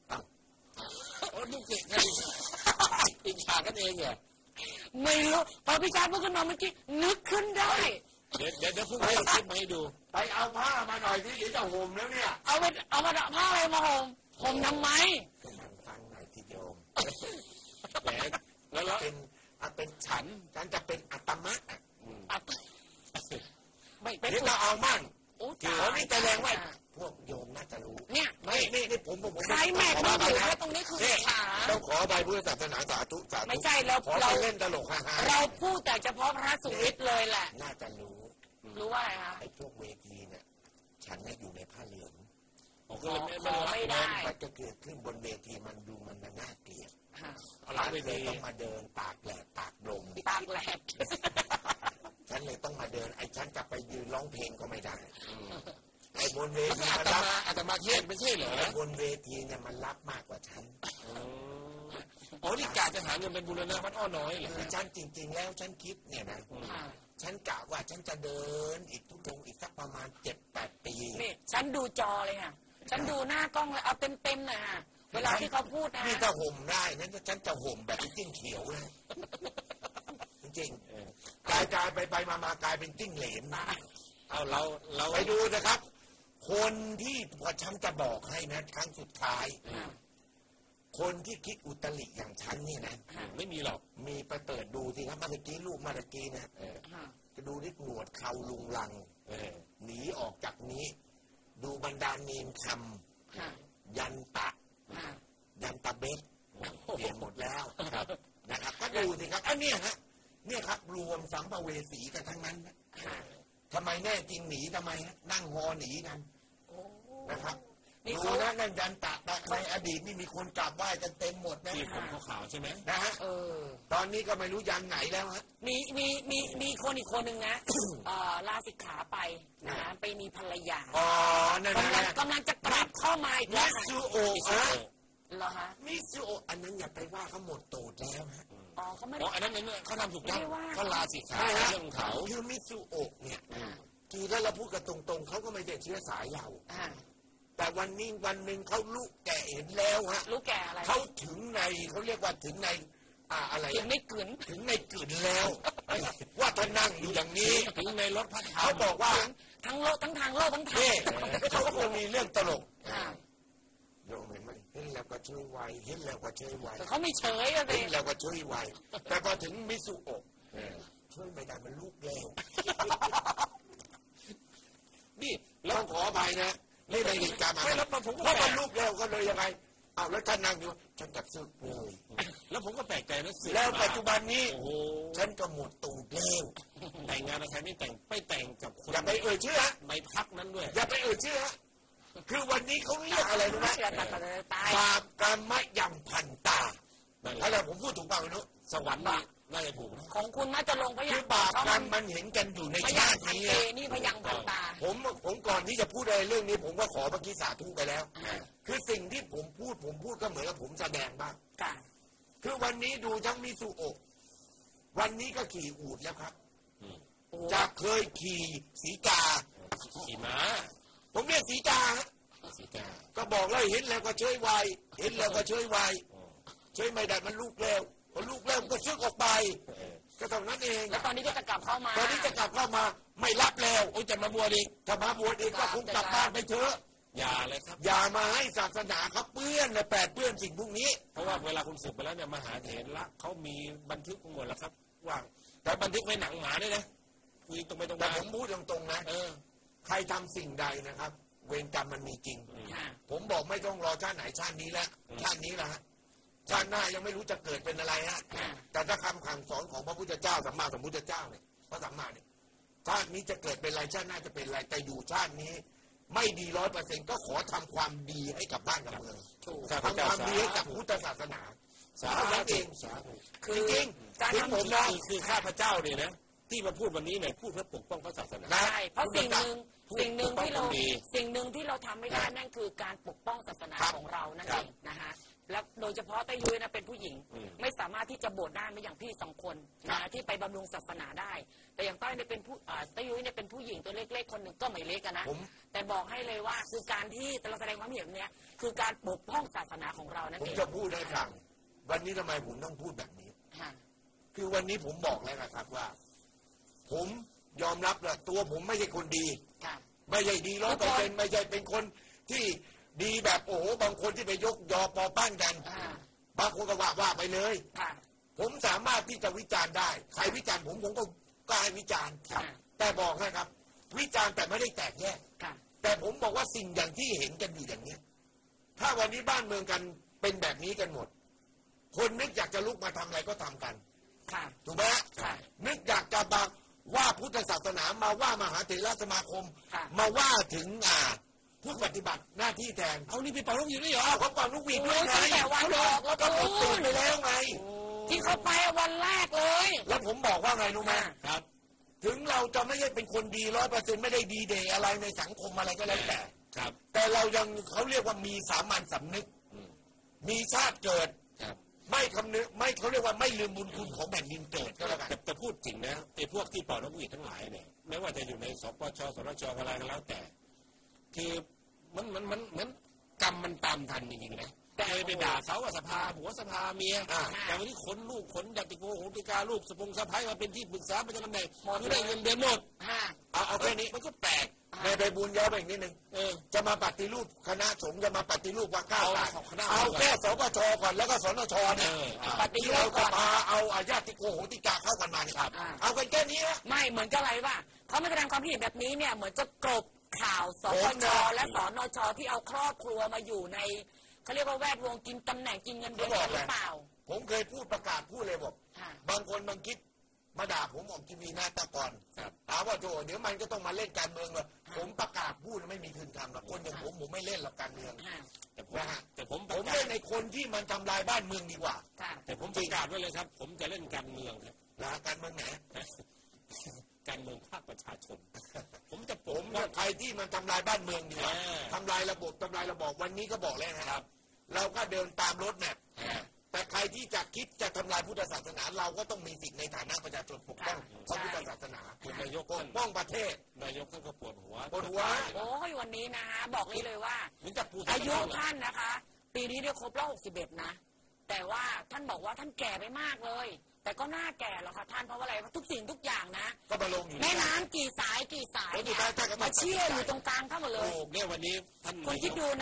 ดูเก่งกันอิจฉากันเองเหรอไม่รู้พอพี่ชัดพูดขึ้นมาเมื่อกี้นึกขึ้นได้เดี๋ยวพรุ่งนี้คลิปมาให้ดูไปเอาผ้ามาหน่อยที่เดี๋ยวจะห่มแล้วเนี่ยเอามาผ้าอะไรมาห่มทำไมฟังหน่อยที่โยมแล้วเป็นฉันจะเป็นอัตมะไม่เป็นเราเอามั่งเขานี่แต่แรงว่าพวกโยมน่าจะรู้เนี่ยนี่ผมใครแม็กซ์มาอยู่ตรงนี้คือต้องขอใบพุทธศาสนาสาธุไม่ใช่เราเล่นตลกฮ่าเราพูดแต่เฉพาะพระสุวิทย์เลยแหละน่าจะรู้ว่าอะไรคะไอ้พวกเวทีเนี่ยฉันเนี่ยอยู่ในผ้าเหลืองก็ไม่ได้มันจะเกิดขึ้นบนเวทีมันดูมันน่าเกลียดฉันเลยต้องมาเดินตากแดดตากลมฉันเลยต้องมาเดินไอ้ฉันจะไปยืนร้องเพลงก็ไม่ได้ไอ้บนเวทีมันรับอาตมาเทศไม่ใช่เหรอบนเวทีเนี่ยมันรับมากกว่าฉันนี่กะจะหาเงินเป็นบุรณะวัดอ้อน้อยเหรอฉันจริงๆแล้วฉันคิดเนี่ยนะฉันกะว่าฉันจะเดินอีกทุกลงอีกสักประมาณ 7-8 ปีนี่ฉันดูจอเลยค่ะฉันดูหน้ากล้องเลยเอาเต็มเลยค่ะเวลาที่เขาพูดนะนี่ถ้าห่มได้นั้นฉันจะห่มแบบจิ้งเขียวเลยจริงๆกลายไปมากลายเป็นจิ้งเหลนเอาเราไปดูนะครับคนที่พอฉันจะบอกให้นะครั้งสุดท้ายคนที่คิดอุตริอย่างฉันนี่นะไม่มีหรอกมีไปเปิดดูสิครับเมื่อกี้ลูกเมื่อกี้นะจะดูที่หนวดเขาลุงลังหนีออกจากนี้ดูบรรดาเนนคำยันตะเบสเปลี่ยนหมดแล้วนะครับก็ดูสิครับอันนี้ฮะเนี่ยครับรวมสัมภเวสีกันทั้งนั้นทำไมแน่จริงหนีทำไมนั่งฮอหนีกันนะครับดูนะนั่นยันตะในอดีตนี่มีคนกราบไหว้กันเต็มหมดนะที่ผมขาวใช่ไหมนะฮะตอนนี้ก็ไม่รู้ยันไหนแล้วฮะมีคนอีกคนหนึ่งนะลาสิกขาไปนะไปมีภรรยานั่นกำลังจะกลับเข้ามาอีกแล้วมิซูโอะเหรอฮะมิซูโอะอันนั้นอย่าไปว่าเขาหมดโตดแล้วฮะเขาไม่ได้อันนั้นเขาทำถูกต้องเขาลาสิกขาเรื่องเขาคือมิซูโอะเนี่ยคือถ้าเราพูดกันตรงๆเขาก็ไม่ได้เชื้อสายเราแต่วันหนึ่งเขาลุกแก่เห็นแล้วฮะลุกแก่อะไรเขาถึงในเขาเรียกว่าถึงในอะไรถึงในกลืนแล้วว่าถ้านั่งอยู่อย่างนี้ถึงในรถพระธรรมเขาบอกว่าทั้งโลกทั้งทางโลกทั้งทางเขาก็คงมีเรื่องตลกโยมเห็นไหมเห็นแล้วก็ช่วยไวเห็นแล้วก็ช่วยไวแต่เขาไม่เฉยอะสิเห็นแล้วก็ช่วยไวแต่พอถึงมิสุโอะช่วยไม่ได้มันลูกเร็วนี่ต้องขออภัยนะนี่ในเหตุการณ์มาเพราะมันลูกเร็วก็เลยยังไงอ้าวแล้วท่านนั่งอยู่ฉันตัดซึกเลยแล้วผมก็แปลกใจนะแล้วปัจจุบันนี้โอ้โหฉันก็หมดตูดแล้วแต่งงานกับใครไม่แต่งกับคนอย่าไปเอ่ยชื่อฮะในพักนั้นด้วยอย่าไปเอ่ยชื่อฮะคือวันนี้เขาเรียกอะไรรู้ไหมตายบาปกรรมยำพันตาอะไรผมพูดถูกเปล่าไม่รู้สวรรค์นี่น่าจะถูกนะของคุณน่าจะลงพคืยัอญบาปเขากรรมมันเห็นกันอยู่ในพยัชาญติพันนี้เตนี่พยัญพันตาผมก่อนที่จะพูดอะไรเรื่องนี้ ผมก็ขอเมื่อกี้สาธุไปแล้ว คือสิ่งที่ผมพูดก็เหมือนกับผมแสดงบ้างค่ะคือวันนี้ดูทั้งมิสุโอะวันนี้ก็ขี่อูฐแล้วครับจากเคยขี่สีกาขี่ม้าผมเรียกสีกาฮะสีกาก็บอกเลยเห็นแล้วก็ช่วยไวเห็นแล้วก็ช่วยไวช่วยไม่ได้มันลูกแล้วพอลูกแล้วก็ซึกออกไปก็เท่านั้นเองแล้วตอนนี้ก็จะกลับเข้ามาตอนนี้จะกลับเข้ามาไม่รับแล้วโอ้ยจะมาบวชอีกถ้ามาบวชอีกก็คงกลับบ้านไปเถอะอย่าเลยครับอย่ามาให้ศาสนาเขาเปื้อนและแปดเปื้อนสิ่งพวกนี้เพราะว่าเวลาคุณศึกไปแล้วเนี่ยมหาเถระเขามีบันทึกหมดแล้วครับว่าแต่บันทึกไว้หนังหมาด้วยนะคุยตรงไปตรงแต่มาผมพูดตรงๆนะ ใครทำสิ่งใดนะครับ เวรกรรมมันมีจริงค่ะผมบอกไม่ต้องรอชาติไหนชาตินี้แล้วชาตินี้แหละฮะชาติหน้ายังไม่รู้จะเกิดเป็นอะไรฮะแต่ถ้าคำสั่งสอนของพระพุทธเจ้าสัมมาสัมพุทธเจ้าเนี่ยพระสัมมาเนี่ยชาตินี้จะเกิดเป็นอะไรชาติหน้าจะเป็นอะไรแต่อยู่ชาตินี้ ไม่ดี100%ก็ขอทำความดีให้กับบ้านกับเมืองทำความดีให้กับพุทธศาสนาสาเท่านั้นเองสาธุคือจริงการถึงทำผมนะคือข้าพเจ้าเนี่ยนะที่มาพูดวันนี้เนี่ยพูดเพื่อปกป้องพระศาสนานะใช่เพราะสิ่งหนึ่งที่เราปกป้องคนดีสิ่งหนึ่งที่เราทำไม่ได้นั่นคือการปกป้องศาสนาครับของเรานั่นครัเอบ งนะคะแล้วโดยเฉพาะต้ายุ้ยนะเป็นผู้หญิง ไม่สามารถที่จะบวชได้ไม่อย่างพี่สองคนนะที่ไปบำรุงศาสนาได้ แต่อย่างต้อยเนี่ยเป็นผู้ต้ายุ้ยเนี่ยเป็นผู้หญิงตัวเล็กๆคนหนึ่งก็ไม่เล็กอะนะผมแต่บอกให้เลยว่าคือการที่เราแสดงความเห็นเนี้ยคือการปกป้องศาสนาของเรานั่นผมเองจะพูดให้ฟังวันนี้ทำไมผมต้องพูดแบบนี้ค่ะคือวันนี้ผมบอกแล้วนะครับว่า ผมยอมรับเลยตัวผมไม่ใช่คนดีค่ะไม่ใช่ดี100%ไม่ใช่เป็นคนที่ดีแบบโอ้โหบางคนที่ไปยกยอปอปั้นกัน บางคนก็ว่าไปเลยค่ะผมสามารถที่จะวิจารณ์ได้ ใครวิจารณ์ผมก็ให้วิจารณ์ค่ะแต่บอกนะครับ วิจารณ์แต่ไม่ได้แตกแยกค่ะแต่ผมบอกว่าสิ่งอย่างที่เห็นกันอยู่อย่างนี้ยถ้าวันนี้บ้านเมืองกันเป็นแบบนี้กันหมด คนนึกอยากจะลุกมาทำอะไรก็ทำกันค่ะถูกไหมฮะค่ะนึกอยากจะบักว่าพุทธศาสนามาว่ามหาเถรสมาคมค่ะมาว่าถึงผู้ปฏิบัติหน้าที่แทนเอานี่ไปเป่าลูกอยู่นี่เหรอเขาเป่าลูกหวีดโอ้ด้วยยไงตั้งแต่วันออกแล้วก็ก็ผมตื่นไปแล้วไงที่เขาไปวันแรกเลยแล้วผมบอกว่าไงรู้ไหมครับถึงเราจะไม่ใช่เป็นคนดี100%ไม่ได้ดีเดย์อะไรในสังคมอะไรก็แล้วแต่ครับแต่เรายังเขาเรียกว่ามีสามัญสำนึก มีชาติเกิดครับไม่คำนึกไม่เขาเรียกว่าไม่ลืมบุญคุณของแผ่นดินเกิดก็แล้วกันแต่พูดจริงนะไอ้พวกที่เป่านกหวีดทั้งหลายเนี่ยไม่ว่าจะอยู่ในสปชสนชอะไรก็แล้วแต่ คือมันกรรมมันตามทันจริงๆนะแต่ไปด่าเขาว่าสภาผัวสภาเมียแต่วันนี้ขนลูกขนญาติโกโหติกาลูกสปงสะพ้ายมาเป็นที่ปรึกษาประจำตำแหน่งคือได้เงินเดือนหมดค่ะเอาแค่นี้มันก็แปลกในไปบุญย้อนไปอีกนิดนึงจะมาปฏิรูปคณะสงฆ์จะมาปฏิรูปวัดก้าวไกลเอาแค่สปชก่อนแล้วก็สนชเนี่ยปฏิรูเราปก่จะอนพาเอาญาติโกโหติกาเข้ากันมาเนี่ยเอากันแค่นี้นะไม่เหมือนกับอะไรวะเขาไม่แสดงความคิดเห็นแบบนี้เนี่ยเหมือนจะกลบข่าวสปชและสนชที่เอาครอบครัวมาอยู่ในเขาเรียกว่าแวดวงกินตำแหน่งกินเงินเดือนกันหรือเปล่าผมเคยพูดประกาศพูดเลยบอกค่ะบางคนบางคิดมาด่าผมออกทีวีหน้าตะกอนถามว่าโธ่เดี๋ยวมันก็ต้องมาเล่นการเมืองเลยผมประกาศพูดไม่มีคืนคำหรอกคนอย่างผมไม่เล่นหรอกการเมืองค่ะแต่ผมผมเล่นในคนที่มันทำลายบ้านเมืองดีกว่าค่ะแต่ผมประกาศไว้เลยครับ ผมจะเล่นการเมืองครับนะการเมืองไหนการเมืองภาคประชาชน ผมจะผมเนี่ยใครที่มันทำลายบ้านเมืองดีกว่าทำลายระบบทำลายระบอบวันนี้ก็บอกแล้วนะครับ เราก็เดินตามรถแมพแต่ใครที่จะคิดจะทำลายพุทธศาสนา เราก็ต้องมีสิทธิ์ในฐานะประชาชนปกป้องพระพุทธศาสนาคุณนายกปกป้องประเทศนายกท่านก็ปวดหัวปวดหัวโอ้ยวันนี้นะฮะบอกเลยว่าเหมือนจับปูอายุท่านนะคะ ปีนี้เนี่ยครบรอบ61นะแต่ว่าท่านบอกว่าท่านแก่ไปมากเลย แต่ก็น่าแก่หรอกค่ะท่านเพราะว่าอะไรเพราะทุกสิ่งทุกอย่างนะก็มาลงอยู่แม่น้ำกี่สายเนี่ยมาเชี่ยวอยู่ตรงกลางเข้ามาเลยโอ้เนี่ยวันนี้ท่านคุณคิดดูนะ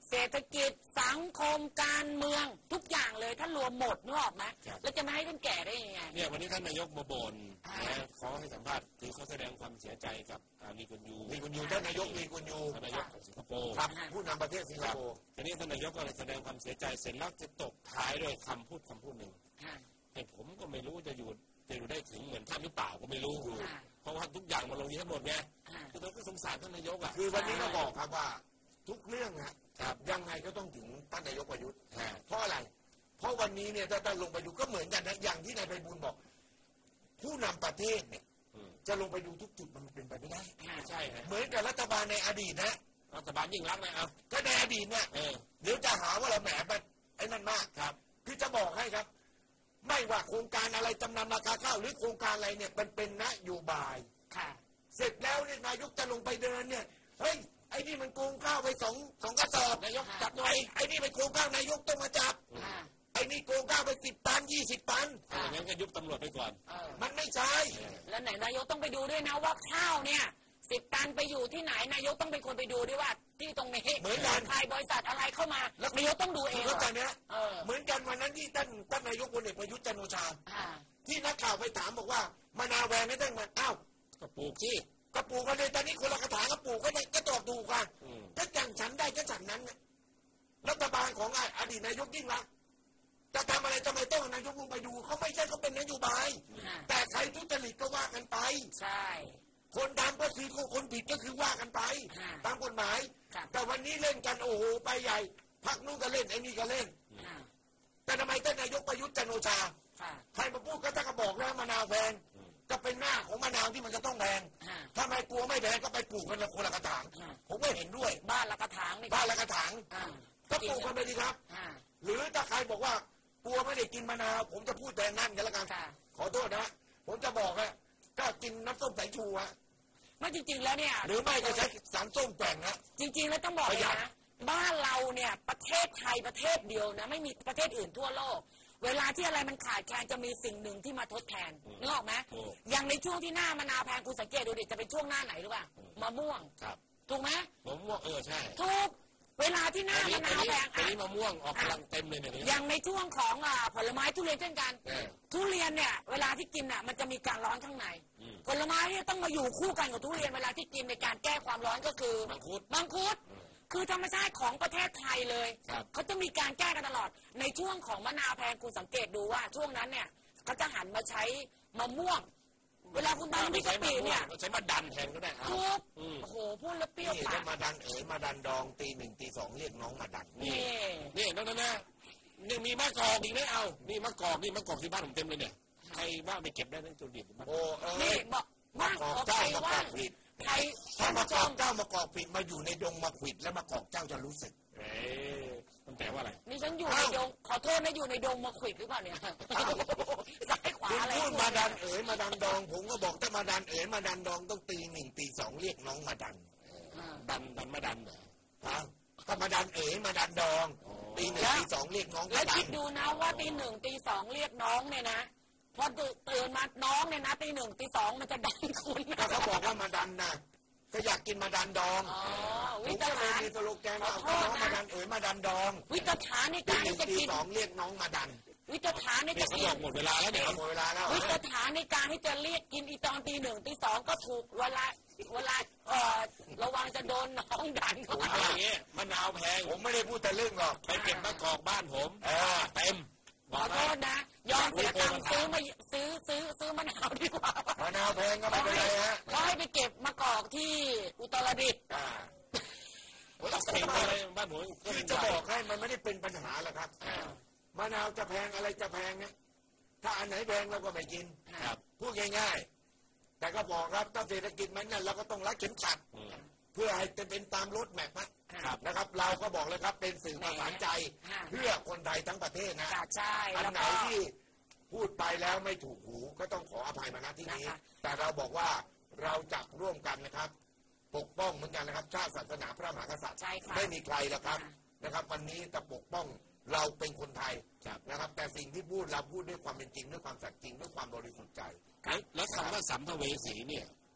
เศรษฐกิจสังคมการเมืองทุกอย่างเลยท่านรวมหมดนึกออกไหมแล้วจะไม่ให้ท่านแก่ได้ยังไงเนี่ยวันนี้ท่านนายกมาบ่นนะขอให้สัมภาษณ์คือเขาแสดงความเสียใจกับลีกุนยูท่านนายกลีกุนยูท่านนายกของสิงคโปร์ครับผู้นำประเทศสิงคโปร์ทีนี้ท่านนายกก็เลยแสดงความเสียใจเสร็จแล้วจะตบท้ายด้วยคำพูดหนึ่งแต่ผมก็ไม่รู้จะอยู่ได้ถึงเหมือนท่านหรือเปล่าก็ไม่รู้เพราะว่าทุกอย่างมาลงที่ทั้งหมดไงคือเราก็สงสารท่านนายกอ่ะคือวันนี้ก็บอกครับว่าทุกเรื่องนะครับยังไงก็ต้องถึงท่านนายกประยุทธ์เพราะอะไรเพราะวันนี้เนี่ยถ้าท่านลงไปดูก็เหมือนกันนะอย่างที่นายไพบูลย์บอกผู้นำประเทศเนี่ยจะลงไปดูทุกจุดมันเป็นไปไม่ได้ใช่เหมือนกับรัฐบาลในอดีตนะรัฐบาลยิ่งรักนะเอาก็ในอดีตเนี่ยเดี๋ยวจะหาว่าเราแหมไปไอ้นั่นมากครับคือจะบอกให้ครับไม่ว่าโครงการอะไรจำนำราคาข้าวหรือโครงการอะไรเนี่ยเป็นนโยบายเสร็จแล้วเนี่ยนายกจะลงไปเดินเนี่ยเฮ้ยไอ้นี่มันโกงข้าวไปสองกระสอบนายกจับหน่อยไอ้นี่ไปโกงข้าวนายกต้องมาจับไอ้นี่โกงข้าวไป10 ตัน 20 ตันอย่างนั้นก็ยุบตำรวจไปก่อนมันไม่ใช่แล้วไหนนายกต้องไปดูด้วยนะว่าข้าวเนี่ย10 ตันไปอยู่ที่ไหนนายกต้องเป็นคนไปดูด้วยว่าที่ตรงนี้เหมือนกันใครบริษัทอะไรเข้ามาแล้วนายกต้องดูเองเข้าใจไหมเหมือนกันวันนั้นที่ท่านนายกพลเอกประยุทธ์จันทร์โอชาที่นักข่าวไปถามบอกว่ามะนาวแพงไม่ต้องมาอ้าวก็ปลูกที่ก็ปลูกกันเลยตอนนี้คนละกระถางก็ปลูกก็ได้ก็ตอบถูกกันถ้าจังฉันได้ก็ฉันนั้นรัฐบาลของอดีตนายกยิ่งรักจะทำอะไรทำไมต้องนายกลงไปดูเขาไม่ใช่เขาเป็นนโยบายแต่ใครทุจริตก็ว่ากันไปใช่คนทำก็คือคนผิดก็คือว่ากันไปตามกฎหมายแต่วันนี้เล่นกันโอ้โหไปใหญ่พรรคนู้นก็เล่นไอ้นี่ก็เล่นแต่ทำไมท่านนายกประยุทธ์จันทร์โอชาใครมาพูดก็จะบอกแล้วมะนาวแพงก็เป็นหน้าของมะนาวที่มันจะต้องแพงถ้าไม่กลัวไม่แพงก็ไปปลูกกันละคนละกระถางผมไม่เห็นด้วยบ้านละกระถางบ้านละกระถางก็ปลูกกันไปดีครับหรือถ้าใครบอกว่ากลัวไม่ได้กินมะนาวผมจะพูดแต่นั่นกันแล้วกันขอโทษนะผมจะบอกก็กินน้ำส้มสายชูไม่จริงๆแล้วเนี่ยหรือไม่ก็ใช้สารส้มแกว่งจริงๆแล้วต้องบอกนะบ้านเราเนี่ยประเทศไทยประเทศเดียวนะไม่มีประเทศอื่นทั่วโลกเวลาที่อะไรมันขาดแคลนจะมีสิ่งหนึ่งที่มาทดแทนนึกออกไหมอย่างในช่วงที่หน้ามะนาวแพงคุณสังเกตดูดิจะเป็นช่วงหน้าไหนหรือเปล่ามะม่วงถูกไหมมะม่วงใช่ถูกเวลาที่หน้ามะนาวแพงอันนี้มะม่วงออกกำลังเต็มเลยเนี่ยอย่างในช่วงของผลไม้ทุเรียนเช่นกันทุเรียนเนี่ยเวลาที่กินอ่ะมันจะมีการร้อนข้างในผลไม้ที่ต้องมาอยู่คู่กันกับทุเรียนเวลาที่กินในการแก้ความร้อนก็คือมังคุดคือธรรมชาติของประเทศไทยเลยเขาจะมีการแก้กันตลอดในช่วงของมะนาวแพงคุณสังเกตดูว่าช่วงนั้นเนี่ยเขาจะหันมาใช้มะม่วงเวลาคุณดันที่กะปิเนี่ยใช้มาดันแทนก็ได้โอ้โหพูดแล้วเปรี้ยวปากมาดันมาดันดองตีหนึ่งตีสองเรียกน้องมาดันนี่นั่นนะนี่มีมะกอกอีกนะเอานี่มะกอกที่บ้านผมเต็มเลยเนี่ยใครบ้าไปเก็บได้ทั้งจุดดิบนี่บอกมะกอกเจ้ามะกอกผิดถ้ามะกอกเจ้ามะกอกผิดมาอยู่ในดงมะขวิดแล้วมะกอกเจ้าจะรู้สึกมันแปลว่าอะไรนี่ฉันอยู่ในดงขอโทษนะอยู่ในดงมะขวิดหรือเปล่าเนี่ยซ้ายขวาอะไรพูดมาดันมาดันดองผมก็บอกถ้ามาดันมาดันดองต้องตีหนึ่งตีสองเรียกน้องมาดันมาดันเหรอถ้ามาดันมาดันดองตีหนึ่งตีสองเรียกน้องแล้วคิดดูนะว่าตีหนึ่งตีสองเรียกน้องเนี่ยนะพอตื่นมาน้องเนี่ยนะตีหนึ่งตีสองมันจะดันคุณเขาบอกว่ามาดันนะก็อยากกินมาดันดองวิตาฐานมีสโลแกนว่าน้องมาดันมาดันดองวิตาฐานในการที่จะกินสองเรียกน้องมาดันวิตาฐานในการหมดเวลาแล้วเนี่ยหมดเวลาแล้ววิตาฐานในการที่จะเรียกกินอีตอนตีหนึ่งตีสองก็ถูกเวลาระวังจะโดนน้องดันผมอย่างเงี้ยมะนาวแพงผมไม่ได้พูดแต่เรื่องหรอกไปเก็บมะกอกบ้านผมเต็มขอโทษนะยอมเสียตังค์ซื้อมะนาวดีกว่ามะนาวแพงก็ไม่เป็นไรฮะก็ให้ไปเก็บมะกอกที่อุตรดิตถ์เก่งอะไรบ้านผมคือจะบอกให้มันไม่ได้เป็นปัญหาหรอกครับมะนาวจะแพงอะไรจะแพงเนี่ยถ้าอันไหนแพงเราก็ไม่กินพูดง่ายๆแต่ก็บอกครับถ้าเศรษฐกิจมันเนี่ยเราก็ต้องรัดเข็มขัดเพื่อให้เป็นตามรถแมพนะครับเราก็บอกเลยครับเป็นสื่อประสานใจเพื่อคนไทยทั้งประเทศนะอันไหนที่พูดไปแล้วไม่ถูกหูก็ต้องขออภัยมาณที่นี้แต่เราบอกว่าเราจะร่วมกันนะครับปกป้องเหมือนกันนะครับชาติศาสนาพระมหากษัตริย์ไม่มีใครแล้วครับนะครับวันนี้จะปกป้องเราเป็นคนไทยนะครับแต่สิ่งที่พูดเราพูดด้วยความเป็นจริงด้วยความสัตย์จริงด้วยความบริสุทธิ์ใจแล้วคำว่าสัมภเวสีเนี่ย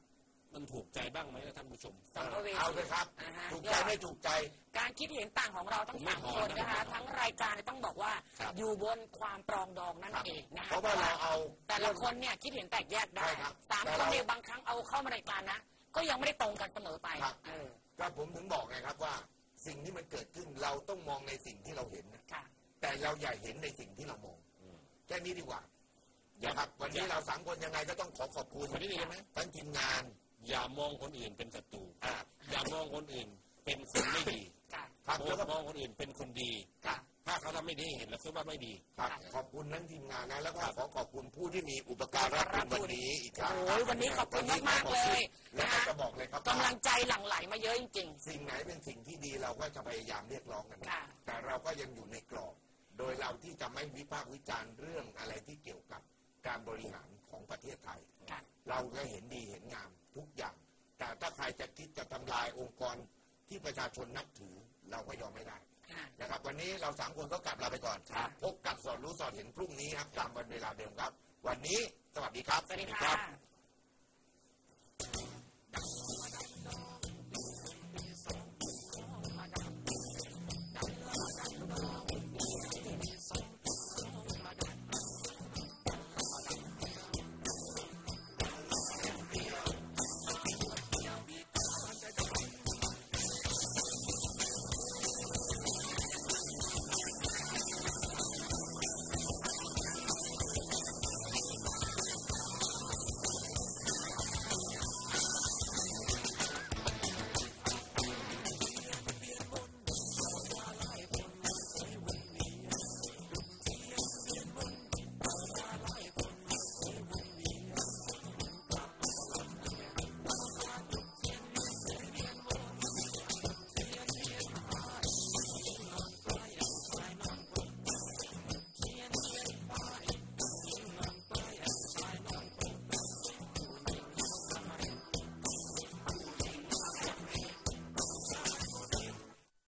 มันถูกใจบ้างไหมท่านผู้ชมสัมภเวสีเอาเลยครับถูกใจไม่ถูกใจการคิดเห็นต่างของเราทั้ง3คนนะคะทั้งรายการต้องบอกว่าอยู่บนความปรองดองนั่นเองนะคะเพราะว่าเราเอาแต่ละคนเนี่ยคิดเห็นแตกแยกได้3คนเนี่ยบางครั้งเอาเข้ามารายการนะก็ยังไม่ได้ตรงกันเสมอไปก็ผมถึงบอกไงครับว่าสิ่งที่มันเกิดขึ้นเราต้องมองในสิ่งที่เราเห็นนะแต่เราอย่าเห็นในสิ่งที่เรามองแค่นี้ดีกว่านะครับวันนี้เรา3คนยังไงก็ต้องขอบคุณวันนี้ดีไหมทั้งทีมงานอย่ามองคนอื่นเป็นศัตรูอย่ามองคนอื่นเป็นคนไม่ดีมองคนอื่นเป็นคนดีถ้าเขาทำไม่ดีเห็นแล้วคือว่าไม่ดีขอบคุณทั้งทีมงานนะแล้วก็ขอบคุณผู้ที่มีอุปการะคุณวันนี้อีกครั้งวันนี้ขอบคุณมากๆเลยแล้วก็บอกเลยครับกำลังใจหลั่งไหลมาเยอะจริงๆสิ่งไหนเป็นสิ่งที่ดีเราก็จะพยายามเรียกร้องกันแต่เราก็ยังอยู่ในกรอบโดยเราที่จะไม่วิพากษ์วิจารณ์เรื่องอะไรที่เกี่ยวกับการบริหารของประเทศไทยเราก็เห็นดีเห็นงามทุกอย่างแต่ถ้าใครจะคิดจะทำลายองค์กรที่ประชาชนนับถือเราก็ยอมไม่ได้นะครับวันนี้เรา3คนก็กลับลาไปก่อนพบกับสอนรู้สอนเห็นพรุ่งนี้ครับตามวันเวลาเดิมครับวันนี้สวัสดีครับสวัสดีครับ